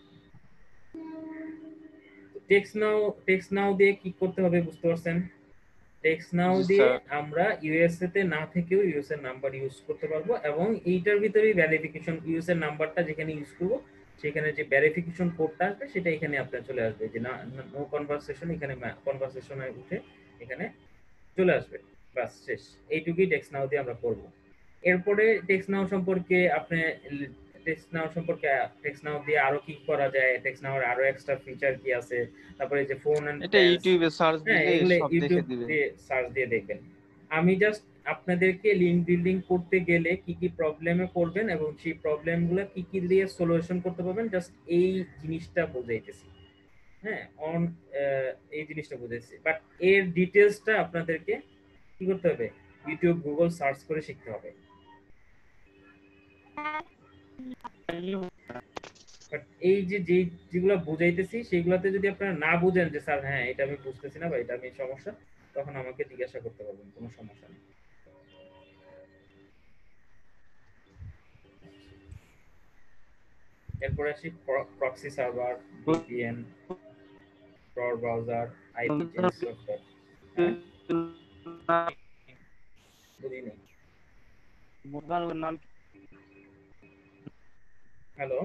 টেক্সট নাও দিয়ে কি করতে হবে বুঝতে পারছেন? টেক্সট নাও দিয়ে আমরা ইউএসএ তে না থেকেও ইউএস এর নাম্বার ইউজ করতে পারবো, এবং এইটার ভিতরেই ভেরিফিকেশন, ইউএস এর নাম্বারটা যেখানে ইউজ করব সেখানে যে ভেরিফিকেশন কোডটা আসবে সেটা এখানে আপনার চলে আসবে, যে না নো কনভারসেশন, এখানে কনভারসেশনে উঠে এখানে চলে আসবে, বাস শেষ। এইটুকুই টেক্সট নাও দিয়ে আমরা করব। এরপরে টেক্সট নাও সম্পর্কে টেক্সট নাও দিয়ে আরো কি করা যায়, টেক্সট নাও এর আরো এক্সট্রা ফিচার কি আছে, তারপরে যে ফোন এন্ড এটা ইউটিউবে সার্চ দিলে সব দেখে দিবে, সার্চ দিয়ে দেখবেন। আমি জাস্ট আপনাদেরকে লিংক বিল্ডিং করতে গেলে কি কি প্রবলেমে পড়বেন এবং সেই প্রবলেমগুলো কি কি দিয়ে সলিউশন করতে পারবেন, জাস্ট এই জিনিসটা বুঝাইতেছি। হ্যাঁ, এই জিনিসটা বুঝাইছি, বাট এর ডিটেইলসটা আপনাদেরকে কি করতে হবে, ইউটিউব গুগল সার্চ করে শিখতে হবে। এই যেগুলো বুঝাইতেছি সেগুলোতে যদি আপনারা না বুঝেন যে স্যার হ্যাঁ এটা আমি বুঝতেছি না বা এটা আমি সমস্যা, তখন আমাকে জিজ্ঞাসা করতে পারবেন, কোনো সমস্যা নেই। এরপরে আসি proxy server, VPN, tor browser, IP change software. বুঝিনি, হ্যালো,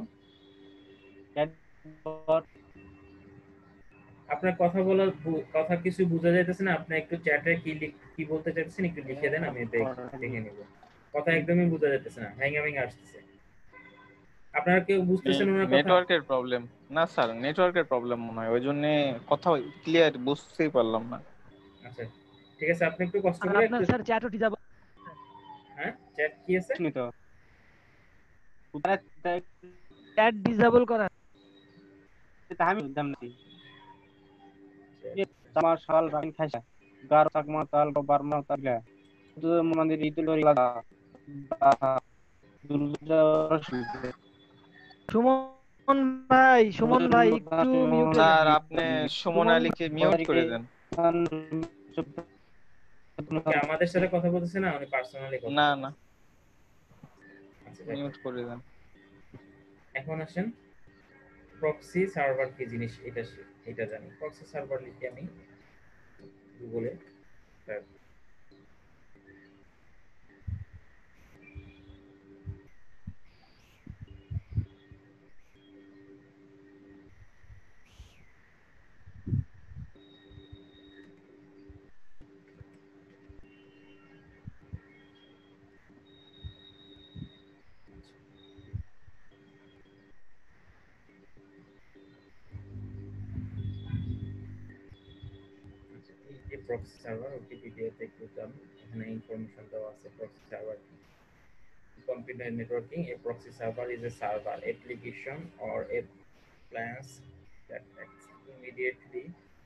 আপনার কথা কিছু বোঝা যাইতেছে না, আপনি একটু চ্যাটে কি বলতে চাইছেন একটু লিখে দেন, আমি দেখে নিব। কথা একদমই বোঝা যাইতেছে না, হ্যাং আসতেছে। আপনারা কেউ বুঝতেছেন না? নেটওয়ার্কের প্রবলেম। না স্যার, নেটওয়ার্কের প্রবলেম মনে হয়, ওই জন্য কথা ক্লিয়ার বুঝতেই পারলাম না। আচ্ছা ঠিক আছে, আপনি একটু কষ্ট আর করে আপনার একটু। স্যার চ্যাটও ডিসেবল। হ্যাঁ চ্যাট কি আছে? তো চ্যাট ডিসেবল করা। আমি বুঝলাম না আমার সাল রাখিন খাইছা গার চাকমা তাল বারমা তালগা তো মন্দির ইতুল লাগা সুমন ভাই একটু মিউটে যান। স্যার আপনি সুমন আলীকে মিউট করে দেন। আমাদের সাথে কথা বলতেছে না, উনি পার্সোনালি কথা না বলতেছে। না, আচ্ছা মিউট করে দেন। এখন আসেন প্রক্সি সার্ভার কি জিনিস এটা জানি। প্রক্সি সার্ভার লিখে আমি গুগলে এই প্রক্সি সার্ভার উইকিপিডিয়া তে খুঁজলাম, এখানে ইনফরমেশন দেওয়া আছে proxy server computer networking. A proxy server is a server application or a appliance that acts immediately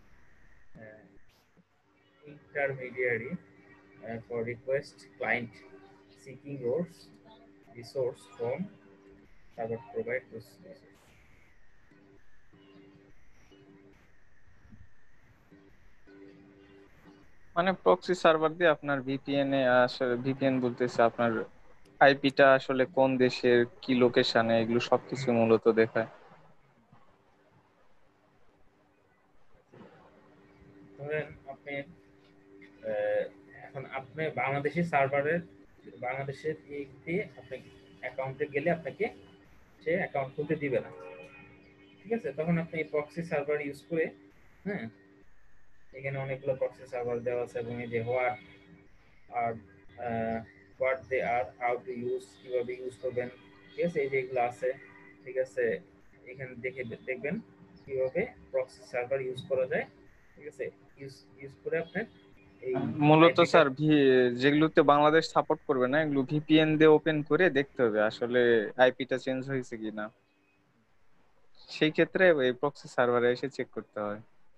intermediary for request client seeking resource from server provide those resources. মানে proxy server দিয়ে আপনার VPN এ আসলে, VPN বলতেছে আপনার আইপিটা আসলে কোন দেশের কি লোকেশনে, এগুলো সবকিছু মূলত দেখায়। ধরেন আপনি এখন আপনি বাংলাদেশি সার্ভারের বাংলাদেশের দিয়ে আপনি অ্যাকাউন্টে গেলে আপনাকে সে অ্যাকাউন্ট খুলতে দিবে না, ঠিক আছে? তখন আপনি প্রক্সি সার্ভার ইউজ করে, হ্যাঁ এখানে অনেকগুলো প্রক্সি সার্ভার দেওয়া আছে এবং এই যে what they are, how to use, কিভাবে ইউজ করবেন, ঠিক আছে? এই যে এগুলো আছে, ঠিক আছে? এখানে দেখবেন কিভাবে প্রক্সি সার্ভার ইউজ করা যায়, ঠিক আছে? ইউজ করে আপনি এই মূলত স্যার যেগুলোতে বাংলাদেশ সাপোর্ট করবে না, এগুলো ভিপিএন দিয়ে ওপেন করে দেখতে হবে আসলে আইপিটা চেঞ্জ হয়েছে কিনা। সেই ক্ষেত্রে এই প্রক্সি সার্ভারে এসে চেক করতে হয়।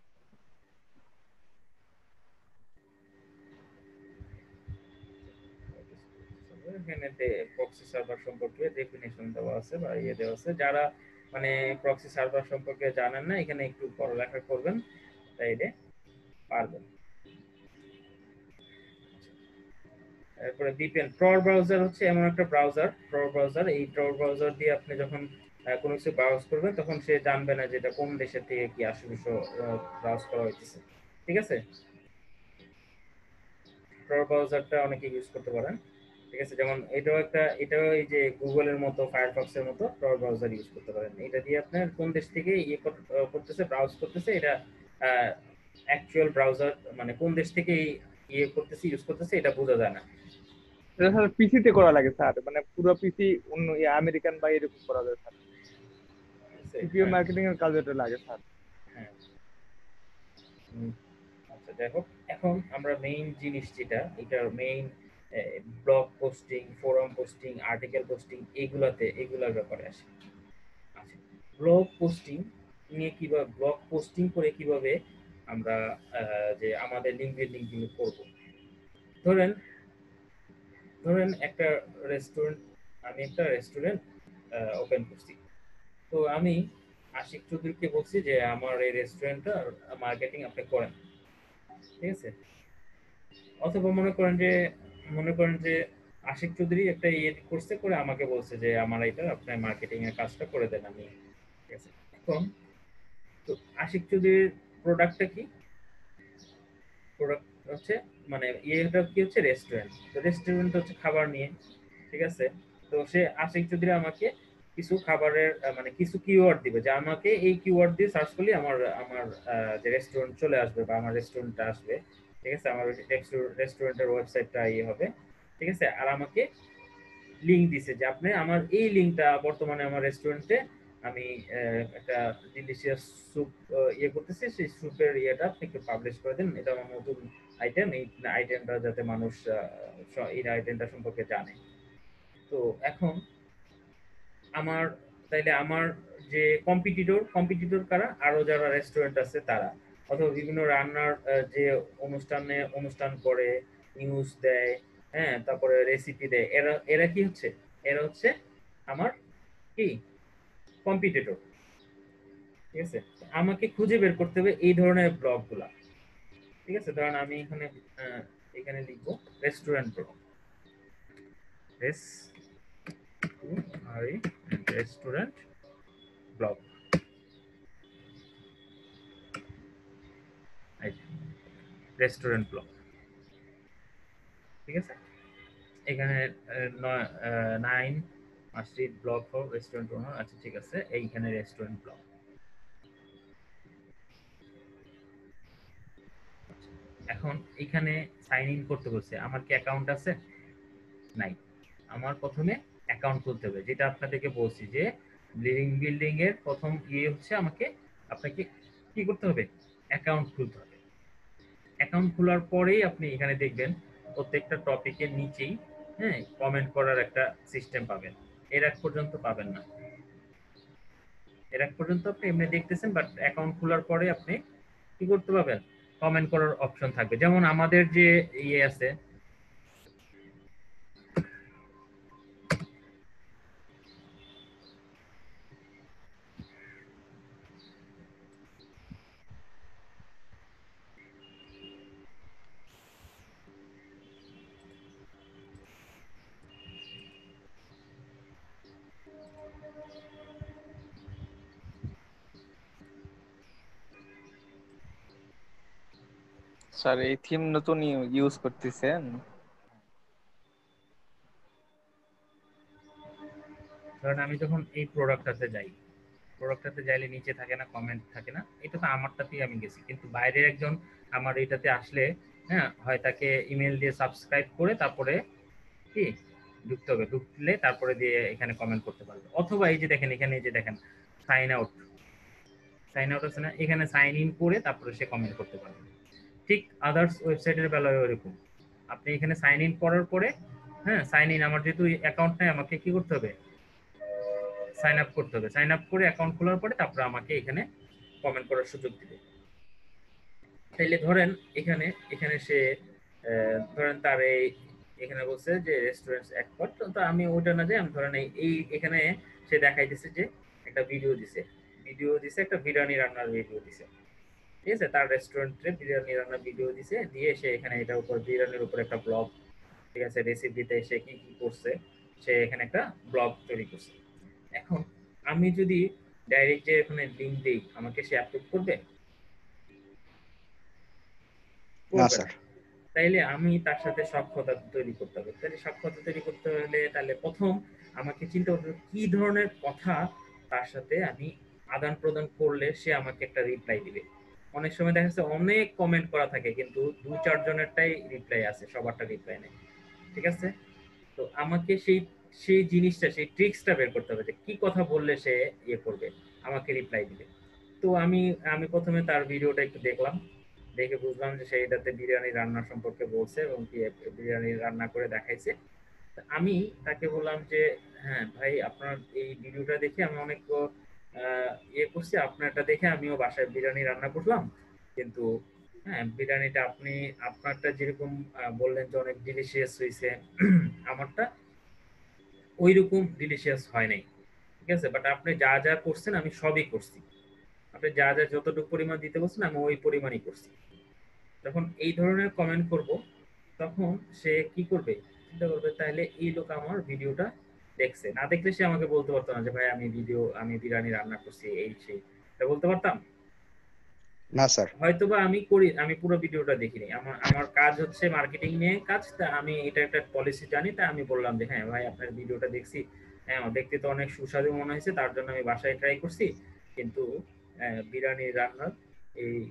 এখানে প্রক্সি সার্ভার সম্পর্কে ডেফিনেশন দেওয়া আছে বা ইয়ে দেওয়া আছে। যারা মানে প্রক্সি সার্ভার সম্পর্কে জানেন না, এখানে একটু পড়ালেখা করবেন, তাইলে পারবেন। তারপরে ভিপিএন টর ব্রাউজার হচ্ছে এমন একটা ব্রাউজার, টর ব্রাউজার, এই টর ব্রাউজার দিয়ে আপনি যখন কোনো কিছু ব্রাউজ করবেন তখন সে জানবে না যে এটা কোন দেশের থেকে কি আসলে ব্রাউজ করা হয়েছে, ঠিক আছে? টর ব্রাউজারটা অনেকে ইউজ করতে পারেন, ঠিক আছে? যেমন এটাও এই যে গুগলের মতো, ফায়ারফক্সের মতো টর ব্রাউজার ইউজ করতে পারেন। এটা দিয়ে আপনার কোন দেশ থেকে ইয়ে করতেছে, ব্রাউজ করতেছে, এটা অ্যাকচুয়াল ব্রাউজার মানে কোন দেশ থেকে ইয়ে করতেছে, ইউজ করতেছে, এটা বোঝা যায় না। এটা স্যার পিসিতে করা লাগে স্যার, মানে পুরো পিসি অন্য আমেরিকান বা এরকম করা যায় স্যার। সিপিইউ মার্কেটিং এর কাজে এটা লাগে স্যার। হ্যাঁ আচ্ছা যাই হোক, এখন আমরা মেইন জিনিস যেটা, এটার main blog posting, forum posting, article posting, এগুলার ব্যাপারে আসি। আচ্ছা, ব্লগ পোস্টিং নিয়ে কিভাবে, ব্লগ পোস্টিং করে কিভাবে আমরা যে আমাদের লিঙ্ক বিল্ডিং করব। ধরেন একটা রেস্টুরেন্ট, আমি একটা রেস্টুরেন্ট ওপেন করছি, তো আমি আশিক চৌধুরীকে বলছি যে আমার এই রেস্টুরেন্টটা মার্কেটিং আপনি করেন, ঠিক আছে? অথবা মনে করেন যে আশিক চৌধুরী একটা ইয়ে করছে, করে আমাকে বলছে যে আমার এটা আপনার মার্কেটিং এর কাজটা করে দেন আমি, ঠিক আছে? এখন তো আশিক চৌধুরীর প্রোডাক্টটা কি? প্রোডাক্ট হচ্ছে মানে ইয়েটা কি হচ্ছে রেস্টুরেন্ট, তো রেস্টুরেন্ট হচ্ছে খাবার নিয়ে, ঠিক আছে? তো সে আশিক চৌধুরী আমাকে কিছু খাবারের মানে কিছু কিওয়ার্ড দিবে, যে আমাকে এই কিওয়ার্ড দিয়ে সার্চ করলে আমার যে রেস্টুরেন্ট চলে আসবে বা আমার রেস্টুরেন্টটা আসবে, ঠিক আছে? আমার রেস্টুরেন্টের ওয়েবসাইটটা ইয়ে হবে, ঠিক আছে? আর আমাকে লিংক দিছে যে আপনি আমার এই লিংকটা বর্তমানে আমার রেস্টুরেন্টে আমি একটা ডিলিশিয়াস স্যুপ ইয়ে করতেছি, সেই স্যুপের ইয়েটা আপনি একটু পাবলিশ করে দেন, এটা আমার নতুন আইটেম, এই আইটেমটা যাতে মানুষ এই আইটেমটা সম্পর্কে জানে। তো এখন আমার তাইলে আমার যে কম্পিটিটর কারা, আরো যারা রেস্টুরেন্ট আছে তারা, অথবা বিভিন্ন রান্নার যে অনুষ্ঠান করে, নিউজ দেয়, হ্যাঁ, তারপরে রেসিপি দেয়, এরা এরা কি হচ্ছে, এরা হচ্ছে আমার কি কম্পিটিটর। ঠিক আছে, আমাকে খুঁজে বের করতে হবে এই ধরনের ব্লগগুলা। ঠিক আছে, ধরেন আমি এখানে লিখবো restaurant blog, restaurant blog, restaurant blog. ঠিক আছে, এখানে 9 street blog for restaurant owner. আচ্ছা ঠিক আছে, এইখানে রেস্টুরেন্ট ব্লগ। এখন এখানে সাইন ইন করতে বলছে, আমার কি অ্যাকাউন্ট আছে? নাই। আমার প্রথমে অ্যাকাউন্ট খুলতে হবে, যেটা আপনাদেরকে বলছি যে বিল্ডিং এর প্রথম ইয়ে হচ্ছে আপনাকে কি করতে হবে, অ্যাকাউন্ট খুলতে হবে। অ্যাকাউন্ট খোলার পরেই আপনি এখানে দেখবেন প্রত্যেকটা টপিকের নিচেই, হ্যাঁ, কমেন্ট করার একটা সিস্টেম পাবেন। এর আগ পর্যন্ত পাবেন না, এর আগ পর্যন্ত আপনি এমনি দেখতেছেন, বাট অ্যাকাউন্ট খোলার পরে আপনি কি করতে পারবেন, কমেন্ট করার অপশন থাকবে। যেমন আমাদের যে ইয়ে আছে, স্যার এই থিম নতুন ইউজ করতেছেন? ধরেন আমি যখন এই প্রোডাক্টটাতে যাইলে নিচে থাকে না, কমেন্ট থাকে না, এটা তো আমারটাতেই আমি গেছি, কিন্তু বাইরের একজন আমার এটাতে আসলে, হ্যাঁ, হয় তাকে ইমেল দিয়ে সাবস্ক্রাইব করে তারপরে কি ঢুকতে হবে, ঢুকলে তারপরে দিয়ে এখানে কমেন্ট করতে পারবে। অথবা এই যে দেখেন, এখানে এই যে দেখেন সাইন আউট আছে না, এখানে সাইন ইন করে তারপরে সে কমেন্ট করতে পারবে। ঠিক আদার্স ওয়েবসাইটের বেলায় এরকম, আপনি এখানে সাইন ইন করার পরে, হ্যাঁ, সাইন ইন, আমার যেহেতু অ্যাকাউন্ট নাই, আমাকে কি করতে হবে, সাইন আপ করতে হবে। সাইন আপ করে অ্যাকাউন্ট খোলার পরে তারপরে আমাকে এখানে কমেন্ট করার সুযোগ দিবে। তাইলে ধরেন এখানে সে ধরেন তার এখানে বলছে যে রেস্টুরেন্টস এক্সপার্ট, তো আমি ওইটা না যাই, আমি ধরেন এই এখানে সে দেখাইতেছে যে একটা ভিডিও দিছে, একটা বিরিয়ানি রান্নার ভিডিও দিছে। ঠিক আছে, তার রেস্টুরেন্টে বিরিয়ানি রান্নার ভিডিও দিছে, দিয়ে সে এখানে এটার উপর বিরিয়ানির উপর একটা ব্লগ, ঠিক আছে, রেসিপিতে সে কি কি করছে, সে এখানে একটা ব্লগ তৈরি করছে। এখন আমি যদি ডাইরেক্ট যে এখানে লিংক দেই, আমাকে সে অ্যাপ্রুভ করবে? না স্যার। তাইলে আমি তার সাথে সখ্যতা তৈরি করতে হবে। তাহলে সখ্যতা তৈরি করতে হলে তাহলে প্রথম আমাকে চিন্তা করতে হবে কি ধরনের কথা তার সাথে আমি আদান প্রদান করলে সে আমাকে একটা রিপ্লাই দিবে। অনেক সময় দেখা যাচ্ছে অনেক কমেন্ট করা থাকে, কিন্তু 2-4 জনেরটাই রিপ্লাই আছে, সবারটা রিপ্লাই নেই। ঠিক আছে, তো আমাকে সেই জিনিসটা, সেই ট্রিক্সটা বের করতে হবে যে কি কথা বললে সে ইয়ে করবে, আমাকে রিপ্লাই দিবে। তো আমি প্রথমে তার ভিডিওটা একটু দেখলাম, দেখে বুঝলাম যে সে এটাতে বিরিয়ানি রান্না সম্পর্কে বলছে এবং কি বিরিয়ানি রান্না করে দেখাইছে। আমি তাকে বললাম যে হ্যাঁ ভাই, আপনার এই ভিডিওটা দেখে আমি অনেক ইয়ে করছি, আপনারটা দেখে আমিও বাসায় বিরিয়ানি রান্না করলাম, কিন্তু হ্যাঁ, বিরিয়ানিটা আপনারটা যেরকম বললেন যে অনেক ডিলিশিয়াস হয়েছে, আমারটা ওইরকম ডিলিশিয়াস হয় নাই। ঠিক আছে, বাট আপনি যা যা করছেন আমি সবই করছি, আপনি যা যা যতটুকু পরিমাণ দিতে বলছেন আমি ওই পরিমাণই করছি। যখন এই ধরনের কমেন্ট করব, তখন সে কি করবে, চিন্তা করবে তাহলে এই লোক আমার ভিডিওটা দেখছে, না দেখলে সে আমাকে বলতে পারতো না যে ভাই আমি বিরিয়ানি রান্না করছি, এই সেই, এটা বলতে পারতাম না স্যার। হয়তোবা আমি পুরো ভিডিওটা দেখিনি, আমার কাজ হচ্ছে মার্কেটিং নিয়ে কাজ, তা আমি এটা একটা পলিসি জানি, তা আমি বললাম যে হ্যাঁ ভাই, আপনার ভিডিওটা দেখছি, হ্যাঁ দেখতে তো অনেক সুস্বাদু মনে হয়েছে, তার জন্য আমি বাসায় ট্রাই করছি, কিন্তু বিরিয়ানি রান্নার এই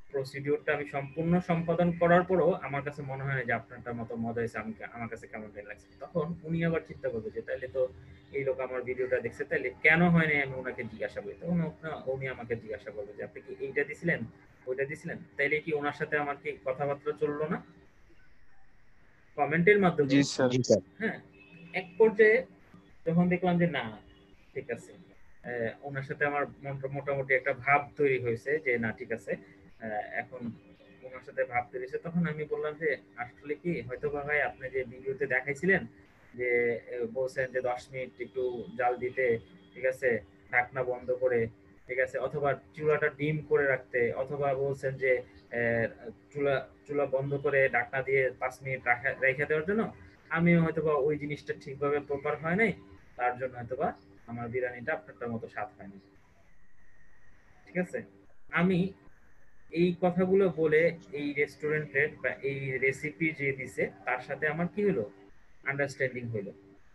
প্রসিডিউরটা আমি সম্পূর্ণ সম্পাদন করার পরও আমার কাছে মনে হয় না যে আপনারটার মতো মজা হয়েছে, আমার কাছে কেমন লাগছে, তখন উনি আবার চিন্তা করবে যে তাইলে তো এই লোক আমার ভিডিওটা দেখছে, তাইলে কেন হয় না আমি ওনাকে জিজ্ঞাসা করি। তখন উনি আমাকে জিজ্ঞাসা করবে যে আপনি কি এইটা দিছিলেন, ওইটা দিছিলেন, তাইলে কি ওনার সাথে আমার কি কথাবার্তা চললো না কমেন্টের মাধ্যমে? জি স্যার। হ্যাঁ, এক পর্যায়ে যখন দেখলাম যে না ঠিক আছে, ওনার সাথে আমার মোটামুটি একটা ভাব তৈরি হয়েছে যে না ঠিক আছে, এখন ওনার সাথে ভাব তৈরি হয়েছে, তখন আমি বললাম যে আসলে কি হয়তো বা ভাই আপনি যে ভিডিওতে দেখাইছিলেন যে বলছেন যে 10 মিনিট একটু জাল দিতে, ঠিক আছে, ঢাকনা বন্ধ করে, ঠিক আছে, অথবা চুলাটা ডিম করে রাখতে, অথবা বলছেন যে চুলা চুলা বন্ধ করে ঢাকনা দিয়ে 5 মিনিট রেখে দেওয়ার জন্য, আমি হয়তোবা ওই জিনিসটা ঠিকভাবে প্রপার হয় নাই, তার জন্য হয়তোবা আমার বিরিয়ানিটা আপনারটার মতো স্বাদ হয়নি। ঠিক আছে, আমি এই কথাগুলো বলে এই রেস্টুরেন্টের বা এই রেসিপি যে দিছে তার সাথে আমার কি হলো, আন্ডারস্ট্যান্ডিং হলো।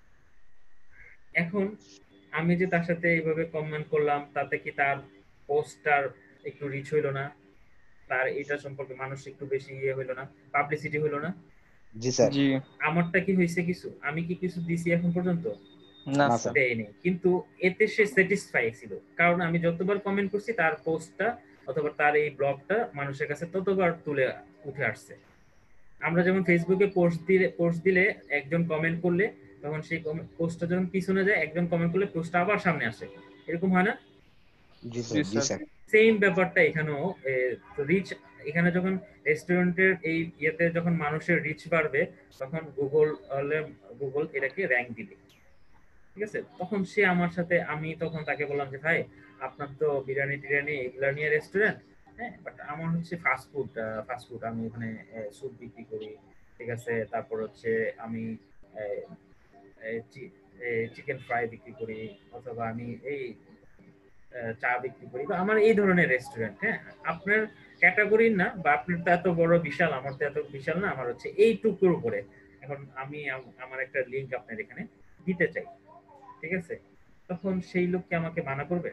এখন আমি যে তার সাথে এইভাবে কমেন্ট করলাম, তাতে কি তার পোস্টার একটু রিচ হইলো না, তার এটা সম্পর্কে মানুষ একটু বেশি ইয়ে হইলো না, পাবলিসিটি হইলো না? জি স্যার। জি আমারটা কি হয়েছে কিছু? আমি কি কিছু দিছি এখন পর্যন্ত? না না স্যার। স্যার। দেয়নি, কিন্তু এতে সে স্যাটিসফাই ছিল, কারণ আমি যতবার কমেন্ট করছি তার পোস্টটা অথবা তার এই ব্লগটা মানুষের কাছে ততবার তুলে উঠে আসছে। আমরা যেমন ফেসবুকে পোস্ট দিলে একজন কমেন্ট করলে তখন সেই পোস্টটা যখন পিছনে যায়, একজন কমেন্ট করলে পোস্টটা আবার সামনে আসে, এরকম হয় না? জি জি স্যার। জি স্যার। স্যার। সেম ব্যাপারটা এখানেও রিচ, এখানে যখন রেস্টুরেন্টের এই ইয়েতে যখন মানুষের রিচ বাড়বে তখন গুগল এটাকে র্যাঙ্ক দিবে। ঠিক আছে, তখন সে আমার সাথে, আমি তখন তাকে বললাম যে ভাই আপনার তো বিরিয়ানি টিরিয়ানি এগুলা নিয়ে রেস্টুরেন্ট, হ্যাঁ, বাট আমার হচ্ছে ফাস্ট ফুড, আমি ওখানে স্যুপ বিক্রি করি, ঠিক আছে, তারপর হচ্ছে আমি চিকেন ফ্রাই বিক্রি করি, অথবা আমি এই চা বিক্রি করি, বা আমার এই ধরনের রেস্টুরেন্ট, হ্যাঁ, আপনার ক্যাটাগরির না, বা আপনার তো এত বড় বিশাল, আমার তো এত বিশাল না, আমার হচ্ছে এইটুকুর উপরে। এখন আমি আমার একটা লিংক আপনার এখানে দিতে চাই, ঠিক আছে, তখন সেই লোককে আমাকে মানা করবে?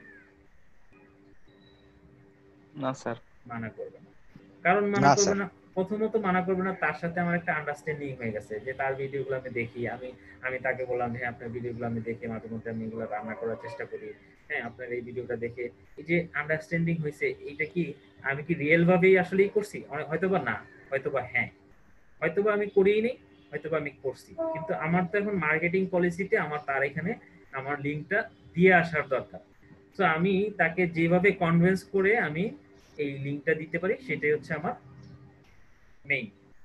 না স্যার। মানা করবে না। কারণ মানা না করবে স্যার। না, প্রথমত মানা করবে না, তার সাথে আমার একটা আন্ডারস্ট্যান্ডিং হয়ে গেছে যে তার ভিডিওগুলো আমি দেখি, আমি তাকে বললাম হ্যাঁ আপনার ভিডিওগুলো আমি দেখি, মাঝে মধ্যে আমি এগুলো রান্না করার চেষ্টা করি, হ্যাঁ আপনার এই ভিডিওটা দেখে, এই যে আন্ডারস্ট্যান্ডিং হয়েছে, এইটা কি আমি কি রিয়েল ভাবেই আসলেই করছি? হয়তোবা না, হয়তোবা হ্যাঁ, হয়তোবা আমি করিই নি, হয়তোবা আমি করছি, কিন্তু আমার তো এখন মার্কেটিং পলিসিতে আমার তার এখানে আমার লিংকটা দিয়ে আসার দরকার। তো আমি তাকে যেভাবে কনভিন্স করে আমি এই লিংকটা দিতে পারি সেটাই হচ্ছে আমার মেইন,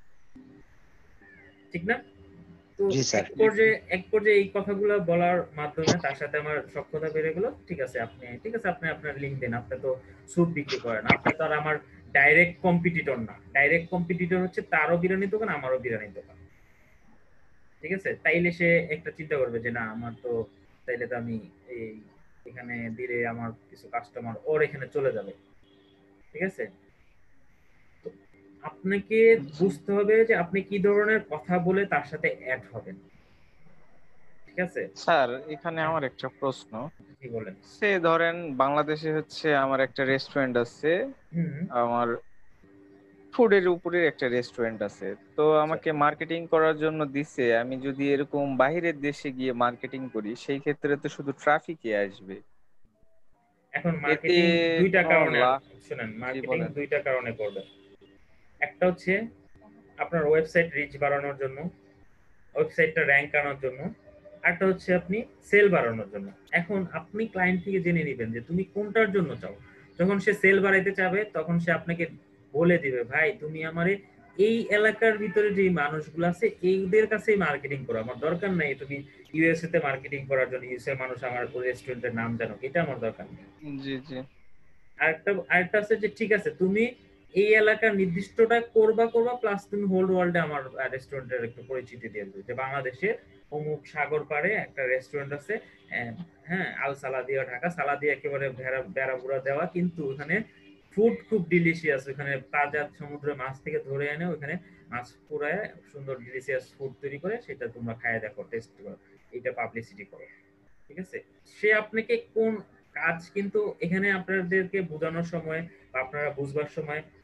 ঠিক না? তো জি স্যার। এক পর্যায়ে এই কথাগুলো বলার মাধ্যমে তার সাথে আমার সখ্যতা বেড়ে গেল। ঠিক আছে আপনি আপনার লিংক দেন, আপনি তো স্যুপ বিক্রি করেন, আপনি তো আর আমার ডাইরেক্ট কম্পিটিটর না, ডাইরেক্ট কম্পিটিটর হচ্ছে তারও বিরিয়ানির দোকান, আমারও বিরিয়ানির দোকান, ঠিক আছে, তাইলে সে একটা চিন্তা করবে যে না আমার তো, তাইলে তো আমি এই এখানে দিলে আমার কিছু কাস্টমার ওর এখানে চলে যাবে, ঠিক আছে। তো আপনাকে বুঝতে হবে যে আপনি কি ধরনের কথা বলে তার সাথে অ্যাড হবেন, ঠিক আছে। স্যার এখানে আমার একটা প্রশ্ন, কি বলেন? সে ধরেন বাংলাদেশে হচ্ছে আমার একটা রেস্টুরেন্ট আছে, আমার ফুডের উপরে একটা রেস্টুরেন্ট আছে, তো আমাকে মার্কেটিং করার জন্য দিছে, আমি যদি এরকম বাইরের দেশে গিয়ে মার্কেটিং করি সেই ক্ষেত্রে তো শুধু ট্রাফিকই আসবে। এখন এতে মার্কেটিং দুইটা কোনো কারণে, লাভ? শুনেন, জি মার্কেটিং বলেন। দুইটা কারণে করবে। একটা হচ্ছে আপনার ওয়েবসাইট রিচ বাড়ানোর জন্য, ওয়েবসাইটটা র‍্যাঙ্ক আনার জন্য, আরটা হচ্ছে আপনি সেল বাড়ানোর জন্য। এখন আপনি ক্লায়েন্ট থেকে জেনে নেবেন যে তুমি কোনটার জন্য চাও। যখন সে সেল বাড়াইতে চাবে তখন সে আপনাকে বলে দিবে ভাই তুমি আমারে এই এলাকার ভিতরে যে মানুষগুলো আছে এইদের কাছেই মার্কেটিং করো, আমার দরকার নাই তুমি ইউএসএ তে মার্কেটিং করার জন্য ইউএসএ মানুষ আমার রেস্টুরেন্টের নাম জানো, এটা আমার দরকার নেই। জি জি। আরেকটা আছে যে ঠিক আছে তুমি এই এলাকার নির্দিষ্টটা করবা প্লাস তুমি হোল ওয়ার্ল্ডে আমার রেস্টুরেন্টের একটু পরিচিতি দিয়ে দেবে যে বাংলাদেশে অমুক সাগর পাড়ে একটা রেস্টুরেন্ট আছে, হ্যাঁ আল সালাদিয়া ঢাকা, সালাদিয়া একেবারে বেড়াবুড়া দেওয়া, কিন্তু ওখানে ফুড খুব ডিলিশিয়াস, ওখানে তাজা সমুদ্রের মাছ থেকে ধরে এনে ওখানে মাছ পুরায় সুন্দর ডিলিশিয়াস ফুড তৈরি করে, সেটা তোমরা খায় দেখো, টেস্ট করো, এটা পাবলিসিটি করো, ঠিক আছে। সে আপনাকে কোন কাজ, কিন্তু এখানে আপনাদেরকে বোঝানোর সময় বা আপনারা বুঝবার সময়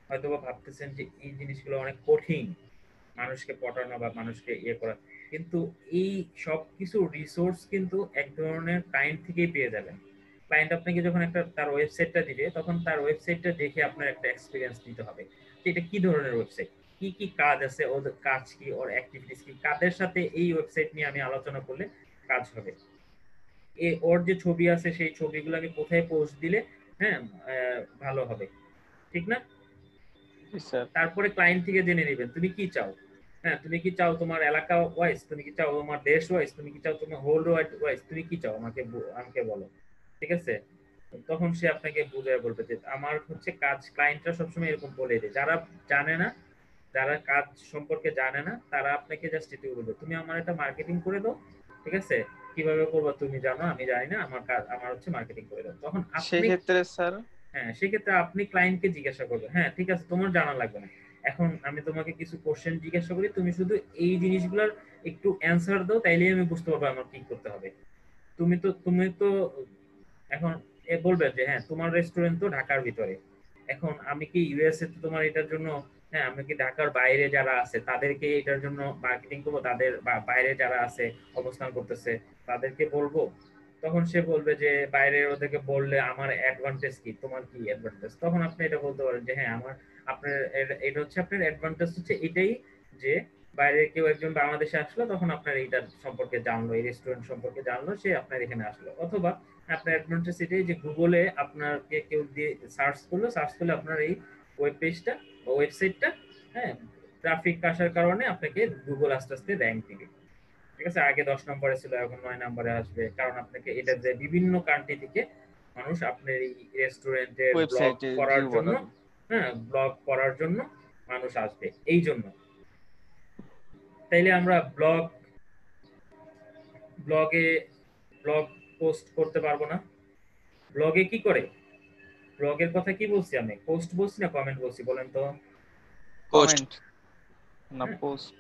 হয়তোবা ভাবতেছেন যে এই জিনিসগুলো অনেক কঠিন, মানুষকে পটানো বা মানুষকে ইয়ে করা, কিন্তু এই সব কিছু রিসোর্স কিন্তু এক ধরনের ক্লায়েন্ট থেকেই পেয়ে যাবেন। ক্লায়েন্ট আপনাকে যখন একটা তার ওয়েবসাইটটা দিবে, তখন তার ওয়েবসাইটটা দেখে আপনার একটা এক্সপিরিয়েন্স নিতে হবে যে এটা কি ধরনের ওয়েবসাইট, কি কি কাজ আছে, ওর কাজ কি, ওর অ্যাক্টিভিটিস কি, কাদের সাথে এই ওয়েবসাইট নিয়ে আমি আলোচনা করলে কাজ হবে, ওর যে ছবি আছে সেই ছবিগুলো আমি কোথায় পোস্ট দিলে হ্যাঁ ভালো হবে, ঠিক না? তারপরে ক্লায়েন্ট থেকে জেনে নেবেন তুমি কি চাও। হ্যাঁ, তুমি কি চাও তোমার এলাকা ওয়াইজ, তুমি কি চাও তোমার দেশ ওয়াইজ, তুমি কি চাও তোমার হোল ওয়াইজ, তুমি কি চাও আমাকে আমাকে বলো, ঠিক আছে? তখন সে আপনাকে বুঝিয়ে বলবে যে আমার হচ্ছে কাজ। ক্লায়েন্টরা সবসময় এরকম বলে দেয়, যারা জানে না, যারা কাজ সম্পর্কে জানে না, তারা আপনাকে জাস্ট এটুকু বলবে তুমি আমার এটা মার্কেটিং করে দাও, ঠিক আছে? কিভাবে করবো তুমি জানো, আমি জানি না, আমার কাজ আমার হচ্ছে মার্কেটিং করে দাও। তখন আপনি সেক্ষেত্রে স্যার, হ্যাঁ, সেক্ষেত্রে আপনি ক্লায়েন্টকে জিজ্ঞাসা করবেন, হ্যাঁ ঠিক আছে তোমার জানা লাগবে না, এখন আমি তোমাকে কিছু কোশ্চেন জিজ্ঞাসা করি, তুমি শুধু এই জিনিসগুলোর একটু অ্যান্সার দাও, তাইলেই আমি বুঝতে পারবো আমার কি করতে হবে। তুমি তো এখন এ বলবে যে হ্যাঁ তোমার রেস্টুরেন্ট তো ঢাকার ভিতরে, এখন আমি কি ইউএসএ তো তোমার এটার জন্য, হ্যাঁ আমি কি ঢাকার বাইরে যারা আছে তাদেরকে এটার জন্য মার্কেটিং করবো, তাদের বাইরে যারা আছে অবস্থান করতেছে তাদেরকে বলবো? তখন সে বলবে যে বাইরে ওদেরকে বললে আমার অ্যাডভান্টেজ কি, তোমার কি অ্যাডভান্টেজ? তখন আপনি এটা বলতে পারেন যে হ্যাঁ আমার আপনার এটা হচ্ছে আপনার অ্যাডভান্টেজ হচ্ছে এটাই যে বাইরে কেউ একজন বাংলাদেশে আসলো, তখন আপনার এইটা সম্পর্কে জানলো, এই রেস্টুরেন্ট সম্পর্কে জানলো, সে আপনার এখানে আসলো। অথবা আপনার অ্যাডভান্টেজ এটাই যে গুগলে আপনাকে কেউ দিয়ে সার্চ করলে আপনার এই ওয়েব পেজটা বা ওয়েবসাইটটা হ্যাঁ ট্রাফিক আসার কারণে আপনাকে গুগল আস্তে আস্তে র্যাঙ্ক দিবে, ঠিক আছে? আগে 10 নম্বরে ছিল, এখন 9 নম্বরে আসবে, কারণ আপনাকে এটা যে বিভিন্ন কান্ট্রি থেকে মানুষ আপনার এই রেস্টুরেন্টের ব্লগ ওয়েবসাইটে করার ভিউ জন্য, বানাবে। হ্যাঁ ব্লগ করার জন্য মানুষ আসবে এই জন্য। তাইলে আমরা ব্লগ পোস্ট করতে পারবো না? ব্লগে কি করে, ব্লগের কথা কি বলছি আমি, পোস্ট বলছি না কমেন্ট বলছি বলেন তো? কমেন্ট না পোস্ট?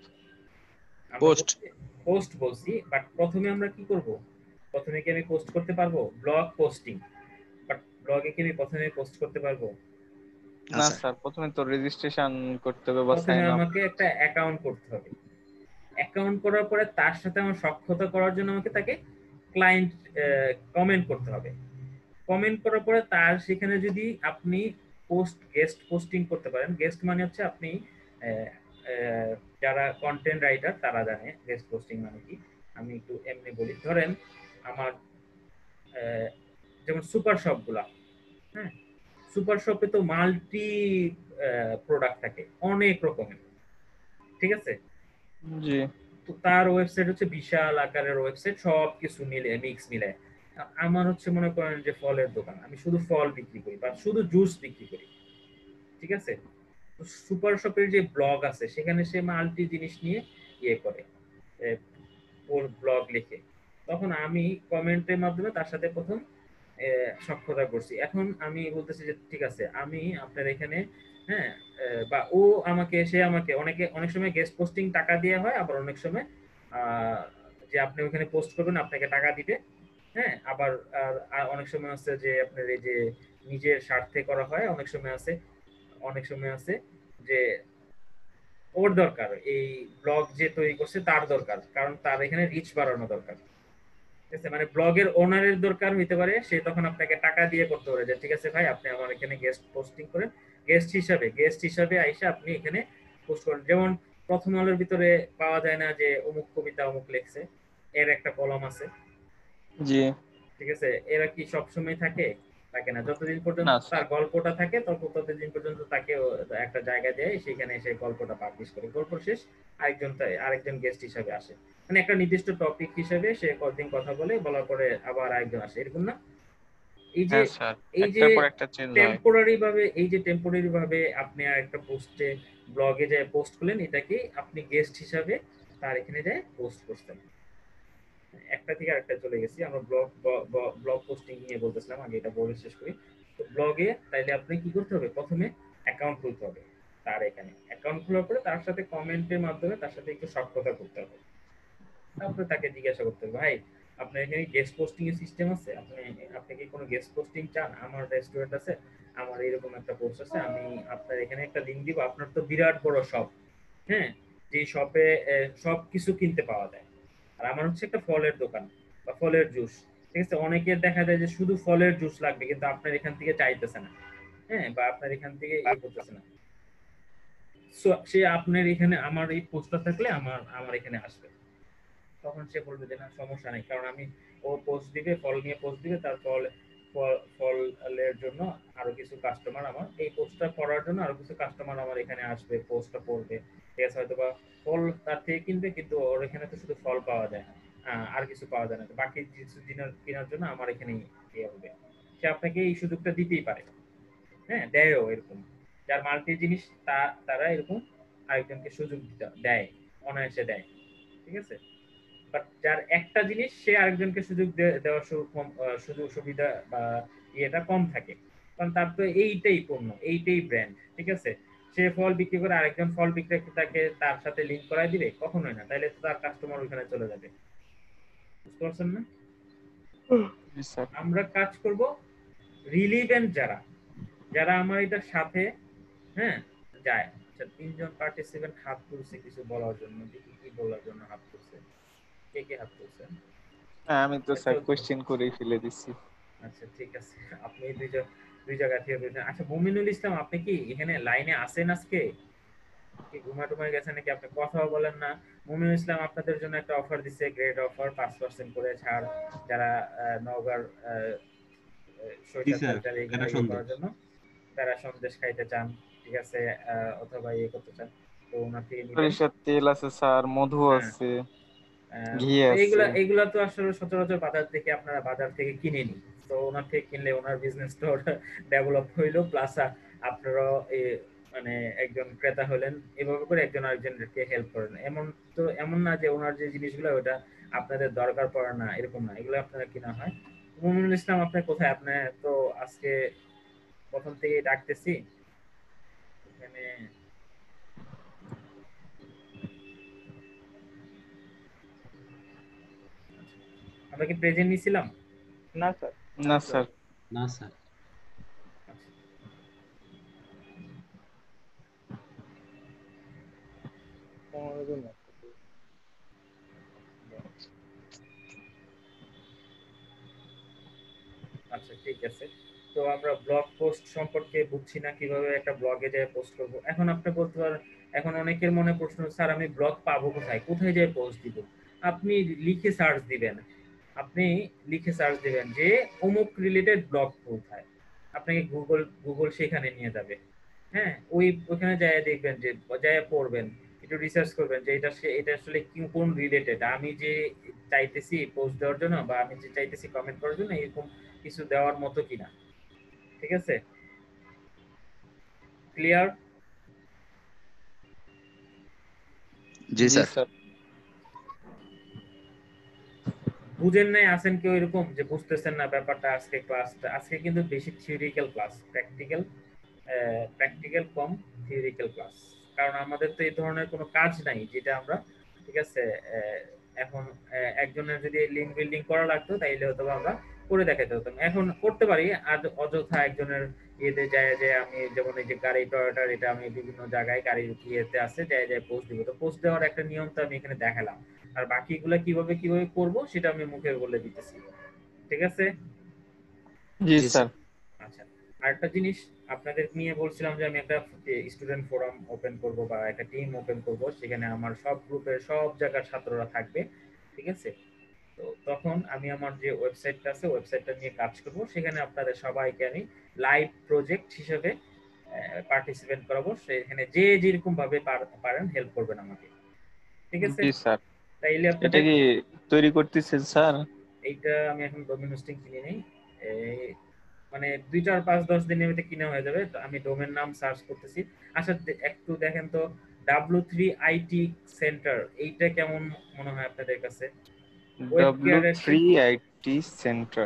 পোস্ট বলছি, বাট প্রথমে আমরা কি করব, প্রথমে কি আমি পোস্ট করতে পারবো? ব্লগ পোস্টিং, বাট ব্লগে কি আমি প্রথমে পোস্ট করতে পারবো? না স্যার, প্রথমে তো রেজিস্ট্রেশন করতে হবে বা প্রথমে সাইন আপ। আমাকে একটা অ্যাকাউন্ট করতে হবে, অ্যাকাউন্ট করার পরে তার সাথে আমার সখ্যতা করার জন্য আমাকে তাকে ক্লায়েন্ট কমেন্ট করতে হবে। কমেন্ট করার পরে তার সেখানে যদি আপনি গেস্ট পোস্টিং করতে পারেন, গেস্ট মানে হচ্ছে আপনি যারা কন্টেন্ট রাইটার তারা জানে গেস্ট পোস্টিং মানে কি। আমি একটু এমনি বলি, ধরেন আমার যেমন সুপার শপ গুলা, হ্যাঁ সুপার শপে তো মাল্টি প্রোডাক্ট থাকে অনেক রকমের, ঠিক আছে? জি। তো তার ওয়েবসাইট হচ্ছে বিশাল আকারের ওয়েবসাইট, সব কিছু মিলে মিক্স মিলে। আমার হচ্ছে মনে করেন যে ফলের দোকান, আমি শুধু ফল বিক্রি করি বা শুধু জুস বিক্রি করি, ঠিক আছে? সুপার শপের যে ব্লগ আছে সেখানে সে মাল্টি জিনিস নিয়ে ইয়ে করে, ব্লগ লিখে, তখন আমি কমেন্টের মাধ্যমে তার সাথে প্রথম সখ্যতা করছি। এখন আমি বলতেছি যে ঠিক আছে আমি আপনার এখানে হ্যাঁ বা ও আমাকে, সে আমাকে অনেক সময় গেস্ট পোস্টিং টাকা দেওয়া হয়, আবার অনেক সময় যে আপনি ওখানে পোস্ট করবেন আপনাকে টাকা দিবে, হ্যাঁ আবার অনেক সময় আছে যে আপনার এই যে নিজের স্বার্থে করা হয়, অনেক সময় আছে যে ওর দরকার, এই ব্লগ যে তৈরি করছে তার দরকার, কারণ তার এখানে রিচ বাড়ানো দরকার, ঠিক আছে? মানে ব্লগের ওনারের দরকার হইতে পারে, সে তখন আপনাকে টাকা দিয়ে করতে পারে যে ঠিক আছে ভাই আপনি আমার এখানে গেস্ট পোস্টিং করেন, গেস্ট হিসাবে আইসা আপনি এখানে পোস্ট করেন। যেমন প্রথম আলোর ভিতরে পাওয়া যায় না যে অমুক কবিতা অমুক লেখছে, এর একটা কলম আছে, জি ঠিক আছে? এরা কি সবসময় থাকে? থাকে না। যতদিন পর্যন্ত না তার গল্পটা থাকে ততদিন পর্যন্ত তাকে একটা জায়গা দেয়, সেখানে এসে গল্পটা পাবলিশ করে, গল্প শেষ আরেকজন গেস্ট হিসাবে আসে, মানে একটা নির্দিষ্ট টপিক হিসেবে সে কতদিন কথা বলার পরে আবার আরেকজন আসে, এরকম না? এই যে হ্যাঁ স্যার, একটার পর একটা চেঞ্জ হয়। টেম্পোরারি ভাবে আপনি আর একটা পোস্টে ব্লগে যায় পোস্ট করলেন, এটাকে আপনি গেস্ট হিসাবে তার এখানে যায় পোস্ট করতেন। একটা থেকে আরেকটা চলে গেছি, আমরা ব্লগ পোস্টিং নিয়ে বলতেছিলাম, আগে এটা বলে শেষ করি। তো ব্লগে তাইলে আপনি কি করতে হবে, প্রথমে অ্যাকাউন্ট খুলতে হবে, তার এখানে অ্যাকাউন্ট খোলার পরে তার সাথে কমেন্টের মাধ্যমে তার সাথে একটু সখ্যতা করতে হবে। তারপরে তাকে জিজ্ঞাসা করতে হবে ভাই আপনার এখানে গেস্ট পোস্টিং এর সিস্টেম আছে, আপনি কি কোনো গেস্ট পোস্টিং চান? আমার রেস্টুরেন্ট আছে, আমার এরকম একটা কোর্স আছে, আমি আপনার এখানে একটা লিংক দিব। আপনার তো বিরাট বড় শপ, হ্যাঁ, যে শপে সব কিছু কিনতে পাওয়া যায়। আর আমার হচ্ছে একটা ফলের দোকান বা ফলের জুস, ঠিক আছে। অনেকের দেখা যায় যে শুধু ফলের জুস লাগবে, কিন্তু আপনার এখান থেকে চাইতেছে না, হ্যাঁ, বা আপনার এখান থেকে করতেছে না। সো সে আপনার এখানে আমার এই পোস্টটা থাকলে আমার আমার এখানে আসবে, তখন সে বলবে যে না সমস্যা নেই, কারণ আমি ও পোস্ট দিবে, ফল নিয়ে পোস্ট দিবে, তার ফলের জন্য আরো কিছু কাস্টমার, আমার এই পোস্টটা করার জন্য আরো কিছু কাস্টমার আমার এখানে আসবে, পোস্টটা পড়বে, ঠিক আছে। হয়তো বা ফল তার থেকে কিনবে, কিন্তু ওর এখানে তো শুধু ফল পাওয়া যায় না, আর কিছু পাওয়া যায় না, তো বাকি কিছু কেনার জন্য আমার এখানেই ইয়ে হবে। সে আপনাকে এই সুযোগটা দিতেই পারে, হ্যাঁ, দেয়ও এরকম। যার মাল্টি জিনিস তারা এরকম আরেকজনকে সুযোগ দেয়, অনায়াসে দেয়, ঠিক আছে। বাট যার একটা জিনিস, সে আরেকজনকে সুযোগ দেওয়ার সুযোগ সুবিধা বা ইয়েটা কম থাকে, কারণ তার তো এইটাই পণ্য, এইটাই ব্র্যান্ড, ঠিক আছে। সে ফল বিক্রি করে আরেকজন ফল বিক্রেতাকে তার সাথে লিংক করাই দিবে, কখনোই না, তাইলে তো তার কাস্টমার ওইখানে চলে যাবে। বুঝতে পারছেন না? আমরা কাজ করব রিলিভেন্ট যারা যারা আমার এটার সাথে, হ্যাঁ, যায়। আচ্ছা, 3জন পার্টিসিপেন্ট হাত তুলছে কিছু বলার জন্য, দেখি কি বলার জন্য হাত তুলছে, কে কে হাত তুলছে? হ্যাঁ, আমি তো স্যার কোশ্চেন করেই ফেলে দিচ্ছি। আচ্ছা ঠিক আছে, আপনি দুই জায়গা থেকে বলছেন। আচ্ছা, মুমিনুল ইসলাম, আপনি কি এখানে লাইনে আছেন আজকে? কি ঘুমায় গেছেন নাকি? আপনি কথাও বলেন না। মুমিনুল ইসলাম আপনাদের জন্য একটা অফার দিচ্ছে, গ্রেড অফার, 5% করে ছাড়, যারা নওগাঁর সরিষার তেলটা ইয়ে করার জন্য, তারা সন্দেশ খাইতে চান, ঠিক আছে, অথবা ইয়ে করতে চান, তো ওনার থেকে নিবেন। সরিষার তেল আছে স্যার, মধু আছে, ঘি আছে। এইগুলা তো আসলে সচরাচর বাজার থেকে কিনে নি, তো ওনার থেকে কিনলে ওনার বিজনেসটা ডেভেলপ হইলো, প্লাস আপনারা মানে একজন ক্রেতা হলেন, এভাবে করে একজন আরেকজনকে হেল্প করেন। এমন না যে ওনার যে জিনিসগুলো ওটা আপনাদের দরকার পড়ে না, এরকম না, এগুলো আপনারা কিনা হয়। মুমিনুল ইসলাম, আপনার কোথায়? আপনি তো আজকে প্রথম থেকেই ডাকতেছি এখানে। আমরা কি প্রেজেন্ট নিছিলাম? না স্যার। না স্যার। না স্যার। আচ্ছা ঠিক আছে, তো আমরা ব্লগ পোস্ট সম্পর্কে বুঝছি না, কিভাবে একটা ব্লগে যেয়ে পোস্ট করব। এখন আপনি বলতে পারেন, এখন অনেকের মনে প্রশ্ন, স্যার আমি ব্লগ পাবো কোথায়, কোথায় যেয়ে পোস্ট দিব? আপনি লিখে সার্চ দিবেন, যে অমুক রিলেটেড ব্লগ কোথায়, আপনাকে গুগল সেখানে নিয়ে যাবে, হ্যাঁ। ওইখানে যায় দেখবেন, যে যায় পড়বেন, একটু রিসার্চ করবেন যে এটা আসলে কোন রিলেটেড, আমি যে চাইতেছি পোস্ট দেওয়ার জন্য, বা আমি যে চাইতেছি কমেন্ট করার জন্য, এরকম কিছু দেওয়ার মতো কিনা, ঠিক আছে। ক্লিয়ার? জি স্যার। বুঝেন নাই আছেন কেউ এরকম যে বুঝতেছেন না ব্যাপারটা? আজকে কিন্তু বেশি থিওরিক্যাল ক্লাস, প্র্যাকটিক্যাল কম, থিওরিক্যাল ক্লাস। কারণ আমাদের তো এই ধরনের কোনো কাজ নাই যেটা আমরা, ঠিক আছে, এখন একজনের যদি লিঙ্ক বিল্ডিং করা লাগতো, তাইলে হয়তো আমরা করে দেখাতে হতাম। এখন করতে পারি, আর অযথা একজনের ইয়েতে যায় যে আমি, যেমন এই যে গাড়ি টয়োটার, এটা আমি বিভিন্ন জায়গায় গাড়ির ইয়েতে আছে, যায় পোস্ট দিব, তো পোস্ট দেওয়ার একটা নিয়ম তো আমি এখানে দেখালাম, আর বাকিগুলো কিভাবে করব সেটা আমি মুখে বলে দিতেছি, ঠিক আছে। জি স্যার। আচ্ছা, আরেকটা জিনিস আপনাদের নিয়ে বলছিলাম যে আমি একটা স্টুডেন্ট ফোরাম ওপেন করব, বা একটা টিম ওপেন করব, সেখানে আমার সব গ্রুপের সব জায়গার ছাত্ররা থাকবে, ঠিক আছে। তো তখন আমি আমার যে ওয়েবসাইটটা আছে, ওয়েবসাইটটা নিয়ে কাজ করব, সেখানে আপনাদের সবাইকে আমি লাইভ প্রজেক্ট হিসেবে পার্টিসিপেট করাবো, সেখানে যে যেরকম ভাবে পারেন হেল্প করবেন আমাকে, ঠিক আছে। জি স্যার। তাইলে এটা আপনাদের কি তৈরি করতেছেন স্যার? এইটা আমি এখন ডোমেন হোস্টিং কিনে নেই, মানে 2-4-5-10 দিনের মধ্যে কিনা হয়ে যাবে। তো আমি ডোমেন নাম সার্চ করতেছি। আচ্ছা, একটু দেখেন তো, W3IT সেন্টার, এইটা কেমন মনে হয় আপনাদের কাছে? W3IT centre.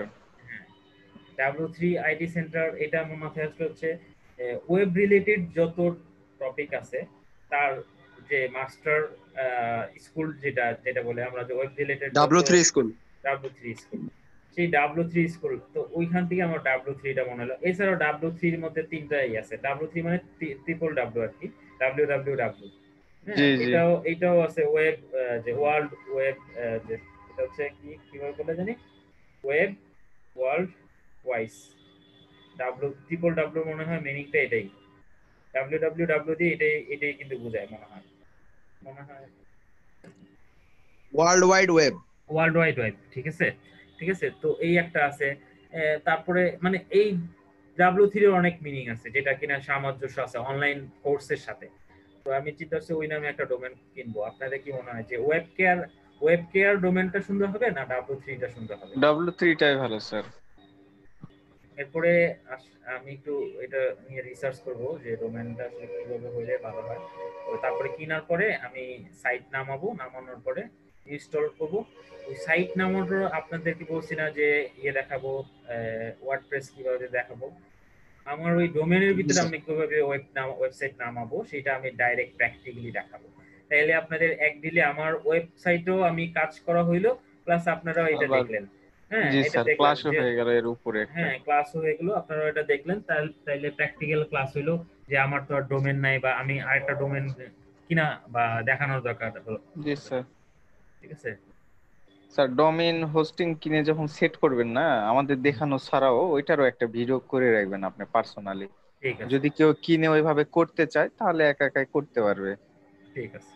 W3IT সেন্টার, এটা আমার মাথায় আসলে হচ্ছে ওয়েব রিলেটেড যত টপিক আছে, তার যে মাস্টার স্কুল, যেটা বলে আমরা, যে web related W3 school. W3 school, সেই W3 স্কুল, তো ওইখান থেকে আমার W3টা মনে হলো। এছাড়াও W3 এর মধ্যে তিনটাই আছে, W3 মানে ট্রিপল ডাব্লিউ আর কি, www। জি হ্যাঁ, জি এটাও আছে ওয়েব, যে ওয়ার্ল্ড ওয়েব, যে এটা হচ্ছে কিভাবে বলে জানি, web world wise. Triple W মনে হয় মিনিংটা এটাই, www দিয়ে এটাই কিন্তু বোঝায় মনে হয় world wide web. World wide web, ঠিক আছে। ঠিক আছে, তো এই একটা আছে। তারপরে মানে এই W3 অনেক মিনিং আছে, যেটা কিনা সামঞ্জস্য আছে অনলাইন কোর্সের সাথে। তো আমি চিন্তা করছি ওই নামে একটা ডোমেন কিনবো। আপনাদের কি মনে হয় যে ওয়েব কেয়ার ডোমেনটা সুন্দর হবে না W3টা সুন্দর হবে? W3টাই ভালো স্যার। এরপরে আমি একটু এটা নিয়ে রিসার্চ করব যে ডোমেনটা আসলে কিভাবে হলে ভালো হয়। তো তারপরে কেনার পরে আমি সাইট নামানোর পরে ইনস্টল করব। ওই সাইট নামানোর আপনাদেরকে বলছি না যে দেখাবো, ওয়ার্ডপ্রেস কিভাবে দেখাবো। আমার ওই ডোমেনের ভিতরে আমি কিভাবে ওয়েবসাইট নামাবো সেটা আমি ডাইরেক্ট প্র্যাকটিক্যালি দেখাবো। তাইলে আপনাদের এক দিলে আমার ওয়েবসাইটও আমি কাজ করা হইলো, প্লাস আপনারাও এটা আবার দেখলেন। হ্যাঁ, জি এটা স্যার, দেখলেন ক্লাসও যে হয়ে গেল এর উপরে একটা। হ্যাঁ, ক্লাসও হয়ে গেলো, আপনারা এটা দেখলেন। তাইলে প্র্যাকটিক্যাল ক্লাস হইলো যে আমার তো আর ডোমেন নাই, বা আমি আরেকটা ডোমেন কিনা বা দেখানোর দরকার হলো। জি স্যার। ঠিক আছে স্যার, ডোমেইন হোস্টিং কিনে যখন সেট করবেন না, আমাদের দেখানো ছাড়াও ওইটারও একটা ভিডিও করে রাখবেন আপনি পার্সোনালি। ঠিক আছে যদি কেউ কিনে ওইভাবে করতে চায় তাহলে একা একাই করতে পারবে। ঠিক আছে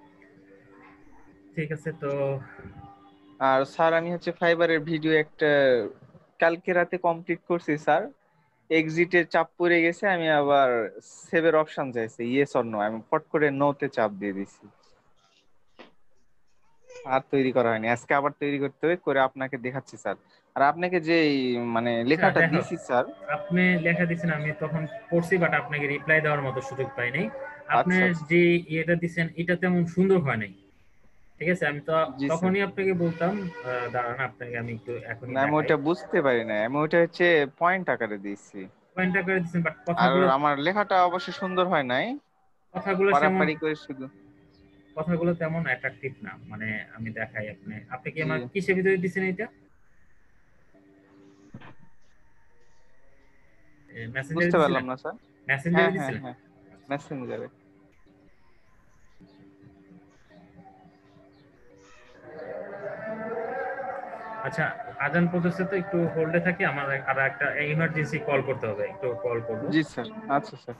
ঠিক আছে। তো আর স্যার, আমি হচ্ছে ফাইবারের ভিডিও একটা কালকে রাতে কমপ্লিট করছি স্যার। এক্সিটের চাপ পড়ে গেছে, আমি আবার সেভের অপশন চাইছে ইয়েস অর নো, আমি ফট করে নোতে চাপ দিয়ে দিছি। আর তৈরি করা হয়নি, আজকে আবার তৈরি করতে হবে, করে আপনাকে দেখাচ্ছি স্যার। আর আপনাকে যে মানে আচ্ছা লেখাটা দেখো, দিছি স্যার। আপনি লেখা দিয়েছেন আমি তখন পড়ছি, বাট আপনাকে রিপ্লাই দেওয়ার মতো সুযোগ পাই নাই। আপনি আচ্ছা আচ্ছা যে ইয়েটা দিচ্ছেন এটা তেমন সুন্দর হয় নাই। ঠিক আছে, আমি তো জি স্যার। তখনই আপনাকে বলতাম, দাঁড়ান আপনাকে আমি একটু এখনই না, আমি দেখাই। ওইটা বুঝতে পারি না, আমি ওইটা হচ্ছে পয়েন্ট আকারে দিয়েছি। পয়েন্টটা করে দিচ্ছেন, বাট আর কথাগুলো আমার লেখাটা অবশ্য সুন্দর হয় নাই, কথাগুলো তেমন পারাপারি করে শুধু। কথাগুলো তেমন অ্যাট্রাকটিভ না। মানে আমি দেখাই, আপনি কি জি, আমার কিসের ভিতরে দিচ্ছেন এটা? মেসেঞ্জারে বুঝতে পারলাম দিছিলেন? না স্যার। হ্যাঁ মেসেঞ্জারে হ্যাঁ দিছিলেন? হ্যাঁ, মেসেঞ্জারে। আচ্ছা, আজান পড়তেছে তো একটু হোল্ডে থাকি, আমার আর একটা ইমার্জেন্সি কল করতে হবে, একটু কল করব। জি স্যার, আচ্ছা স্যার।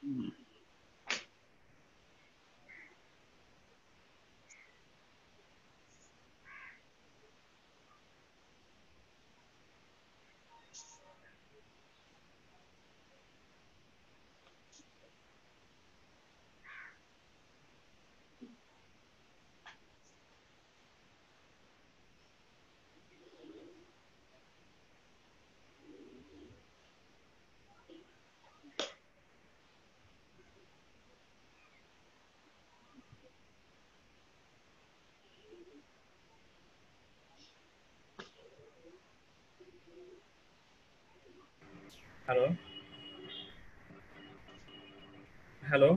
হ্যালো হ্যালো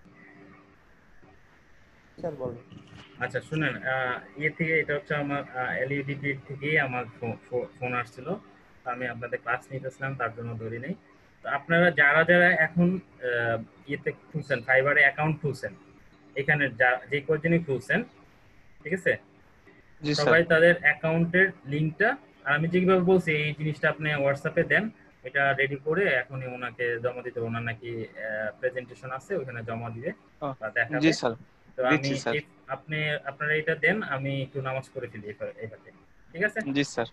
স্যার বলেন। আচ্ছা শুনেন, ইয়ে থেকে এটা হচ্ছে আমার এলইডি থেকেই আমার ফোন আসছিল। তো আমি আপনাদের ক্লাস নিতেছিলাম, তার জন্য ধরি নাই। তো আপনারা যারা যারা এখন ইয়েতে খুলছেন, ফাইবারে অ্যাকাউন্ট খুলছেন, এখানে যে কয়জনই খুলছেন, ঠিক আছে, জি স্যার। সবাই তাদের অ্যাকাউন্টের লিংকটা, আর আমি যেভাবে বলছি এই জিনিসটা আপনি হোয়াটসঅ্যাপে দেন, এটা রেডি করে এখনই ওনাকে জমা দিতে। ওনার নাকি প্রেজেন্টেশন আছে, ওখানে জমা দিবে বা দেখাবে। জি স্যার, তো আমি দিচ্ছি স্যার। আপনি আপনারা এটা দেন, আমি একটু নামাজ পড়ে ফেলি এবারে, ঠিক আছে? জি স্যার।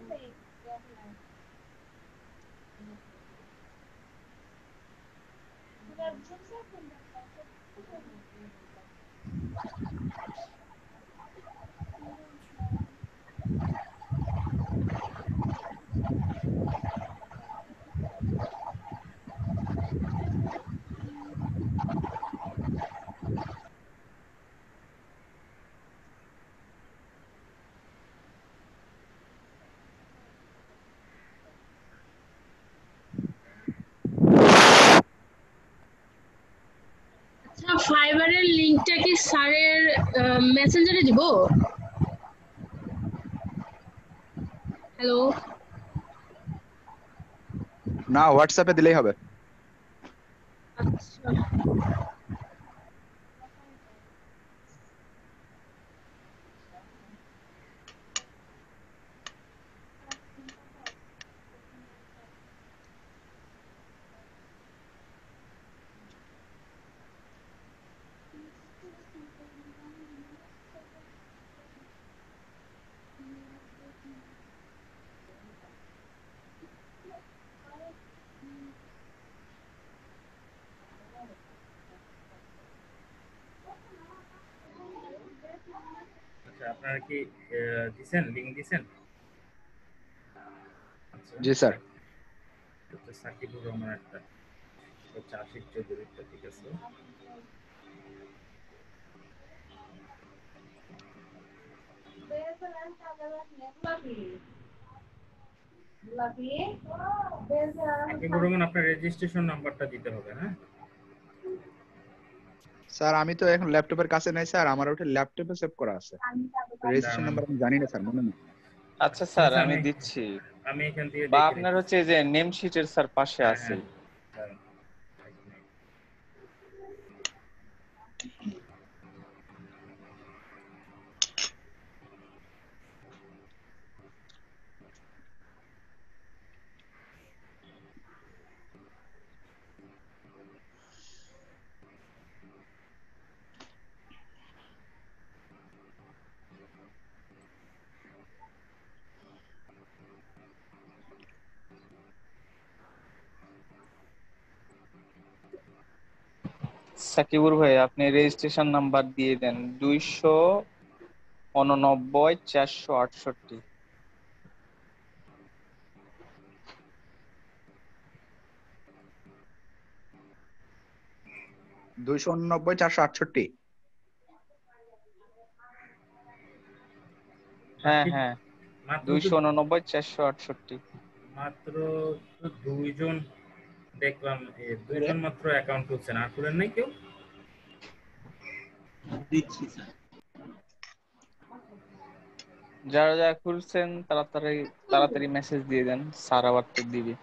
আচ্ছা, ফাইবারের লিংকটা কি স্যারের মেসেঞ্জারে দিব? হ্যালো, না, হোয়াটসঅ্যাপে দিলেই হবে। আচ্ছা। আচ্ছা, আপনারা কি দিছেন, লিংক দিছেন? আচ্ছা, জি স্যার। সাকিবুর রহমান একটা, হচ্ছে আশিক চৌধুরীটা, ঠিক আছে। সাকিবুর রহমান, আপনার রেজিস্ট্রেশন নাম্বারটা দিতে হবে, হ্যাঁ? স্যার আমি তো এখন ল্যাপটপের কাছে নাই স্যার, আমার ওটা ল্যাপটপে সেভ করা আছে। রেজিস্ট্রেশন নাম্বার আমি জানি না স্যার, মনে নেই। আচ্ছা স্যার, আমি দিচ্ছি। আমি এখান থেকে বা দেখে আপনার নিচ্ছি। হচ্ছে যে নেম শিটের স্যার পাশে হ্যাঁ, আছে। হ্যাঁ। সাকিবুর ভাই, আপনি রেজিস্ট্রেশন নাম্বার দিয়ে দেন 289 468। 289 468। হ্যাঁ হ্যাঁ, মাত্র 289 468। মাত্র তো দুইজন দেখলাম, দুইজন মাত্র অ্যাকাউন্ট খুলছেন, আর খুলেন নাই কেউ? দিচ্ছি স্যার। যারা যারা খুলছেন তাড়াতাড়ি তাড়াতাড়ি মেসেজ দিয়ে দেন, স্যার আবার তো দিবে।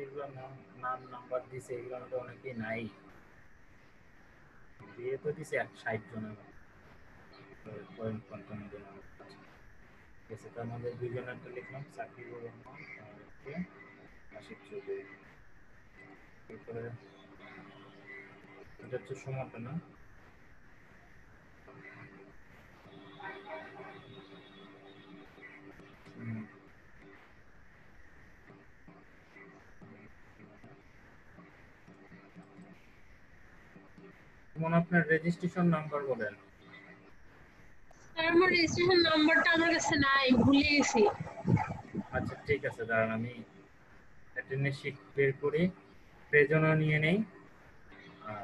যেগুলো নাম নাম্বার দিছে এগুলো তো অনেকেই নাই, দিয়ে তো দিছে 60 জনের পয়েন্ট 55 জনের ঠিক আছে। তার মধ্যে দুইজনেরটা লিখলাম, সাকিবুর রহমান আর হচ্ছে আশিক চৌধুরী। এরপরে এটা হচ্ছে সমাপন না, যেমন আপনার রেজিস্ট্রেশন নাম্বার বলেন। স্যার আমার রেজিস্ট্রেশন নাম্বারটা আমার কাছে নাই, ভুলে গেছি। আচ্ছা ঠিক আছে, দাঁড়ান আমি অ্যাটেন্ডেন্স শিট বের করি, পেজনও নিয়ে নেই। আর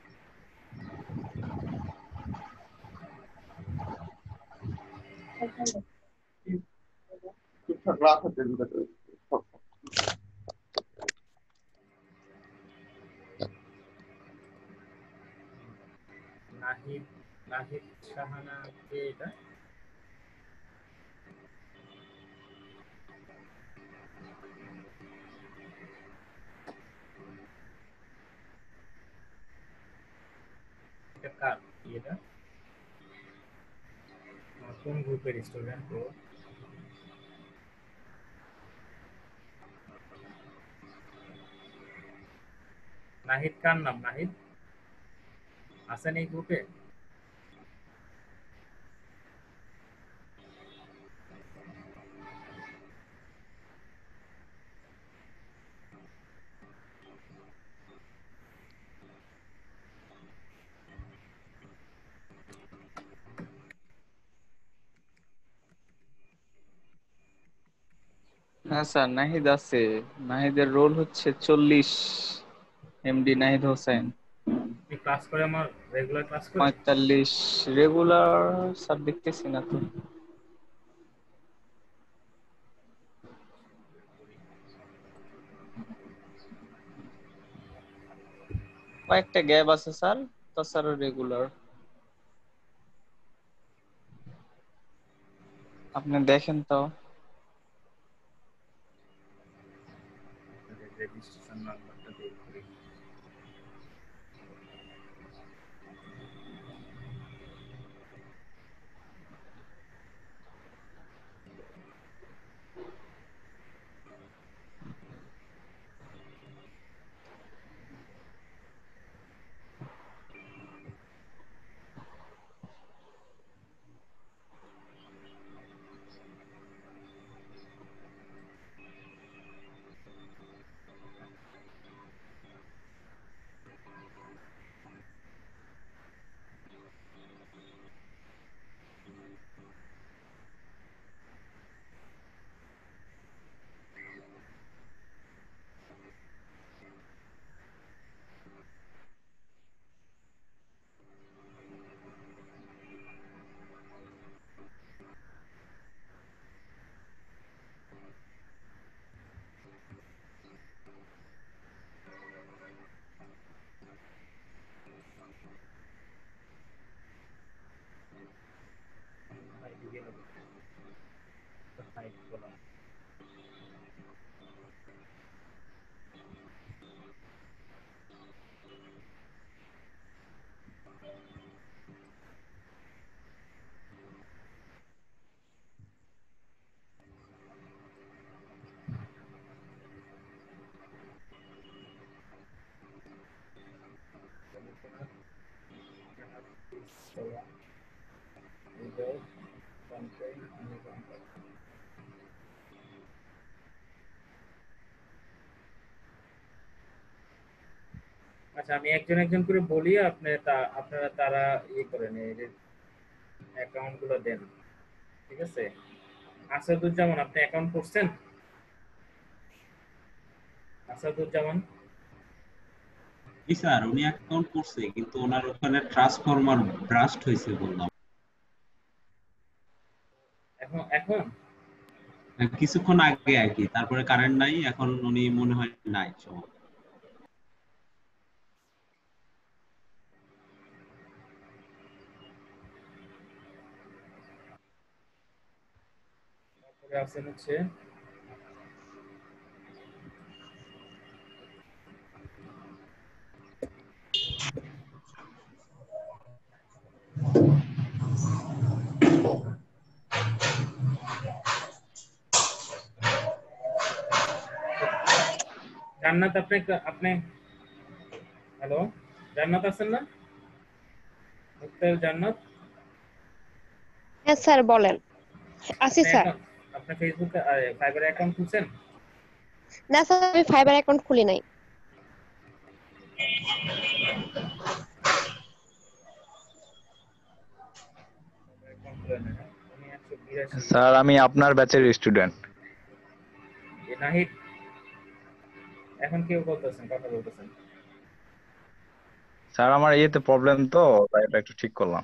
নাহিদ নাহিদ শাহানা কে এটা? এটা কার এটা? কোন গ্রুপের স্টুডেন্ট ও? নাহিদ কার নাম? নাহিদ আছেন এই গ্রুপে? হ্যাঁ স্যার, নাহিদ আছে। নাহিদের রোল হচ্ছে 40, এমডি নাহিদ হোসেন। আপনি ক্লাস করে, আমার রেগুলার ক্লাস করে? 45 রেগুলার স্যার দেখতেছি না তো। কয়েকটা গ্যাপ আছে স্যার, তাছাড়া রেগুলার। আপনি দেখেন তো। রেজিস্ট্রেশন নাম্বারটা বের করি। আচ্ছা আমি একজন একজন করে বলি, আপনারা তারা ইয়ে করেন, এই অ্যাকাউন্ট গুলো দেন, ঠিক আছে? আসাদুজ্জামান, আপনি অ্যাকাউন্ট করছেন? আসাদুজ্জামান জি স্যার, উনি অ্যাকাউন্ট করছে কিন্তু ওনার ওখানে ট্রান্সফরমার ব্রাস্ট হয়েছে বললাম। এখন এখন কিছুক্ষণ আগে আর কি, তারপরে কারেন্ট নাই, এখন উনি মনে হয় নাই সব। তারপরে আছেন হচ্ছে জান্নাত আপনি হ্যালো জান্নাত আছেন না? মুক্তার জান্নাত হ্যাঁ স্যার বলেন। আছি স্যার। আপনি ফেসবুকে ফাইবার অ্যাকাউন্ট খুলছেন? না স্যার আমি ফাইবার অ্যাকাউন্ট খুলি নাই। স্যার আমি আপনার ব্যাচের স্টুডেন্ট। নাহিদ এখন কেউ বলতেছেন কথা বলতেছেন? স্যার আমার ইয়েতে প্রবলেম তো তাই এটা একটু ঠিক করলাম।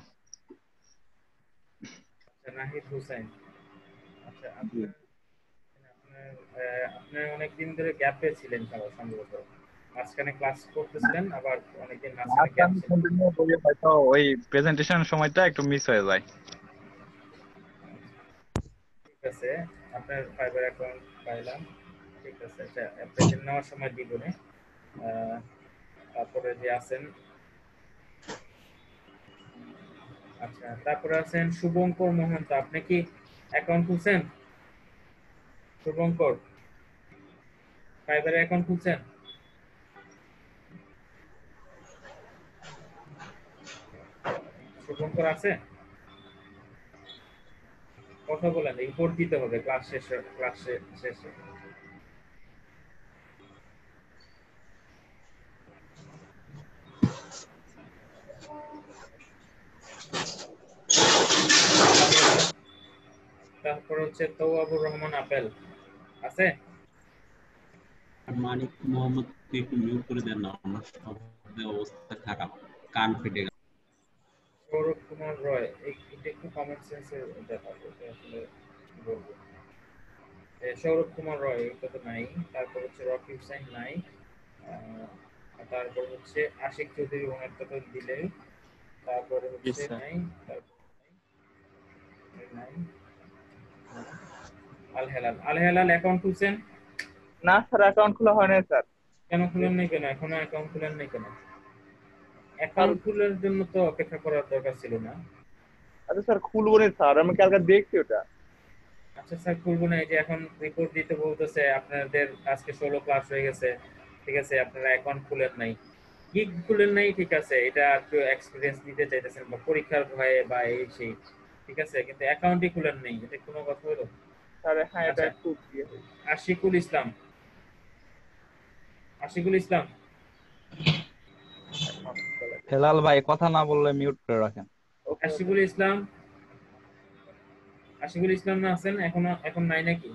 আচ্ছা নাহিদ হুসাইন। আচ্ছা আপনি অনেকদিন ধরে গ্যাপে ছিলেন সম্ভবত, মাঝখানে ক্লাস করতেছিলেন আবার অনেকদিন মাঝখানে গ্যাপ ছিল। হয়তো ওই প্রেজেন্টেশন সময়টা একটু মিস হয়ে যায়। ঠিক আছে, আপনার ফাইবার অ্যাকাউন্ট পাইলাম, ঠিক আছে। আচ্ছা প্রেজেন্ট নেওয়ার সময় দিব না। তারপরে যে আছেন, আচ্ছা তারপরে আছেন শুভঙ্কর মহন্ত। আপনি কি অ্যাকাউন্ট খুলছেন? শুভঙ্কর ফাইবারে অ্যাকাউন্ট খুলছেন? শুভঙ্কর আছে? কথা বলেন, রিপোর্ট দিতে হবে ক্লাস শেষে। তারপর হচ্ছে তৌয়াবুর রহমান আপেল আছে? মানিক মোহাম্মদ একটু মিউট করে দেন না, আমার শব্দের অবস্থা খারাপ, কান ফেটে গেল। সৌরভ কুমার রয়, এটা একটু কমন সেন্সের ব্যাপার, এটা আসলে কি বলবো। সৌরভ কুমার রয় এটা তো নাই। তারপর হচ্ছে রকি হুসাইন নাই। তারপর হচ্ছে আশিক চৌধুরী, ওনারটা তো দিলেই। তারপরে হচ্ছে নাই, নাই। আল হেলাল অ্যাকাউন্ট খুলছেন? না স্যার অ্যাকাউন্ট খোলা হয় নাই স্যার। কেন খুলেন নাই কেন? এখনো অ্যাকাউন্ট খুলেন নাই কেন? অ্যাকাউন্ট খোলার জন্য তো অপেক্ষা করার দরকার ছিল না? আচ্ছা স্যার খুলবো না স্যার, আমি কালকে দেখছি ওটা। আচ্ছা স্যার খুলবো না, এই যে এখন রিপোর্ট দিতে বলতেছে আপনাদের আজকে 16 ক্লাস হয়ে গেছে, ঠিক আছে, আপনারা অ্যাকাউন্ট খুলেন নাই, গিগ খুলেন নাই, ঠিক আছে, এটা একটু এক্সপেরিয়েন্স নিতে চাইতেছেন বা পরীক্ষার ভয়ে বা এই সেই, ঠিক আছে, কিন্তু অ্যাকাউন্টই খুলেন নাই, এটা কোনো কথা হলো? স্যার হ্যাঁ এটা আচ্ছা একটু আশিকুল ইসলাম, আশিকুল ইসলাম হেলাল ভাই কথা না বললে মিউট করে রাখেন। আশিকুল ইসলাম, আশিকুল ইসলাম না আছেন এখন নাই নাকি?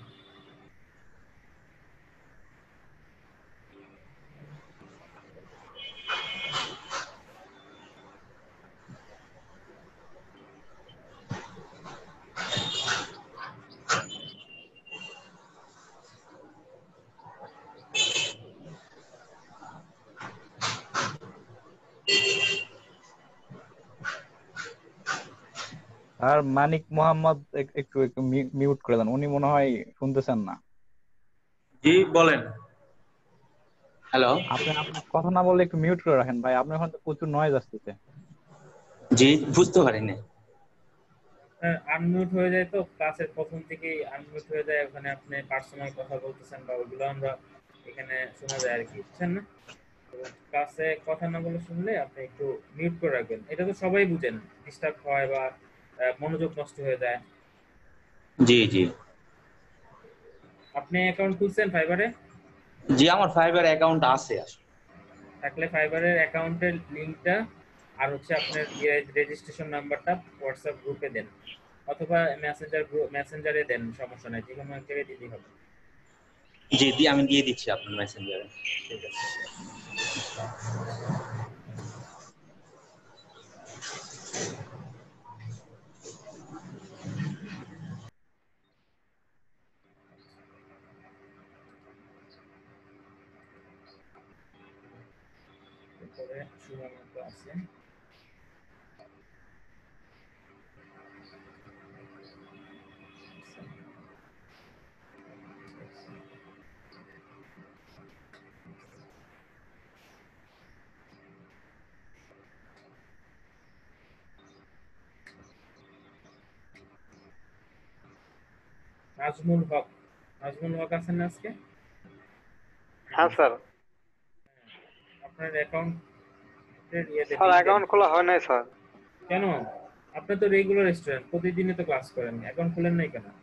আর মানিক মোহাম্মদ একটু একটু মিউট করে দেন, উনি মনে হয় শুনতেছেন না। জি বলেন। হ্যালো, আপনি আপনার কথা না বললে একটু মিউট করে রাখেন ভাই, আপনার ওখানে তো প্রচুর নয়েজ আসতেছে। জি বুঝতে পারিনি। আনমিউট হয়ে যায় তো, ক্লাসের প্রথম থেকেই আনমিউট হয়ে যায়, ওখানে আপনি পার্সোনাল কথা বলতেছেন বা ওগুলো আমরা এখানে শোনা যায় আর কি, বুঝছেন না? ক্লাসে কথা না বলে শুনলে আপনি একটু মিউট করে রাখবেন, এটা তো সবাই বুঝেন, ডিস্টার্ব হয় বা মনোযোগ নষ্ট হয়ে যায়। জি জি আপনি অ্যাকাউন্ট খুলছেন ফাইবারে? জি আমার ফাইবার অ্যাকাউন্ট আছে আসলে। থাকলে ফাইবারের অ্যাকাউন্টের লিংকটা আর হচ্ছে আপনার রেজিস্ট্রেশন নাম্বারটা হোয়াটসঅ্যাপ গ্রুপে দেন, অথবা মেসেঞ্জারে দেন, সমস্যা নাই, যে কোনো এক জায়গায় দিতেই হবে। জি আমি দিয়ে দিচ্ছি আপনার মেসেঞ্জারে। ঠিক আছে। এরপরে সুমন্ত আছে। নাজমুল হক, নাজমুল হক আছেন না আজকে? হ্যাঁ স্যার আপনার অ্যাকাউন্টের ইয়েতে স্যার অ্যাকাউন্ট খোলা হয় নাই স্যার। কেন? আপনি তো রেগুলার স্টুডেন্ট, প্রতিদিনই তো ক্লাস করেন, অ্যাকাউন্ট খুলেন নাই কেন?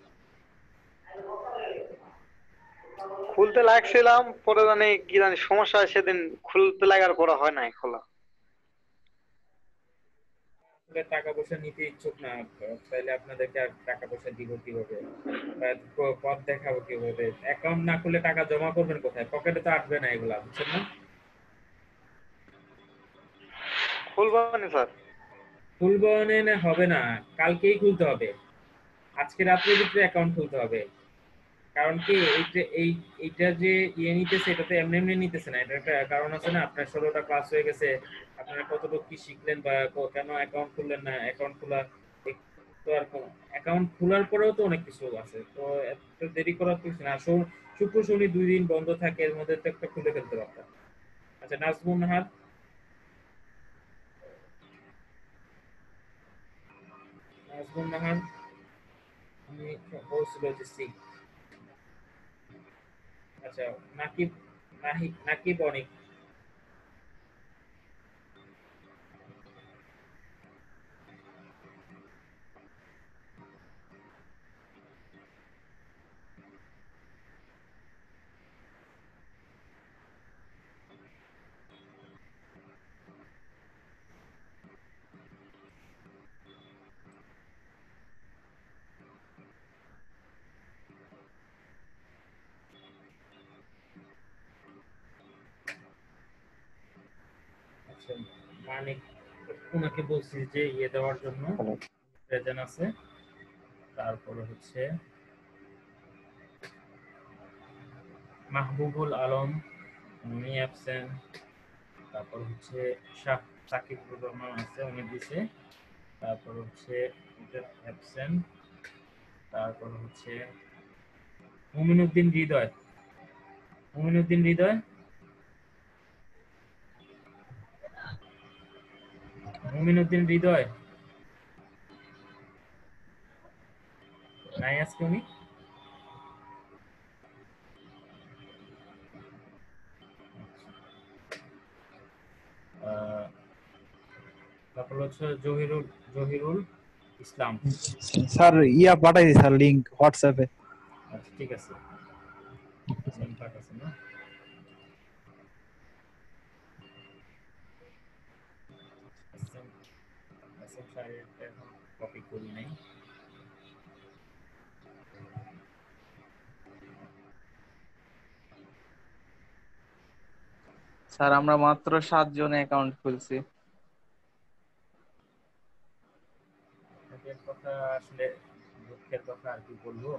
খুলতে লাগছিলাম, পরে জানি কি জানি সমস্যা হয়, সেদিন খুলতে লাগার পরে হয় নাই খোলা। টাকা পয়সা নিতে ইচ্ছুক না, তাহলে আপনাদেরকে আর টাকা পয়সা দিব কিভাবে, পথ দেখাবো কিভাবে? অ্যাকাউন্ট না খুলে টাকা জমা করবেন কোথায়? পকেটে তো আটবে না এগুলা, বুঝছেন না? খুলবো না স্যার। খুলবো না হবে না, কালকেই খুলতে হবে, আজকে রাত্রের ভিতরে অ্যাকাউন্ট খুলতে হবে। কারণ কি এইটা যে ইয়ে নিতেছে, এটা তো এমনি এমনি নিতেছে না, এটা একটা কারণ আছে না। আপনার 16টা ক্লাস হয়ে গেছে, আপনারা কতটুকু কি শিখলেন বা কেন অ্যাকাউন্ট খুললেন না, অ্যাকাউন্ট খোলা তো আর অ্যাকাউন্ট খোলার পরেও তো অনেক কিছু আছে, তো এত দেরি করার কিছু না। শুক্র শনি 2 দিন বন্ধ থাকে, এর মধ্যে তো একটা খুলে ফেলতে পারতাম। আচ্ছা নাজমুন নাহার, আমি বলছিল যে সি। আচ্ছা নাকিব অনিক, মানিক ওনাকে বলছি যে ইয়ে দেওয়ার জন্য, প্রেজেন্ট আছে। তারপরে হচ্ছে মাহবুবুল আলম, উনি অ্যাবসেন্ট। তারপর হচ্ছে সাকিবুর রহমান আছে, উনি দিছে। তারপর হচ্ছে অ্যাবসেন্ট। তারপর হচ্ছে মুমিনুদ্দিন হৃদয়, নাই আজকে উনি। তারপর হচ্ছে জহিরুল ইসলাম। স্যার ইয়া পাঠাইছি স্যার, লিংক হোয়াটসঅ্যাপে। আচ্ছা ঠিক আছে, লিংক পাঠাচ্ছেন না? কপি করি নাই। স্যার আমরা মাত্র 7 জন অ্যাকাউন্ট খুলছি। এর কথা আসলে দুঃখের কথা, আর কি বলবো।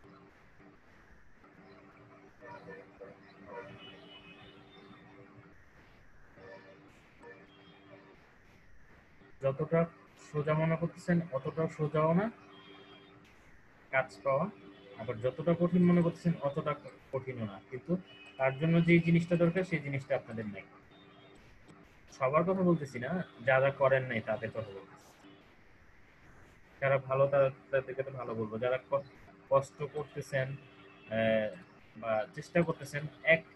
যতটা সোজা মনে করতেছেন অতটাও সোজাও না কাজ পাওয়া, আবার যতটা কঠিন মনে করতেছেন অতটা কঠিনও না, কিন্তু তার জন্য যে জিনিসটা দরকার সেই জিনিসটা আপনাদের নাই। সবার কথা বলতেছি না, যারা করেন নাই তাদের কথা বলতেছি। যারা ভালো তাদেরকে তো ভালো বলবো, যারা কষ্ট করতেছেন বা চেষ্টা করতেছেন,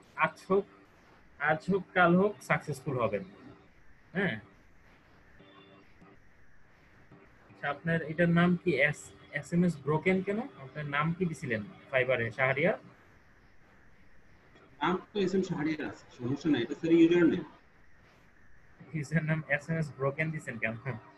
আজ হোক কাল হোক সাকসেসফুল হবেন। হ্যাঁ, আপনার এটার নাম কি? SMS ব্রোকেন কেন? আপনার নাম কি দিছিলেন ফাইবারে? শাহরিয়ার নাম তো এসএম শাহরিয়ার আছে, সমস্যা নাই, এটা স্যার ইউজার নেম। ইউজার নাম SMS ব্রোকেন দিছেন কেন?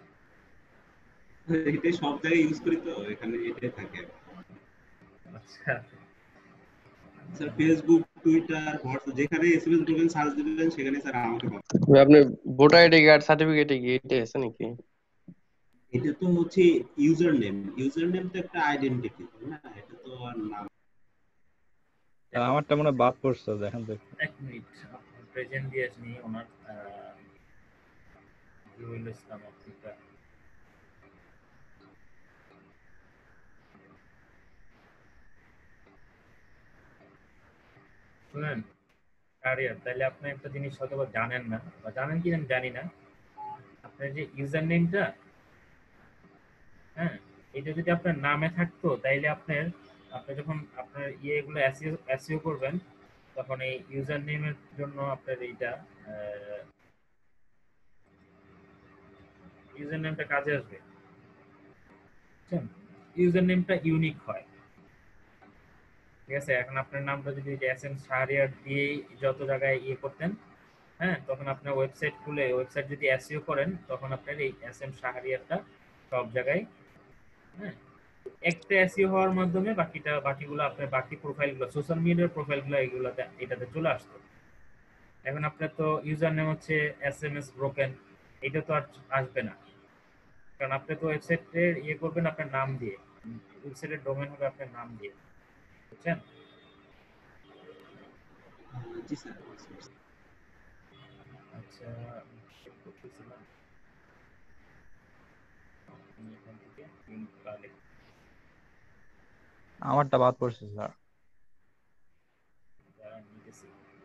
এটাই সব জায়গায় ইউজ করি তো, এখানে এটাই থাকে। আচ্ছা স্যার ফেসবুক, টুইটার, হোয়াটসঅ্যাপ যেখানে এসএমএস ব্রোকেন সার্চ দিবেন সেখানে স্যার আমাকে পাবেন। আপনি ভোটার আইডি কার্ড সার্টিফিকেটে কি এটা আছে নাকি? এটা তো হচ্ছে ইউজার নেম তো একটা আইডেন্টিটি না, এটা তো আর নাম। আমারটা মনে বাদ পড়ছে, দেখেন তো এক মিনিট, প্রেজেন্ট দিয়ে আসনি ওনার জহিরুল ইসলাম আফ্রিকা। শুনেন শাহরিয়ার, তাহলে আপনি একটা জিনিস হয়তো জানেন না, বা জানেন কি আমি জানি না, আপনার যে ইউজার নেমটা, হ্যাঁ, এটা যদি আপনার নামে থাকতো তাইলে আপনি যখন আপনার এগুলো এসইও করবেন, তো তখন এই ইউজার নেমের জন্য আপনার এইটা ইউজার নেমটা কাজে আসবে। বুঝছেন? ইউজার নেমটা ইউনিক হয়। ঠিক আছে, এখন আপনার নামটা যদি এসএম শাহরিয়ার দিয়ে যত জায়গায় ইয়ে করতেন, হ্যাঁ, তখন আপনার ওয়েবসাইট খুলে ওয়েবসাইট যদি এসইও করেন তখন আপনার এই এসএম শাহরিয়ারটা সব জায়গায়, হ্যাঁ, একটা এসইও হওয়ার মাধ্যমে বাকিগুলো আপনার বাকি প্রোফাইলগুলো সোশ্যাল মিডিয়ার প্রোফাইলগুলো এগুলোতে এটাতে চলে আসতো। এখন আপনার তো ইউজার নেম হচ্ছে এসএমএস ব্রোকেন, এটা তো আর আসবে না, কারণ আপনি তো ওয়েবসাইটের ইয়ে করবেন আপনার নাম দিয়ে, ওয়েবসাইটের ডোমেন হবে আপনার নাম দিয়ে। বুঝছেন? জি স্যার। আচ্ছা, চেক করতেছিলাম আমি এখান থেকে লিংক কালেক্ট আমারটা বাদ পড়ছে স্যার। নিতেছি।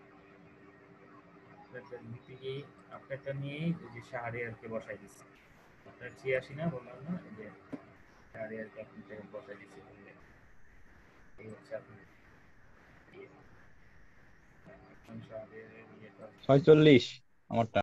আপনারটা নিয়েই যে শাহরিয়ারকে বসাই দিচ্ছি। আপনার ৮৬ না বললাম না, এই যে শাহরিয়ারকে আপনি বসাই দিচ্ছি। এই হচ্ছে আপনার শাহরিয়ারের ইয়েটা ৪৬ আমারটা।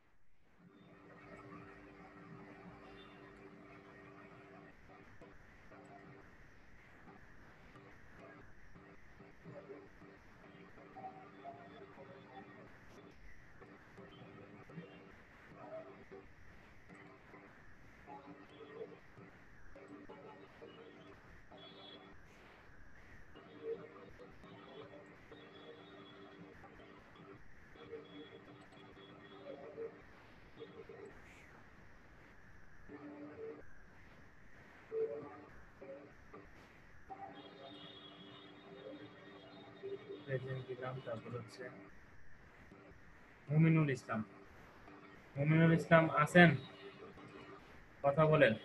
প্রেজেন্ট দিলাম, তারপর হচ্ছে মুমিনুল ইসলাম। মুমিনুল ইসলাম আছেন? কথা বলেন।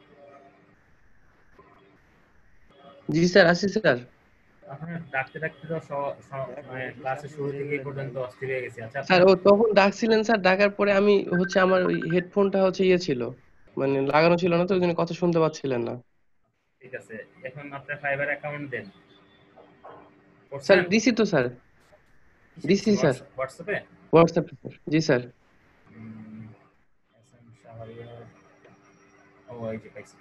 জি স্যার, আছি স্যার। আপনার ডাকতে ডাকতে তো মানে ক্লাসের শুরু থেকে এই পর্যন্ত অস্থির হয়ে গেছে। আচ্ছা স্যার ও তখন ডাকছিলেন স্যার, ডাকার পরে আমি হচ্ছে আমার ওই হেডফোনটা হচ্ছে ইয়ে ছিল, মানে লাগানো ছিল না, তো ওই জন্য কথা শুনতে পাচ্ছিলেন না। ঠিক আছে, এখন আপনার ফাইবার অ্যাকাউন্ট দেন। স্যার দিছি তো স্যার, দিছি স্যার হোয়াটসঅ্যাপে। হোয়াটসঅ্যাপে স্যার। জি স্যার। এসএম শাহরিয়ার, ও এই যে পাইছি।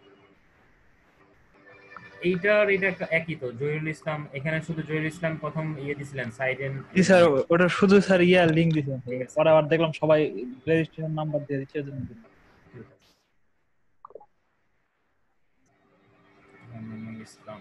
এইটার এটা একই তো, জহিরুল ইসলাম। এখানে শুধু জহিরুল ইসলাম প্রথম ইয়ে দিছিলেন সাইডেন। জি স্যার, ওটা শুধু স্যার লিংক দিছেন। পরে আবার দেখলাম সবাই রেজিস্ট্রেশন নাম্বার দিয়ে দিচ্ছে, এজন্য দিলাম। ইসলাম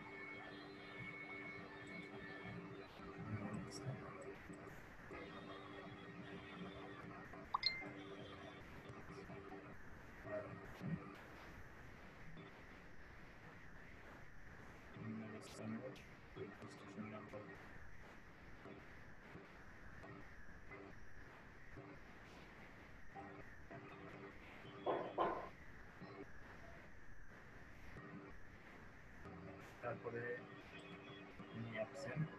তারপরে অ্যাবসেন্ট,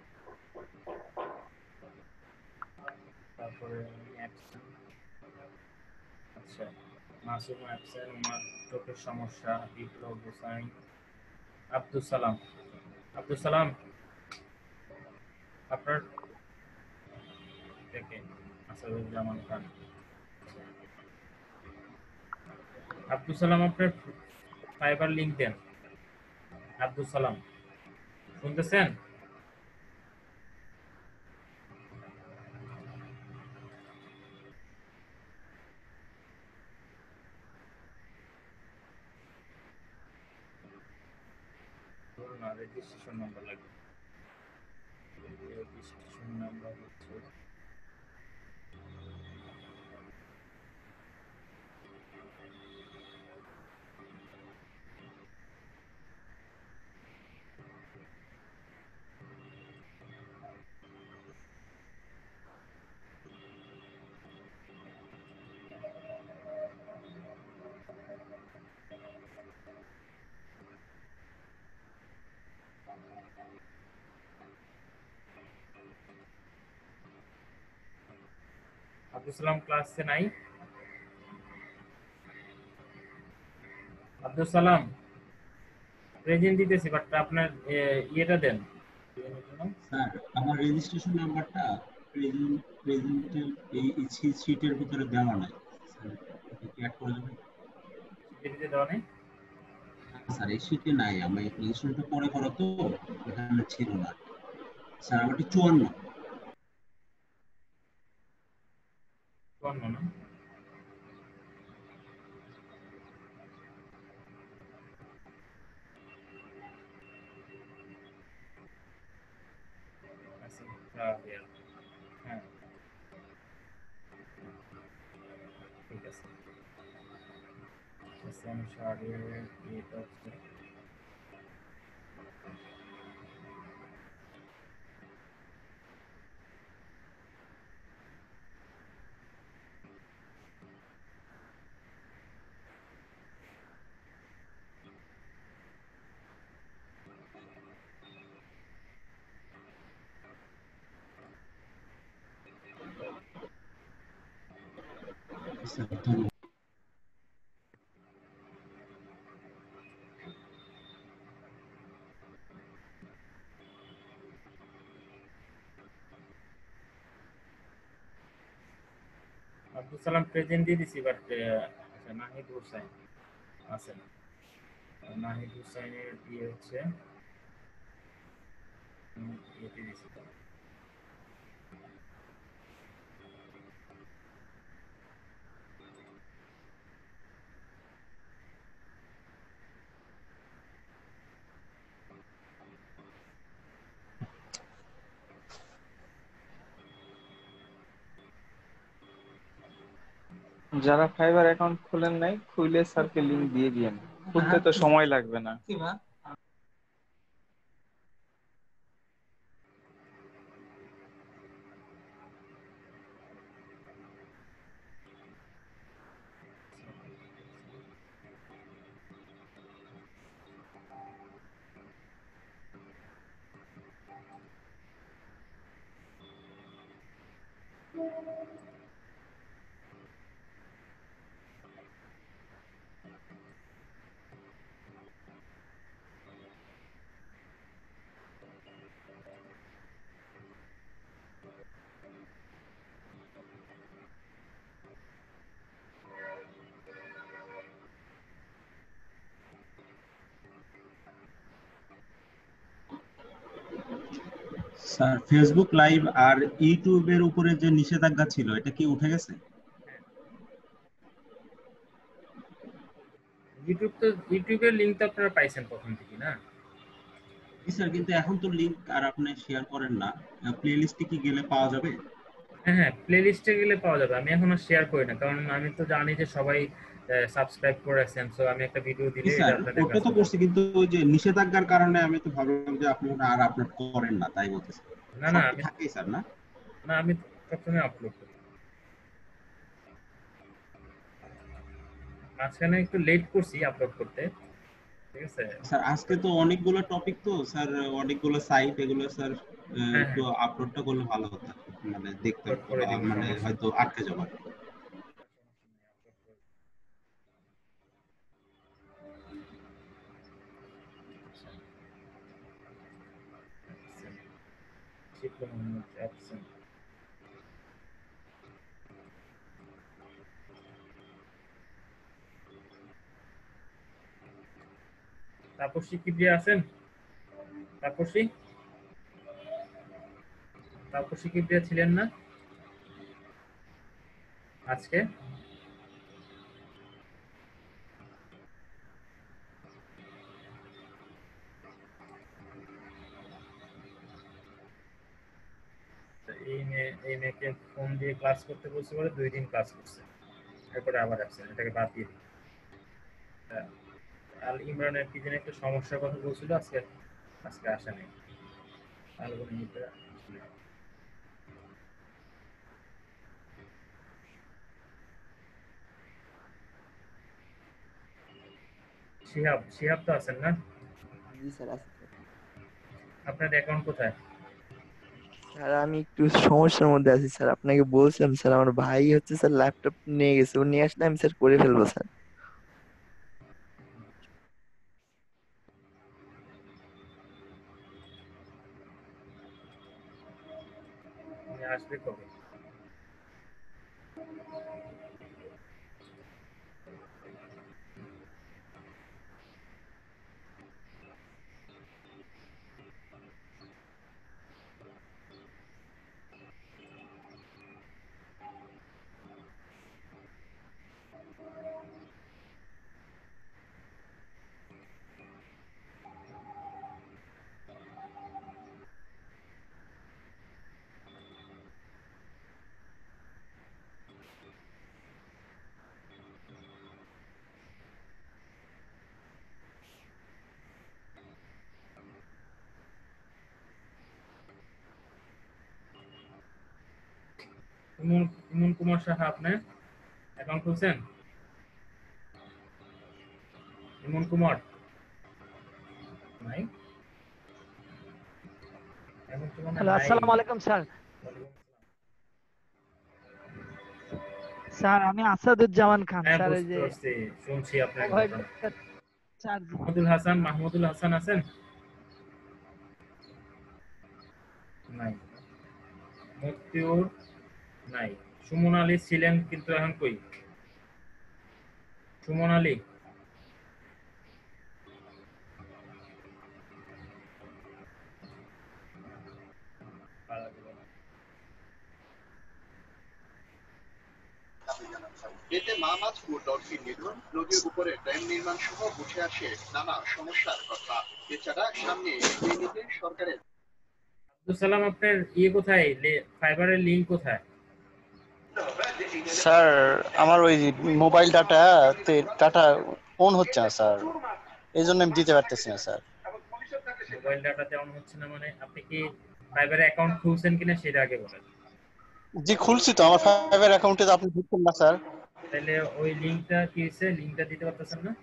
তারপরে অ্যাবসেন্ট। আচ্ছা, মাসুম অ্যাবসেন্ট, ওনার চোখের সমস্যা, বিপ্লব হোসাইন, আব্দুল সালাম। আব্দুল সালাম আপনার থেকে আসাদুজ্জামান খান। আব্দুল সালাম আপনার ফাইবার লিংক দেন। আব্দুল সালাম শুনতেছেন? রেজিস্ট্রেশন নাম্বার লাগবে। রেজিস্ট্রেশন নাম্বার হচ্ছে আব্দুল সালাম ক্লাসে নাই? আব্দুল সালাম প্রেজেন্ট দিতেছি, বাট আপনার ইয়েটা দেন, স্যার আমার রেজিস্ট্রেশন নাম্বারটা প্রেজেন্টের এই শীটের ভিতরে দেওয়া নাই স্যার, এটা কি অ্যাড করা যাবে? শীটে দেওয়া নেই? স্যার এই শীটে নাই, আমি রেজিস্ট্রেশনটা পরে করো তো, এখানে ছিল না স্যার। আমারটি 54। 54 না? আচ্ছা, হ্যাঁ ঠিক আছে। আমি সাড়ে এটা হচ্ছে স্যার ধন্যবাদ। আব্দুল সালাম প্রেজেন্ট দিয়ে দিছি, বাট আচ্ছা নাহিদ হুসাইন আছে না। নাহিদ হুসাইনের দিয়ে হচ্ছে ইয়েতে দিছি। যারা ফাইবার অ্যাকাউন্ট খুলেন নাই, খুলে স্যারকে লিংক দিয়ে দিয়েন, খুলতে তো সময় লাগবে না। স্যার ফেসবুক লাইভ আর ইউটিউবের উপরে যে নিষেধাজ্ঞা ছিল, এটা কি উঠে গেছে? ইউটিউবের লিংক তো আপনারা পাইছেন প্রথম থেকে না? জি স্যার, কিন্তু এখন তো লিংক আর আপনি শেয়ার করেন না। প্লেলিস্টে কি গেলে পাওয়া যাবে? হ্যাঁ হ্যাঁ, প্লেলিস্টে গেলে পাওয়া যাবে। আমি এখন আর শেয়ার করি না, কারণ আমি তো জানি যে সবাই সাবস্ক্রাইব করে আছেন। সো আমি একটা ভিডিও দিলে স্যার এটা আপনাদের ওটা কাছে তো করছি, কিন্তু ওই যে নিষেধাজ্ঞার কারণে আমি তো ভাবলাম যে আপনি ওটা আর আপলোড করেন না, তাই বলতেছি। না সব না, তো আমি থাকেই স্যার না? না আমি সবসময় আপলোড করি। মাঝখানে একটু লেট করছি আপলোড করতে, ঠিক আছে? স্যার আজকে তো অনেকগুলো টপিক, তো স্যার অনেকগুলো সাইট, এগুলো স্যার হ্যাঁ একটু আপলোডটা করলে ভালো হতো, মানে দেখতে আপলোড করে দিব, মানে সমস্যা হয়তো আটকে যাবার। তাপসী কি দিয়ে আছেন? তাপসী তাপসী কি দিয়ে ছিলেন না আজকে? এই মেয়েকে ফোন দিয়ে ক্লাস করতে বলছে বলে 2 দিন ক্লাস করছে, এরপরে আবার অ্যাবসেন্ট। এটাকে বাদ দিয়ে দিই। আল ইমরানের কি যেন একটা সমস্যার কথা বলছিল, আজকে আসে নাই। শিহাব তো আছেন না? জি স্যার, আছে স্যার। আপনার অ্যাকাউন্ট কোথায়? স্যার আমি একটু সমস্যার মধ্যে আছি স্যার, আপনাকে বলছিলাম স্যার, আমার ভাই হচ্ছে স্যার ল্যাপটপ নিয়ে গেছে, ও নিয়ে আসলে আমি স্যার করে ফেলবো স্যার। আসবে কবে? ইমন কুমার সাহা, আপনি অ্যাকাউন্ট খুলছেন? ইমন কুমার নাই? এমন তো মনে হ্যালো, নাই। আসসালামু আলাইকুম স্যার। স্যার আমি আসাদুজ্জামান খান হ্যাঁ, স্যার। এই বুঝতে যে পারছি, শুনছি আপনার মোবাইল কথা। চার্জ মাহমুদুল হাসান আছেন? নাই। মতিউর নাই। সুমন আলী ছিলেন কিন্তু এখন কই? সুমন আলী এতে মা মাছ ও ডলফিন নিধন, নদীর উপরে ড্যাম নির্মাণ সহ উঠে আসে নানা সমস্যার কথা। এছাড়া সামনে এগিয়ে নিতে সরকারের। আব্দুল সালাম, আপনার কোথায়? ফাইবারের লিংক কোথায়? স্যার আমার ওই মোবাইল ডাটা অন হচ্ছে না স্যার, এই জন্য আমি দিতে পারতেছি না স্যার। মোবাইল ডাটাতে অন হচ্ছে না মানে আপনি কি ফাইবারে অ্যাকাউন্ট খুলছেন কিনা সেটা আগে বলেন। জি খুলছি তো, আমার ফাইবার অ্যাকাউন্টে তো আপনি দিচ্ছেন না স্যার। তাহলে ওই লিংকটা কি হয়েছে? লিংকটা দিতে পারতেছেন না?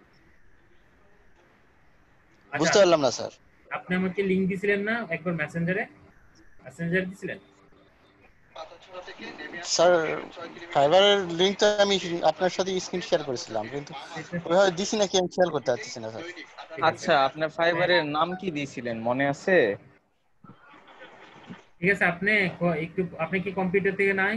বুঝতে পারলাম না স্যার। আপনি আমাকে লিংক দিছিলেন না একবার মেসেঞ্জারে? মেসেঞ্জারে দিছিলেন? স্যার ফাইবারের লিংকটা আমি আপনার সাথে স্ক্রিন শেয়ার করেছিলাম, কিন্তু ওইভাবে দিছি নাকি আমি খেয়াল করতে পারতেছি না স্যার। আচ্ছা, আপনার ফাইবারের নাম কি দিয়েছিলেন মনে আছে? ঠিক আছে, আপনি কি কম্পিউটার থেকে নাই?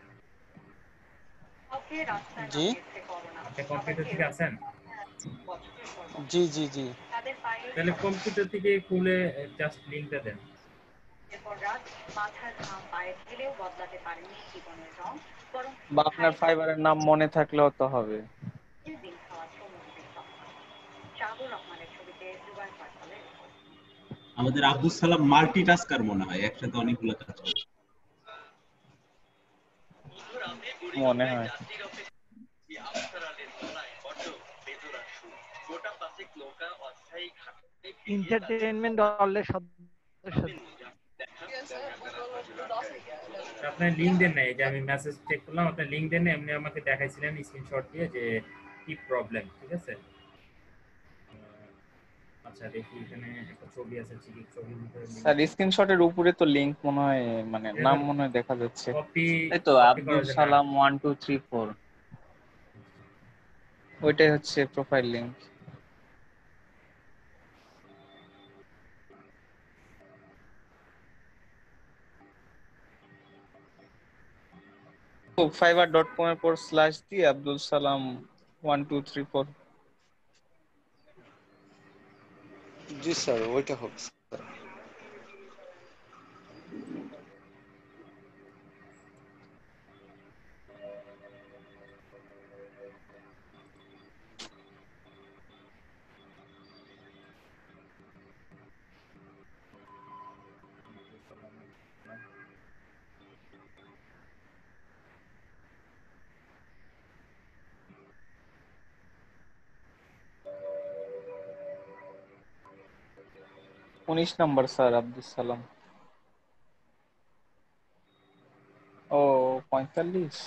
জি আপনি কম্পিউটার থেকে আছেন? জি জি জি। তাহলে কম্পিউটার থেকে খুলে জাস্ট লিংকটা দেন। বা আপনার ফাইবারের নাম মনে থাকলেও তো হবে। আমাদের আব্দুল সালাম মাল্টিটাস্কার মনে হয়, একসাথে অনেকগুলো কাজ করে। মনে হয়। এন্টারটেইনমেন্ট দলের সদস্য। আপনার লিংক দেন নাই, যে আমি মেসেজ চেক করলাম, আপনার লিংক দেন নাই, এমনি আমাকে দেখাইছিলেন স্ক্রিনশট দিয়ে যে কি প্রবলেম। ঠিক আছে, আচ্ছা দেখি এখানে একটা ছবি আছে, ঠিক ছবির ভিতরে স্যার স্ক্রিনশটের উপরে তো লিংক মনে হয়, মানে নাম মনে হয় দেখা যাচ্ছে। কপি এই তো আব্দুল সালাম 1234, ওইটাই হচ্ছে প্রোফাইল লিংক। fiverr.com/, দিয়ে আব্দুল সালাম 1234। জি স্যার, ওইটা হবে স্যার। উনিশ নম্বর স্যার আব্দুল সালাম। ও 45।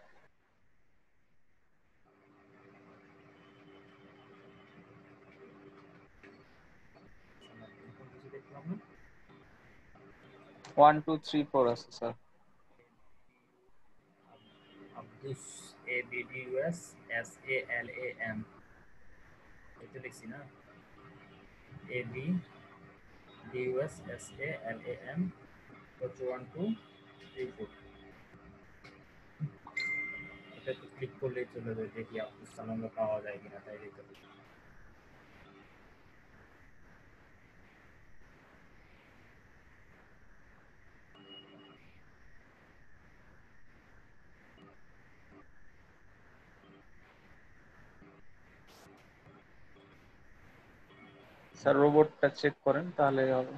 দেখলাম না। 1234 আছে স্যার। আব্দুস ABDUSSALAM, এটা লিখছি না? ABDUSSALAM 1234। রিপোর্ট এটা তো ক্লিক করলেই চলে যায়, দেখি আব্দুল সালামকে পাওয়া যায় কিনা, তাই দিতে হবে। স্যার রোবটটা চেক করেন তাহলেই হবে।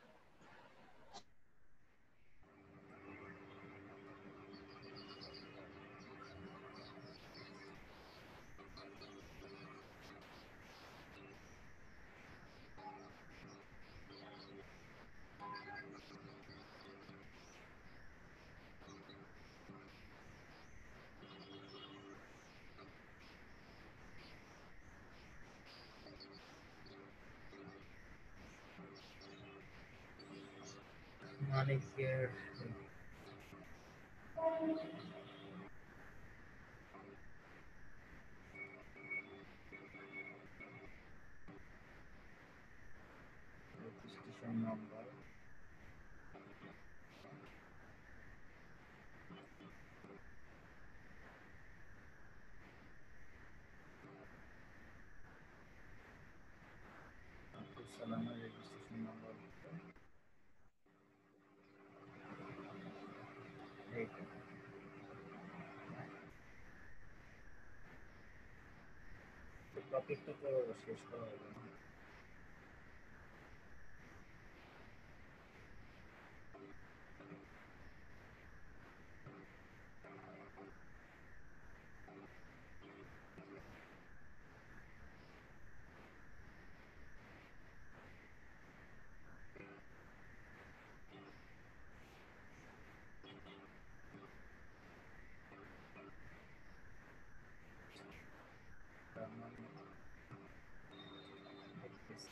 মানিকের রেজিস্ট্রেশন নাম্বার আব্দুল সালামের রেজিস্ট্রেশন নাম্বার এইটা। টপিকটা তো শেষ করা হবে না। তার মানে দেখতেছি।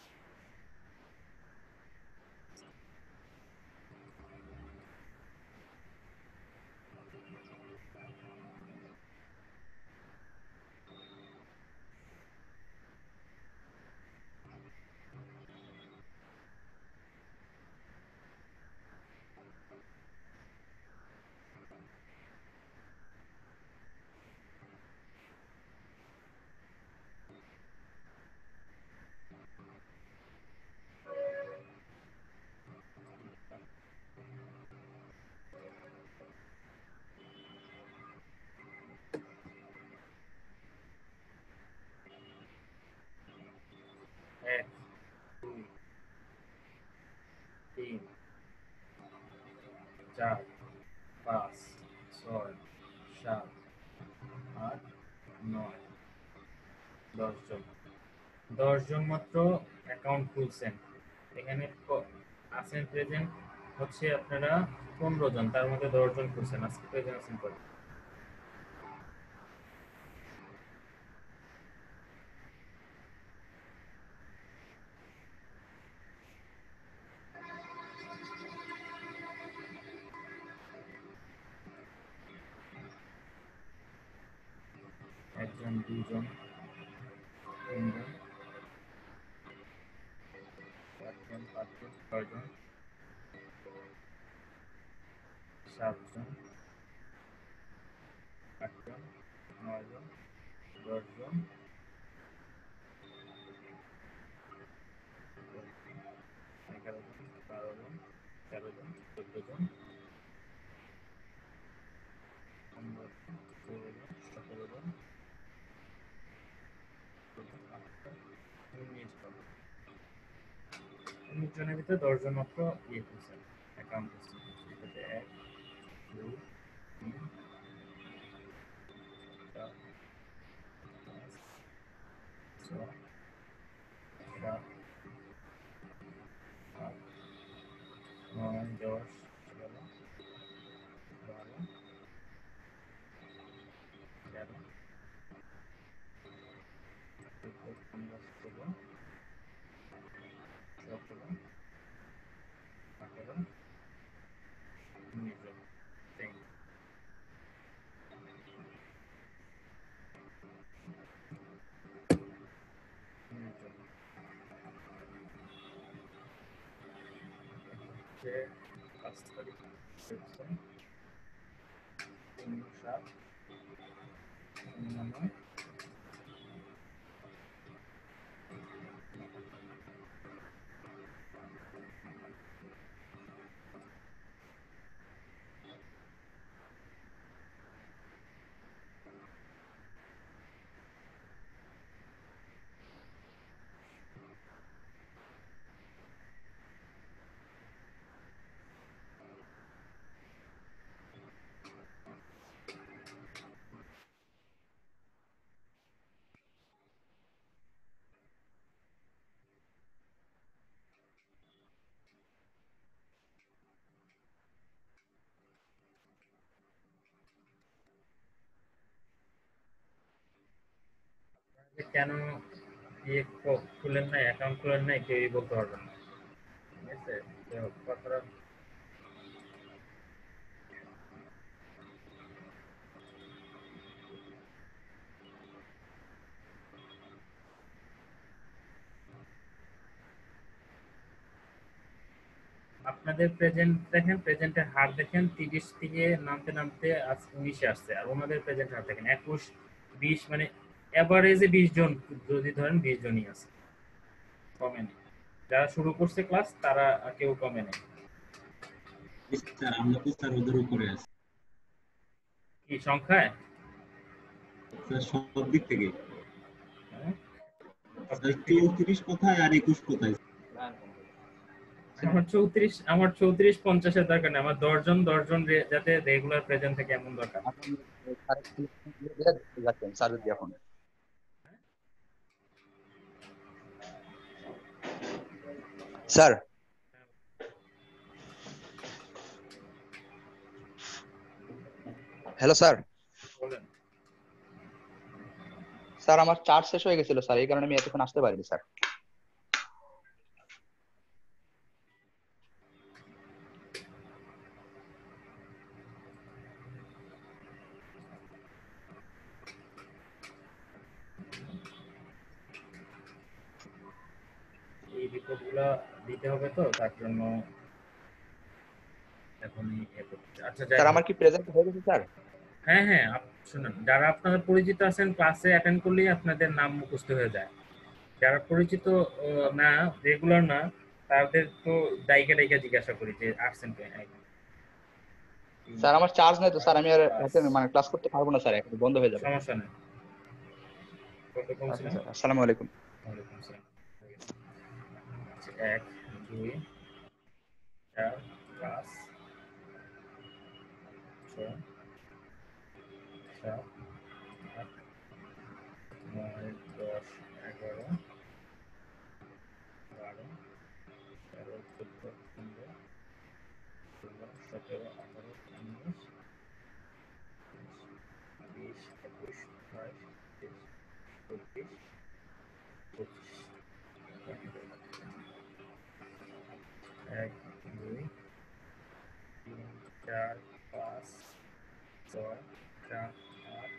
এক, দুই, তিন, চার, পাঁচ, ছয়, সাত, আট, নয়, 10 জন। 10 জন মাত্র অ্যাকাউন্ট খুলছেন। এখানে আছেন প্রেজেন্ট হচ্ছে আপনারা 15 জন, তার মধ্যে 10 জন খুলছেন। আজকে প্রেজেন্ট আছেন কত? একজন, দুজন, তিনজন, চারজন, পাঁচজন, ছয়জন, 7 জন, 8 জন, 9 জন, 10 জন, 11 জন, 12 জন, 13 জন, 14 জন, 15 জন, 16 জন, 17 জন, 19 জন। 19 জনের ভিতরে 10 জন মাত্র ইয়ে করছেন, অ্যাকাউন্ট করছেন। সেটাতে 1, 2, 3, 4, 5, 6, 7, 8, 9, 10, 11, 12, 13, 14, 15, 16, 17, 18, 19 জন। Thank you. 19 জন। হচ্ছে 5 তারিখ। কেন ইয়ে খুলেন নাই, অ্যাকাউন্ট খুলেন নাই, কেউই বলতে পারবেন না। ঠিক আছে, তো কথাটা আপনাদের প্রেজেন্ট দেখেন, প্রেজেন্টের হার দেখেন 30 থেকে নামতে নামতে আজ 19 আসছে, আর ওনাদের প্রেজেন্ট হার দেখেন 21, 20, মানে এভারেজে 20 জন যদি ধরেন 20 জনই আছে, কমে নেই। যারা শুরু করছে ক্লাস তারা কেউ কমে নেই। স্যার আমরা তো স্যার ওদের উপরে আছি কি সংখ্যায়? স্যার সব দিক থেকে। স্যার 34 কোথায় আর 21 কোথায়? আমার 34-50 এর দরকার নেই, আমার 10 জন যাতে রেগুলার প্রেজেন্ট থাকে এমন দরকার। স্যার যদি এখন স্যার হ্যালো স্যার, বলেন। স্যার আমার চার্জ শেষ হয়ে গেছিল স্যার, এই কারণে আমি এতক্ষণ আসতে পারিনি স্যার। এই রিপোর্টগুলো দিতে হবে তো, তার জন্য এখনই আচ্ছা স্যার আমার কি প্রেজেন্ট হয়ে গেছে স্যার? হ্যাঁ হ্যাঁ, শুনুন, যারা আপনাদের পরিচিত আছেন ক্লাসে অ্যাটেন্ড করলেই আপনাদের নাম মুখস্থ হয়ে যায়। যারা পরিচিত না, রেগুলার না, তাদের তো ডাইকা জিজ্ঞাসা করি যে আসছেন কি। স্যার আমার চার্জ নাই তো স্যার, আমি আর মানে ক্লাস করতে পারবো না স্যার, এখন বন্ধ হয়ে যাবে। সমস্যা নেই। আসসালামু আলাইকুম। ওয়ালাইকুম আসসালাম। 1 2 4 5 6 7 8 9 10 11 12 13 14 15 16 17 18 19 20 21 22 23 24 1 2 3 4 5 6 7 8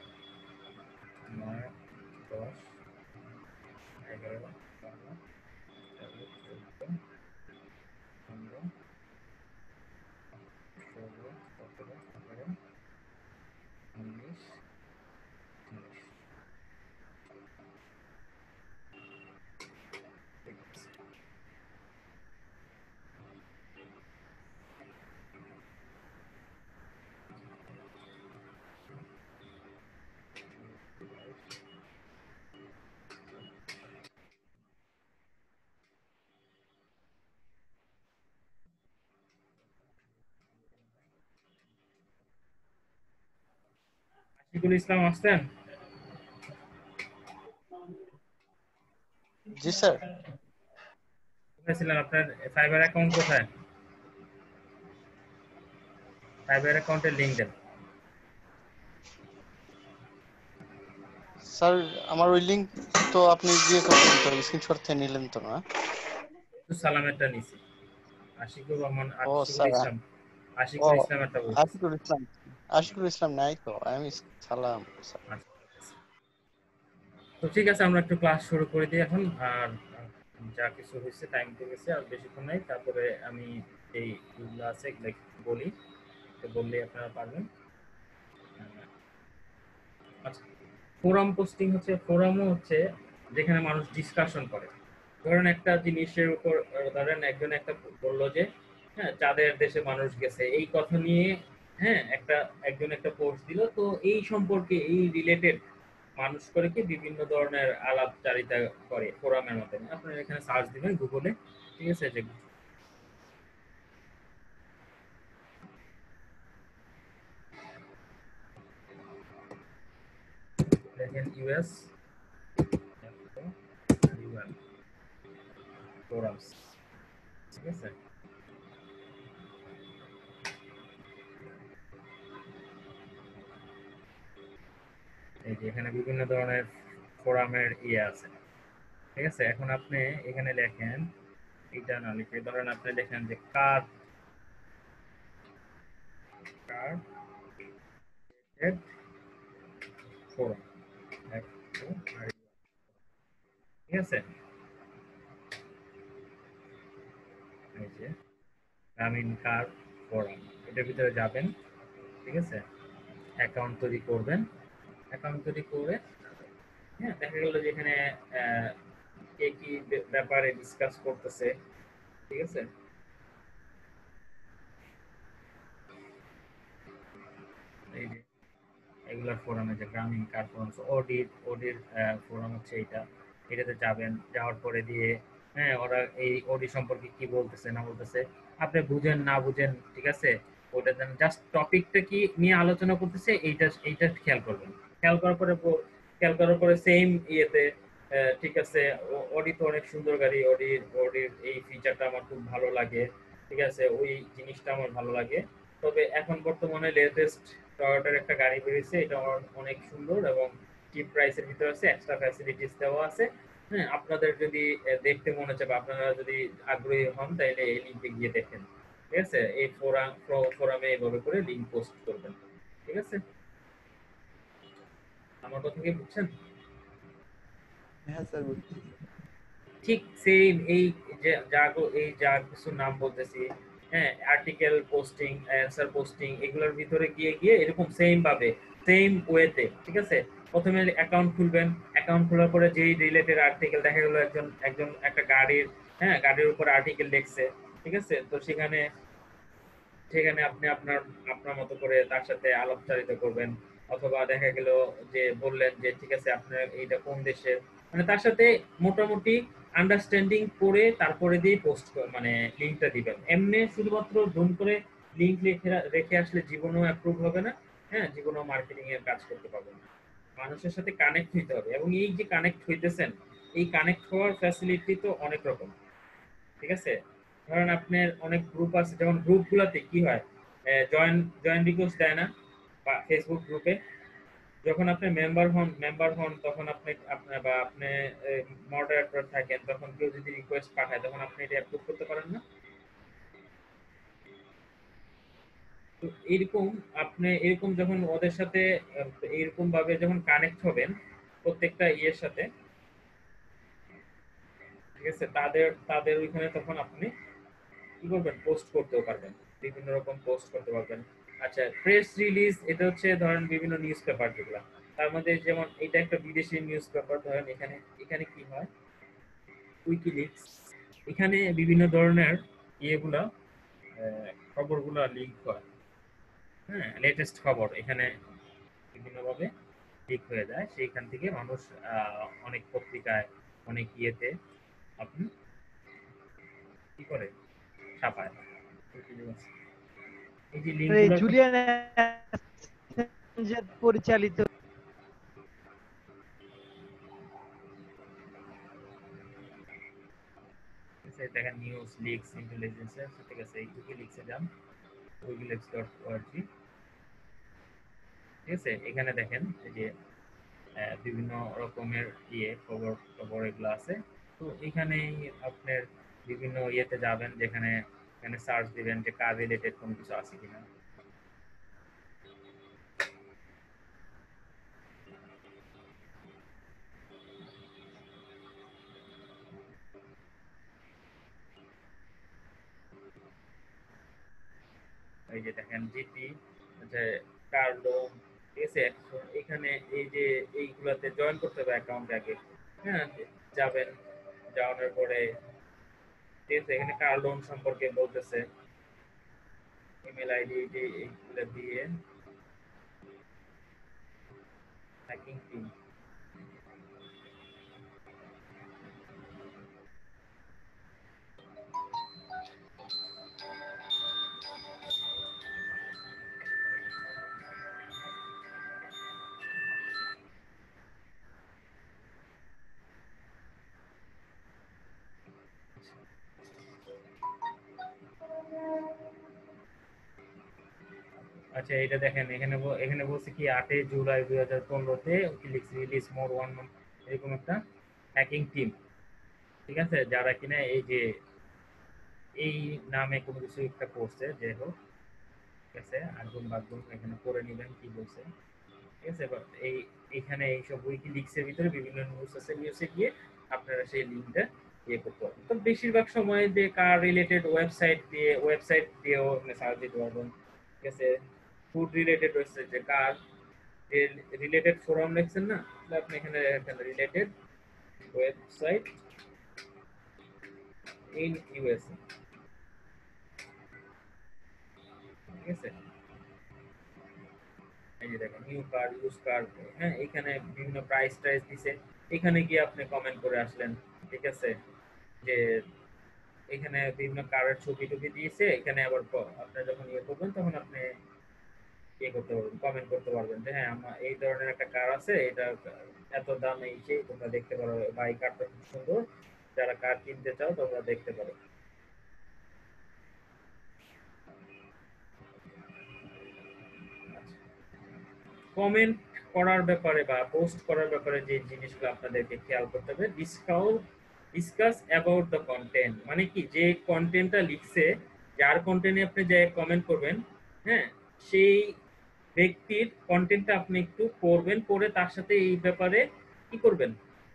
9 10 11 12 13 14 15 16 17 18 19 20। আশিকুল ইসলাম আসছেন? জি স্যার। কোথায় ছিলেন? আপনার ফাইবার অ্যাকাউন্ট কোথায়? ফাইবার অ্যাকাউন্টের লিংক দেন। স্যার আমার ওই লিংক তো আপনি দিয়ে করলেন তো, স্ক্রিনশট থেকে নিলেন তো না? সালামেরটা নিছি। আশিকুর রহমান, ও আশিকুল স্যার, ইসলাম, আশিকুল ইসলামেরটা বলছি। আশিকুল ইসলাম নাই তো, আমি সালাম স্যার। তো ঠিক আছে, আমরা একটু ক্লাস শুরু করে দিই এখন। আর যা কিছু হয়েছে টাইম তো গেছে, আর বেশিক্ষণ নাই। তারপরে আমি এই এগুলো আছে এগুলো বলি, তো বললেই আপনারা পারবেন। আচ্ছা, ফোরাম পোস্টিং হচ্ছে, ফোরামও হচ্ছে যেখানে মানুষ ডিসকাশন করে। ধরেন একটা জিনিসের উপর ধরেন একজন একটা বললো যে হ্যাঁ চাঁদের দেশে মানুষ গেছে এই কথা নিয়ে, হ্যাঁ একজন একটা পোস্ট দিল, তো এই সম্পর্কে এই রিলেটেড মানুষ করে কি বিভিন্ন ধরনের আলাপচারিতা করে ফোরামের মাধ্যমে। আপনারা এখানে সার্চ দিবেন গুগলে, ঠিক আছে, যে দেখেন ইউএস ফোরামস, ঠিক আছে। এই যে এখানে বিভিন্ন ধরনের ফোরামের আছে, ঠিক আছে। এখন আপনি এখানে লেখেন, এইটা না লিখে ধরেন আপনি লেখেন যে কার ফোরাম, ঠিক আছে। এই যে গ্রামীণ কার ফোরাম, এটার ভিতরে যাবেন, ঠিক আছে। অ্যাকাউন্ট তৈরি করবেন, অ্যাকাউন্ট তৈরি করে হ্যাঁ দেখা গেল যে এখানে কে কি ব্যাপারে ডিসকাস করতেছে, ঠিক আছে। এই যে এগুলার ফোরামে যে গ্রামীণ কার ফোরাম, ওডির ফোরাম হচ্ছে এইটা, এটাতে যাবেন, যাওয়ার পরে দিয়ে হ্যাঁ ওরা এই ওডি সম্পর্কে কি বলতেছে না বলতেছে আপনি বুঝেন না বুঝেন, ঠিক আছে। ওটা জাস্ট টপিকটা কি নিয়ে আলোচনা করতেছে এইটা খেয়াল করবেন। খেয়াল করার পরে সেম ইয়েতে ঠিক আছে, অডি তো অনেক সুন্দর গাড়ি, অডির এই ফিচারটা আমার খুব ভালো লাগে, ঠিক আছে, ওই জিনিসটা আমার ভালো লাগে। তবে এখন বর্তমানে লেটেস্ট টয়োটার একটা গাড়ি বেরিয়েছে, এটা অনেক সুন্দর এবং চিপ প্রাইসের ভিতরে আছে, এক্সট্রা ফ্যাসিলিটিস দেওয়া আছে। হ্যাঁ আপনাদের যদি দেখতে মনে চায় বা আপনারা যদি আগ্রহী হন তাহলে এই লিঙ্কে গিয়ে দেখেন, ঠিক আছে। এই ফোরামে এইভাবে করে লিঙ্ক পোস্ট করবেন, ঠিক আছে। আমার কথা কি বুঝছেন? হ্যাঁ স্যার বুঝছি। ঠিক সেম এই যে যা কিছু নাম বলতেছি, হ্যাঁ আর্টিকেল পোস্টিং, অ্যানসার পোস্টিং, এগুলোর ভিতরে গিয়ে এরকম সেম ভাবে সেম ওয়েতে, ঠিক আছে। প্রথমে অ্যাকাউন্ট খুলবেন, অ্যাকাউন্ট খোলার পরে যেই রিলেটেড আর্টিকেল দেখা গেল একজন একটা গাড়ির উপর আর্টিকেল লিখছে, ঠিক আছে, তো সেখানে আপনি আপনার মতো করে তার সাথে আলাপচারিতা করবেন। অথবা দেখা গেল যে বললেন যে ঠিক আছে আপনার এইটা কোন দেশের, মানে তার সাথে মোটামুটি আন্ডারস্ট্যান্ডিং করে তারপরে দিয়ে পোস্ট মানে লিঙ্কটা দিবেন। এমনি শুধুমাত্র জুম করে লিঙ্ক রেখে আসলে জীবনও অ্যাপ্রুভ হবে না, হ্যাঁ জীবনও মার্কেটিং এর কাজ করতে পারবেন না। মানুষের সাথে কানেক্ট হইতে হবে, এবং এই যে কানেক্ট হইতেছেন, এই কানেক্ট হওয়ার ফ্যাসিলিটি তো অনেক রকম, ঠিক আছে। ধরেন আপনার অনেক গ্রুপ আছে, যেমন গ্রুপগুলোতে কি হয়, জয়েন রিকোয়েস্ট দেয় না বা ফেসবুক গ্রুপে, যখন আপনি মেম্বার হন তখন আপনি মডারেটর থাকেন, তখন কেউ যদি রিকোয়েস্ট পাঠায় তখন আপনি এটা অ্যাপ্রুভ করতে পারেন না। তো এরকম যখন ওদের সাথে এরকম ভাবে যখন কানেক্ট হবেন প্রত্যেকটা ইয়ের সাথে, ঠিক আছে, তাদের ওইখানে তখন আপনি কি করবেন, পোস্ট করতেও পারবেন, বিভিন্ন রকম পোস্ট করতে পারবেন। আচ্ছা, প্রেস রিলিজ, এটা হচ্ছে ধরেন বিভিন্ন নিউজ পেপার যেগুলা, তার মধ্যে যেমন এটা একটা বিদেশি নিউজ পেপার, ধরেন এখানে কি হয়, উইকিলিক্স, এখানে বিভিন্ন ধরনের ইয়েগুলা খবরগুলা লিক হয়, হ্যাঁ লেটেস্ট খবর এখানে বিভিন্নভাবে লিক হয়ে যায়, সেইখান থেকে মানুষ অনেক পত্রিকায় অনেক ইয়েতে আপনি কি করে ছাপায়। এই যে এই লিঙ্কগুলো জুলিয়ান অ্যাসাঞ্জের পরিচালিত দেখেন নিউজ লিকস ইন্টেলিজেন্স, ঠিক আছে, এই উইকিলিক্সে যান, wikileaks.org, ঠিক আছে। এখানে দেখেন এই যে বিভিন্ন রকমের খবর এগুলো আছে। তো এখানে আপনার বিভিন্ন ইয়েতে যাবেন, যেখানে এখানে সার্চ দিবেন যে কার রিলেটেড কোনো কিছু আছে কিনা। এই যে দেখেন জিপি, যে কার্লো ঠিক আছে। এখানে এই যে এইগুলাতে জয়েন করতে হবে অ্যাকাউন্ট আগে, হ্যাঁ যাবেন, যাওয়ার পরে ঠিক আছে এখানে কার লোন সম্পর্কে বলতেছে, ইমেল আইডি এইগুলো দিয়ে হ্যাকিং টিম। আচ্ছা এটা দেখেন এখানে বলছে কি 8 জুলাই 2015-তে WikiLeaks release more one month, এরকম একটা হ্যাকিং টিম, ঠিক আছে, যারা কিনা এই যে এই নামে কোনো কিছু একটা করছে, যে হোক ঠিক আছে, আগুন বাগুন এখানে করে নেবেন কি বলছে, ঠিক আছে। এইখানে এইসব উইকিলিক্সের ভিতরে বিভিন্ন নিউজ আছে, নিউজে গিয়ে আপনারা সেই লিঙ্কটা ইয়ে করতে পারবেন। তো বেশিরভাগ সময় যে কার রিলেটেড ওয়েবসাইট দিয়েও আপনি সার্চ দিতে পারবেন, ঠিক আছে। ফুড রিলেটেড হচ্ছে যে কার রিলেটেড ফোরাম লিখছেন না, আপনি এখানে রিলেটেড ওয়েবসাইট ইন ইউএসএ, ঠিক আছে। এই যে দেখেন নিউ কার, ইউজ কার, হ্যাঁ এখানে বিভিন্ন প্রাইস দিছে, এখানে গিয়ে আপনি কমেন্ট করে আসলেন, ঠিক আছে, যে এখানে বিভিন্ন কারের ছবি টবি দিয়েছে, এখানে আবার আপনি যখন ইয়ে করবেন তখন আপনি ইয়ে করতে পারবেন, কমেন্ট করতে পারবেন যে হ্যাঁ আমার এই ধরনের একটা কার আছে, এটা এত দাম, এই সেই তোমরা দেখতে পারো, বা এই কারটা খুব সুন্দর, যারা কার কিনতে চাও তোমরা দেখতে পারো। কমেন্ট করার ব্যাপারে বা পোস্ট করার ব্যাপারে যে জিনিসগুলো আপনাদেরকে খেয়াল করতে হবে, ডিসকাস অ্যাবাউট দ্য কন্টেন্ট, মানে কি যে কন্টেন্টটা লিখছে, যার কন্টেন্টে আপনি যে কমেন্ট করবেন, হ্যাঁ সেই ব্যক্তির কন্টেন্টটা আপনি একটু পড়বেন, পড়ে তার সাথে এই ব্যাপারে কি করবেন,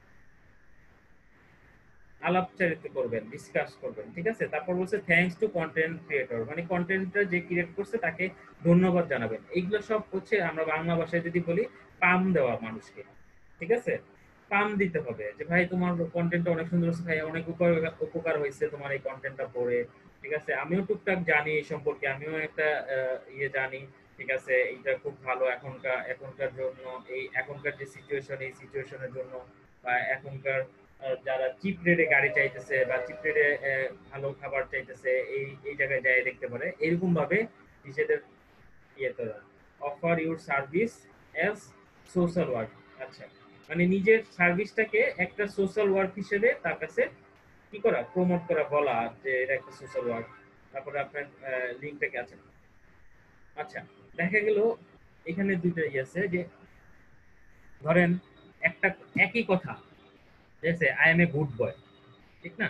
আলাপচারিতা করবেন, ডিসকাস করবেন, ঠিক আছে। তারপর বলছে থ্যাঙ্কস টু কন্টেন্ট ক্রিয়েটর, মানে কন্টেন্টটা যে ক্রিয়েট করছে তাকে ধন্যবাদ জানাবেন। এইগুলো সব হচ্ছে আমরা বাংলা ভাষায় যদি বলি পাম দেওয়া মানুষকে, ঠিক আছে, পাম দিতে হবে যে ভাই তোমার কন্টেন্টটা অনেক সুন্দর হচ্ছে, ভাই অনেক উপকার হয়েছে তোমার এই কন্টেন্টটা পড়ে, ঠিক আছে। আমিও টুকটাক জানি এই সম্পর্কে, আমিও একটা ইয়ে জানি, ঠিক আছে, এইটা খুব ভালো এখনকার জন্য, এই এখনকার যে সিচুয়েশন, এই সিচুয়েশনের জন্য, বা এখনকার যারা চিপ রেটে গাড়ি চাইতেছে বা চিপ রেটে ভালো খাবার চাইতেছে, এই জায়গায় যাই দেখতে পারে, এরকম ভাবে নিজেদের offer your service as social work. আচ্ছা, মানে নিজের সার্ভিসটাকে একটা সোশ্যাল ওয়ার্ক হিসেবে তার কাছে কি করা, প্রমোট করা, বলা যে এটা একটা সোশ্যাল ওয়ার্ক। তারপরে আপনার লিঙ্কটাকে আছে। আচ্ছা, দেখা গেল এখানে দুইটা ইয়ে আছে, যে ধরেন একটা একই কথা, ঠিক আছে, I am a good boy, ঠিক না,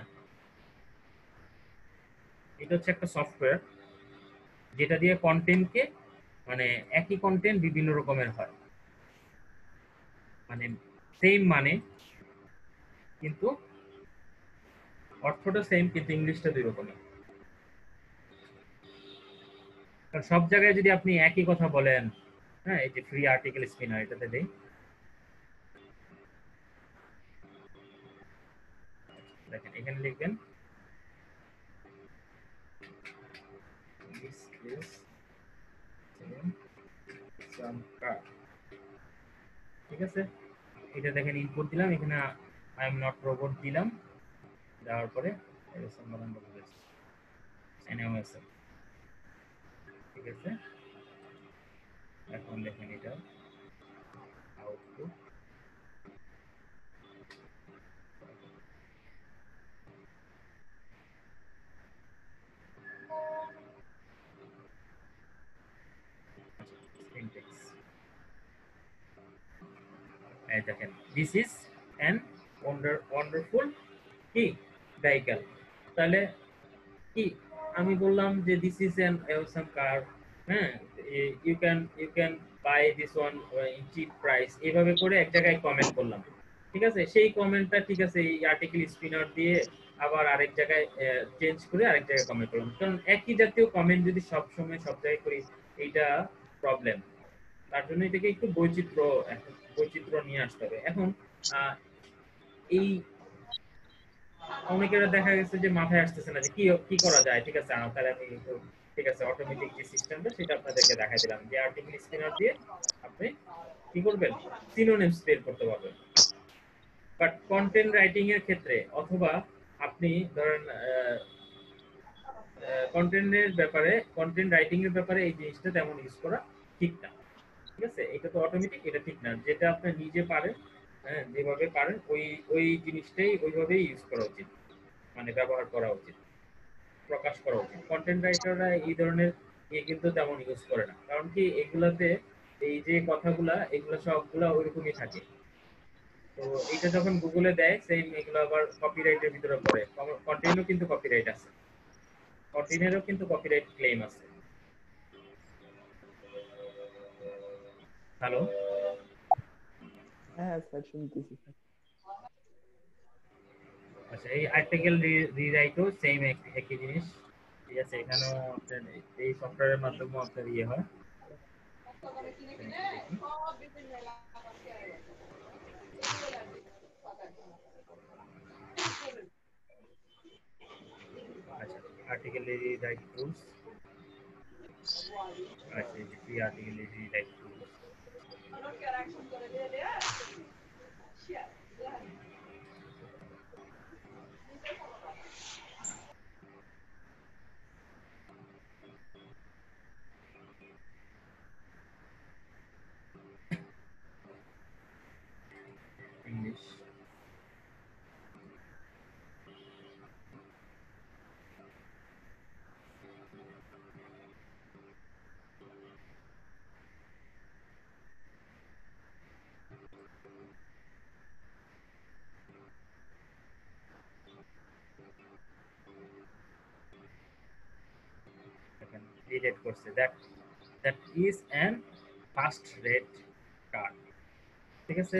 এটা হচ্ছে একটা সফটওয়্যার যেটা দিয়ে কন্টেন্টকে, মানে একই কন্টেন্ট বিভিন্ন রকমের হয়, মানে সেম মানে কিন্তু অর্থটা সেম, কিন্তু ইংলিশটা দুই রকমের। সব জায়গায় যদি আপনি একই কথা বলেন, হ্যাঁ এই যে ফ্রি আর্টিকেল স্পিনার, এটাতে দেই, দেখেন এখানে লিখবেন this is some car, ঠিক আছে। এটা দেখেন ইনপুট দিলাম, এখানে আই এম নট রোবট দিলাম, দেওয়ার পরে ঠিক আছে। এখন দেখেন এটা আউটপুট, এই দেখেন দিস ইজ অ্যান ওয়ান্ডারফুল কি ভেহিকল, তাহলে কি আমি বললাম যে this is an awesome car, হ্যাঁ you can buy this one in cheap price, এইভাবে করে এক জায়গায় কমেন্ট করলাম, ঠিক আছে। সেই কমেন্টটা ঠিক আছে এই আর্টিকেল স্পিনার দিয়ে আবার আরেক জায়গায় চেঞ্জ করে আরেক জায়গায় কমেন্ট করলাম, কারণ একই জাতীয় কমেন্ট যদি সব সময় সব জায়গায় করি এইটা প্রবলেম। তার জন্য এটাকে একটু বৈচিত্র্য নিয়ে আসতে হবে। এখন এই অনেকের দেখা গেছে যে মাথায় আসতেছে না যে কি করা যায়। ঠিক আছে, তাহলে আমি ঠিক আছে অটোমেটিক যে সিস্টেমটা সেটা আপনাদেরকে দেখাই দিলাম যে আর্টিকেল স্পিনার দিয়ে আপনি কি করবেন, সিনোনিমস বের করতে পারবেন। বাট কন্টেন্ট রাইটিং এর ক্ষেত্রে অথবা আপনি ধরেন কন্টেন্ট রাইটিং এর ব্যাপারে এই জিনিসটা তেমন ইউজ করা ঠিক না। ঠিক আছে, এটা তো অটোমেটিক, এটা ঠিক না। যেটা আপনি নিজে পারেন, হ্যাঁ, যেভাবে পারেন ওই জিনিসটাই ওইভাবেই ইউজ করা উচিত, মানে ব্যবহার করা উচিত, প্রকাশ করা উচিত। কন্টেন্ট রাইটাররা এই ধরনের কিন্তু তেমন ইউজ করে না, কারণ কি এগুলাতে এই যে কথাগুলা এগুলো সবগুলা ওইরকমই থাকে। তো এটা যখন গুগলে দেয় সেম এগুলো আবার কপিরাইটের ভিতরে পড়ে। কন্টেন্টও কিন্তু কপিরাইট আছে, কন্টেন্টেরও কিন্তু কপিরাইট ক্লেম আছে। হ্যালো, হ্যাঁ স্যার শুনতেছি স্যার। আচ্ছা, এই আর্টিকেল রিরাইটও সেম একই জিনিস। ঠিক আছে, এখানেও এই সফটওয়্যারের মাধ্যমে আপনার ইয়ে হয়। আচ্ছা, আর্টিকেল রিরাইট টুলস। আচ্ছা, এই যে free article rewrite tools. English, relate করছে that is an fast rate car। ঠিক আছে,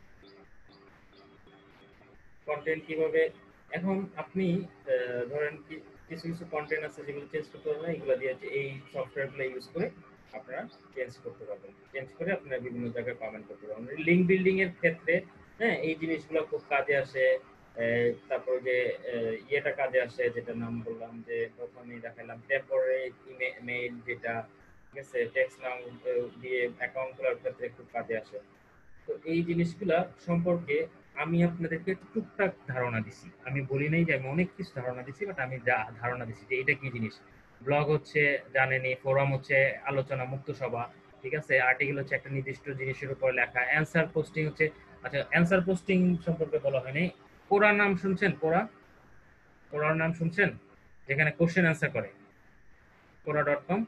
কন্টেন্ট কিভাবে, এখন আপনি ধরেন কিছু কিছু কন্টেন্ট আছে যেগুলো চেঞ্জ করতে পারবেন, এগুলো দিয়ে এই সফটওয়্যারগুলো ইউজ করে আপনারা চেঞ্জ করতে পারবেন। চেঞ্জ করে আপনারা বিভিন্ন জায়গায় কমেন্ট করতে পারবেন। লিঙ্ক বিল্ডিং এর ক্ষেত্রে হ্যাঁ এই জিনিসগুলো খুব কাজে আসে। তারপর যে ইয়েটা কাজে আসে, যেটা নাম বললাম যে প্রথমেই দেখালাম, টেম্পোরারি মেইল, যেটা ঠিক আছে টেক্সট নাম দিয়ে অ্যাকাউন্ট খোলার ক্ষেত্রে খুব কাজে আসে। তো এই জিনিসগুলা সম্পর্কে আমি আপনাদেরকে টুকটাক ধারণা দিছি। আমি বলি নাই যে আমি অনেক কিছু ধারণা দিছি, বাট আমি যা ধারণা দিছি যে এটা কি জিনিস। ব্লগ হচ্ছে জানেনই, ফোরাম হচ্ছে আলোচনা মুক্ত সভা, ঠিক আছে, আর্টিকেল হচ্ছে একটা নির্দিষ্ট জিনিসের উপর লেখা, অ্যানসার পোস্টিং হচ্ছে, আচ্ছা অ্যানসার পোস্টিং সম্পর্কে বলা হয়নি। কোরা নাম শুনছেন? কোরার নাম শুনছেন, যেখানে কোশ্চেন অ্যান্সার করে, কোরা.com।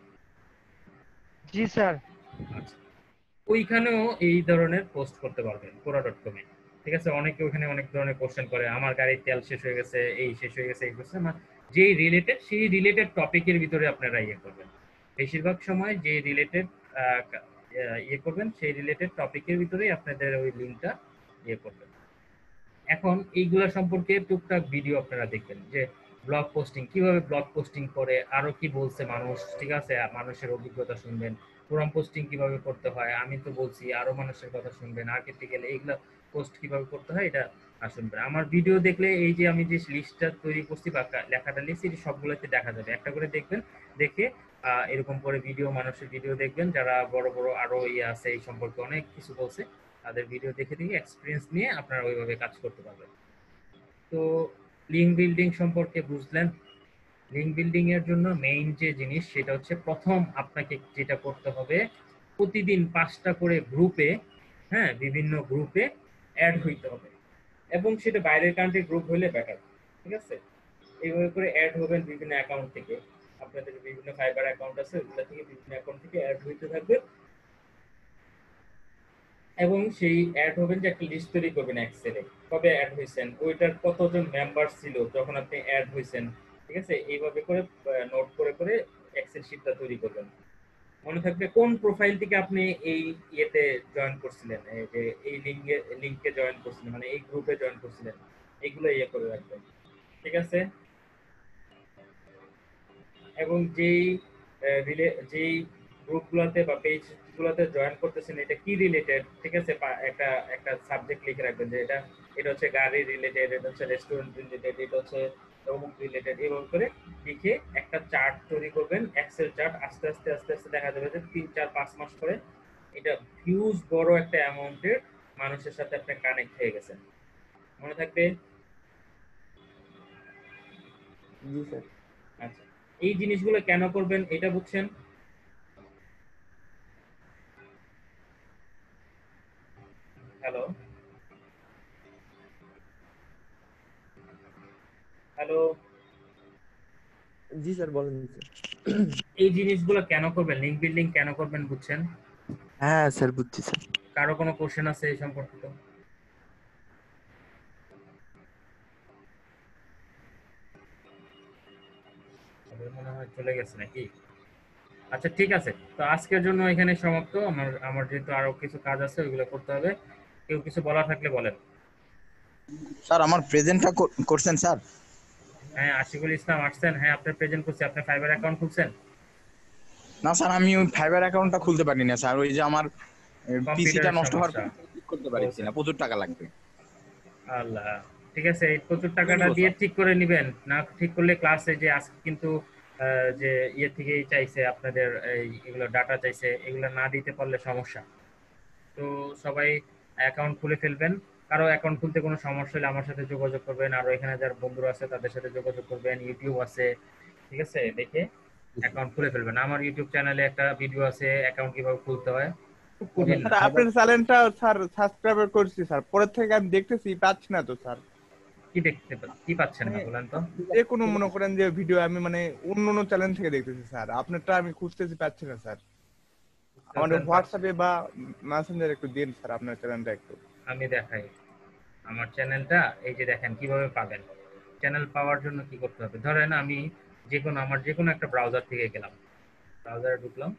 জি স্যার। আচ্ছা, ওইখানেও এই ধরনের পোস্ট করতে পারবেন কোরা.com এ। ঠিক আছে, অনেকে ওখানে অনেক ধরনের কোশ্চেন করে, আমার গাড়ির তেল শেষ হয়ে গেছে, এই শেষ হয়ে গেছে, এই কোশ্চেন, যেই রিলেটেড সেই রিলেটেড টপিকের ভিতরে আপনারা ইয়ে করবেন। বেশিরভাগ সময় যে রিলেটেড ইয়ে করবেন সেই রিলেটেড টপিকের ভিতরেই আপনাদের ওই লিঙ্কটা ইয়ে করবেন। এখন এইগুলা সম্পর্কে টুকটাক ভিডিও আপনারা দেখবেন, যে ব্লগ পোস্টিং কিভাবে ব্লগ পোস্টিং করে, আরো কি বলছে মানুষ, ঠিক আছে, মানুষের অভিজ্ঞতা শুনবেন। ফোরাম পোস্টিং কিভাবে করতে হয় আমি তো বলছি, আরো মানুষের কথা শুনবেন। আর্টিকেল এইগুলা পোস্ট কিভাবে করতে হয় এটা শুনবেন। আমার ভিডিও দেখলে এই যে আমি যে লিস্টটা তৈরি করছি বা লেখাটা লিখছি সবগুলোতে দেখা যাবে, একটা করে দেখবেন। দেখে এরকম করে ভিডিও, মানুষের ভিডিও দেখবেন যারা বড় বড় আরো ইয়ে আছে এই সম্পর্কে অনেক কিছু বলছে, তাদের ভিডিও দেখে দেখে এক্সপিরিয়েন্স নিয়ে আপনারা ওইভাবে কাজ করতে পারবেন। তো লিঙ্ক বিল্ডিং সম্পর্কে বুঝলেন। লিঙ্ক বিল্ডিং এর জন্য মেইন যে জিনিস সেটা হচ্ছে, প্রথম আপনাকে যেটা করতে হবে, প্রতিদিন 5টা করে গ্রুপে, হ্যাঁ বিভিন্ন গ্রুপে অ্যাড হইতে হবে, এবং সেটা বাইরের কান্ট্রির গ্রুপ হইলে বেটার। ঠিক আছে, এইভাবে করে অ্যাড হবেন বিভিন্ন অ্যাকাউন্ট থেকে। আপনাদের বিভিন্ন ফাইবার অ্যাকাউন্ট আছে, ওগুলো থেকে বিভিন্ন অ্যাকাউন্ট থেকে অ্যাড হইতে থাকবে, এবং সেই অ্যাড হবেন যে একটা লিস্ট তৈরি করবেন এক্সেলে, কবে অ্যাড হয়েছেন, ওইটার কতজন মেম্বার ছিল যখন আপনি অ্যাড হয়েছেন। ঠিক আছে, এইভাবে করে নোট করে করে এক্সেল শিটটা তৈরি করবেন। মনে থাকবে কোন প্রোফাইল থেকে আপনি এই ইয়েতে জয়েন করছিলেন, এই যে এই লিংকে জয়েন করছিলেন, মানে এই গ্রুপে জয়েন করছিলেন, এগুলো ইয়ে করে রাখবেন। ঠিক আছে, এবং যেই গ্রুপগুলোতে বা পেজগুলোতে গুলোতে জয়েন করতেছেন এটা কি রিলেটেড, ঠিক আছে, একটা একটা সাবজেক্ট লিখে রাখবেন যে এটা হচ্ছে গাড়ি রিলেটেড, এটা হচ্ছে রেস্টুরেন্ট রিলেটেড, এটা হচ্ছে অমুক রিলেটেড, এভাবে করে লিখে একটা চার্ট তৈরি করবেন, এক্সেল চার্ট। আস্তে আস্তে আস্তে আস্তে দেখা যাবে যে 3-4-5 মাস পরে এটা হিউজ বড় একটা অ্যামাউন্টের মানুষের সাথে আপনি কানেক্ট হয়ে গেছেন। মনে থাকবে? জি স্যার। আচ্ছা, এই জিনিসগুলো কেন করবেন এটা বুঝছেন? হ্যালো হ্যালো জি স্যার বলেন স্যার। এই জিনিসগুলো কেন করবেন, লিংক বিল্ডিং কেন করবেন বুঝছেন? হ্যাঁ স্যার বুঝছি স্যার। কারো কোনো কোশ্চেন আছে এই সম্পর্কিত? মনে হয় চলে গেছে নাকি? আচ্ছা ঠিক আছে, তো আজকের জন্য এখানে সমাপ্ত। আমার যেহেতু আরো কিছু কাজ আছে ওইগুলো করতে হবে। কেউ কিছু বলার থাকলে বলেন। স্যার আমার প্রেজেন্টটা করছেন স্যার? হ্যাঁ, আশিকুল ইসলাম আসছেন। হ্যাঁ, আপনার প্রেজেন্ট করছি। আপনি ফাইবার অ্যাকাউন্ট খুলছেন? না স্যার, আমি ওই ফাইবার অ্যাকাউন্টটা খুলতে পারি না স্যার। ওই যে আমার পিসিটা কম্পিউটারের নষ্ট হওয়ার সমস্যা। পর ঠিক করতে পারছি না, প্রচুর টাকা লাগবে। আল্লাহ, ঠিক আছে, এই প্রচুর টাকাটা দিয়ে ঠিক করে নেবেন। না ঠিক করলে ক্লাসে যে আজকে কিন্তু যে ইয়ে থেকে চাইছে আপনাদের এগুলো ডাটা চাইছে, এগুলো না দিতে পারলে সমস্যা। তো সবাই অ্যাকাউন্ট খুলে ফেলবেন। কারো অ্যাকাউন্ট খুলতে কোনো সমস্যা হলে আমার সাথে যোগাযোগ করবেন, আর এখানে যারা বন্ধুরা আছে তাদের সাথে যোগাযোগ করবেন। ইউটিউব আছে, ঠিক আছে, দেখে অ্যাকাউন্ট খুলে ফেলবেন। আমার ইউটিউব চ্যানেলে একটা ভিডিও আছে অ্যাকাউন্ট কিভাবে খুলতে হয়, খুব কঠিন না। স্যার আপনার চ্যানেলটা স্যার সাবস্ক্রাইব করছি স্যার, পরে থেকে আমি দেখতেছি পাচ্ছি না তো স্যার। কি পাচ্ছেন না বলেন তো? যে কোনো মনে করেন যে ভিডিও আমি মানে অন্য চ্যানেল থেকে দেখতেছি স্যার, আপনারটা আমি খুঁজতেছি পাচ্ছি না স্যার। আমাদের হোয়াটসঅ্যাপে বা মেসেঞ্জারে একটু দিন স্যার আপনার চ্যানেলটা একটু। আমি দেখাই আমার চ্যানেলটা। এই যে দেখেন কিভাবে পাবেন। চ্যানেল পাওয়ার জন্য কি করতে হবে, ধরেন আমি আমার যে কোনো একটা ব্রাউজার থেকে গেলাম, ব্রাউজারে ঢুকলাম,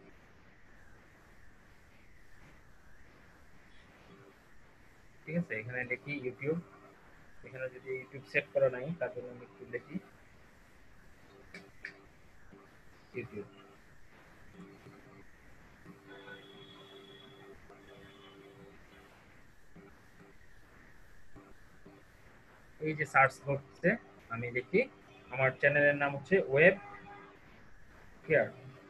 ঠিক আছে, এখানে লিখি ইউটিউব। এখানে যদি ইউটিউব সেট করা নাই তার জন্য আমি একটু লিখি ইউটিউব। এই যে সার্চ বক্সে আমি লিখি, আমার চ্যানেলের নাম হচ্ছে ওয়েব কেয়ার।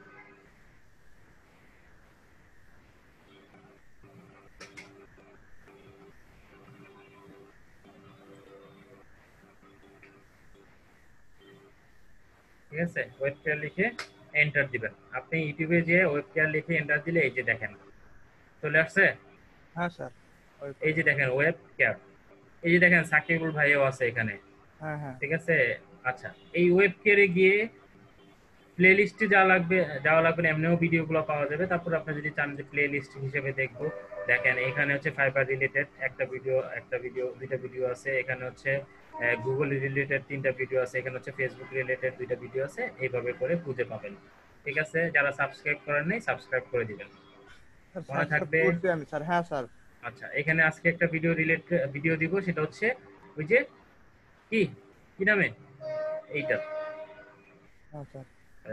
ঠিক আছে, ওয়েব কেয়ার লিখে এন্টার দিবেন। আপনি ইউটিউবে যে ওয়েব কেয়ার লিখে এন্টার দিলে এই যে দেখেন চলে আসছে। হ্যাঁ স্যার, এই যে দেখেন ওয়েব কেয়ার। এই যে দেখেন সাকিবুল ভাইও আছে এখানে। হ্যাঁ হ্যাঁ, ঠিক আছে। আচ্ছা, এই ওয়েব কেয়ারে গিয়ে প্লে লিস্টে যাওয়া লাগবে না, এমনিও ভিডিওগুলো পাওয়া যাবে। তারপর আপনি যদি চান যে প্লে লিস্ট হিসেবে দেখবো, দেখেন এখানে হচ্ছে ফাইবার রিলেটেড একটা ভিডিও দুইটা ভিডিও আছে, এখানে হচ্ছে গুগল রিলেটেড 3টা ভিডিও আছে, এখানে হচ্ছে ফেসবুক রিলেটেড 2টা ভিডিও আছে। এইভাবে করে খুঁজে পাবেন। ঠিক আছে, যারা সাবস্ক্রাইব করেন নাই সাবস্ক্রাইব করে দিবেন, মনে থাকবে। আমি স্যার। হ্যাঁ স্যার। আচ্ছা, এখানে আজকে একটা ভিডিও দিব, সেটা হচ্ছে ওই যে কি নামে এইটা আচ্ছা,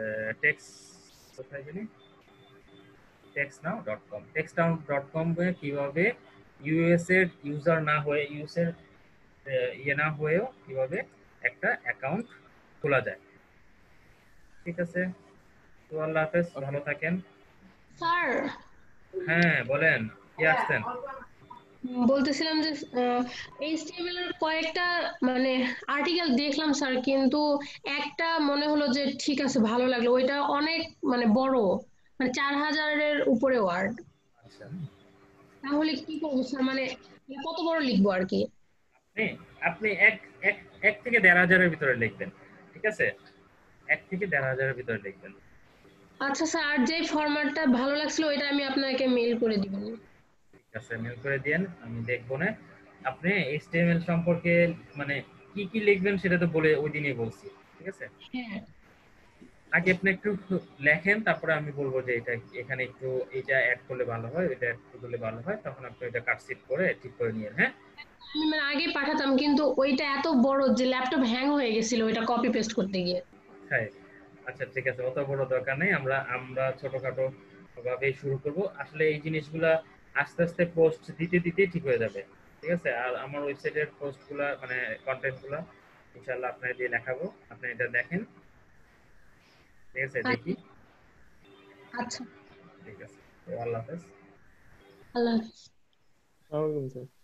textnow.com এ কিভাবে ইউএস এর ইউজার না হয়ে না হয়েও কিভাবে একটা অ্যাকাউন্ট খোলা যায়। ঠিক আছে, তো আল্লাহ হাফেজ, ভালো থাকেন। স্যার হ্যাঁ বলেন, কি আসছেন? বলতেছিলাম যে এইচটিএমএল এর কয়েকটা মানে আর্টিকেল দেখলাম স্যার, কিন্তু একটা মনে হলো যে ঠিক আছে ভালো লাগলো, ওইটা অনেক মানে বড়, মানে 4000-এর উপরে ওয়ার্ড। আচ্ছা, তাহলে কি করবো স্যার, মানে কত বড় লিখবো আর কি? আপনি এক থেকে 1,500-এর ভিতরে লিখবেন। ঠিক আছে, 1 থেকে 1,500-এর ভিতরে লিখবেন। আচ্ছা স্যার, আর যে ফরম্যাটটা ভালো লাগছিল ওইটা আমি আপনাকে মেইল করে দিব। ঠিক আছে, মেইল করে দেন, আমি দেখবো না। আপনি এইচটিএমএল সম্পর্কে মানে কি লিখবেন সেটা তো বলে ওই দিনই বলছি। ঠিক আছে, হ্যাঁ আগে আপনি একটু লেখেন, তারপরে আমি বলবো যে এটা এখানে একটু এটা অ্যাড করলে ভালো হয়, এটা অ্যাড করলে ভালো হয়, তখন আপনি এটা কাটসিট করে ঠিক করে নিয়েন। হ্যাঁ, আমি মানে আগে পাঠাতাম, কিন্তু ওইটা এত বড় যে ল্যাপটপ হ্যাং হয়ে গেছিল ওইটা কপি পেস্ট করতে গিয়ে। হ্যাঁ, আচ্ছা ঠিক আছে, অত বড় দরকার নেই। আমরা ছোটখাটো ওভাবেই শুরু করব। আসলে এই জিনিসগুলা আস্তে আস্তে পোস্ট দিতে দিতে ঠিক হয়ে যাবে, ঠিক আছে? আর আমার ওয়েবসাইটের পোস্টগুলা মানে কন্টেন্টগুলা ইনশাআল্লাহ আপনাদের দিয়ে দেখাবো, আপনি এটা দেখেন, ঠিক আছে? দেখি, আচ্ছা, ঠিক আছে, তো আল্লাহ হাফেজ। আল্লাহ হাফেজ।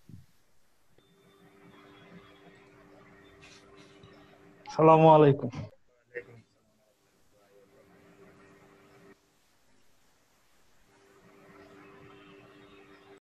আসসালামু আলাইকুম।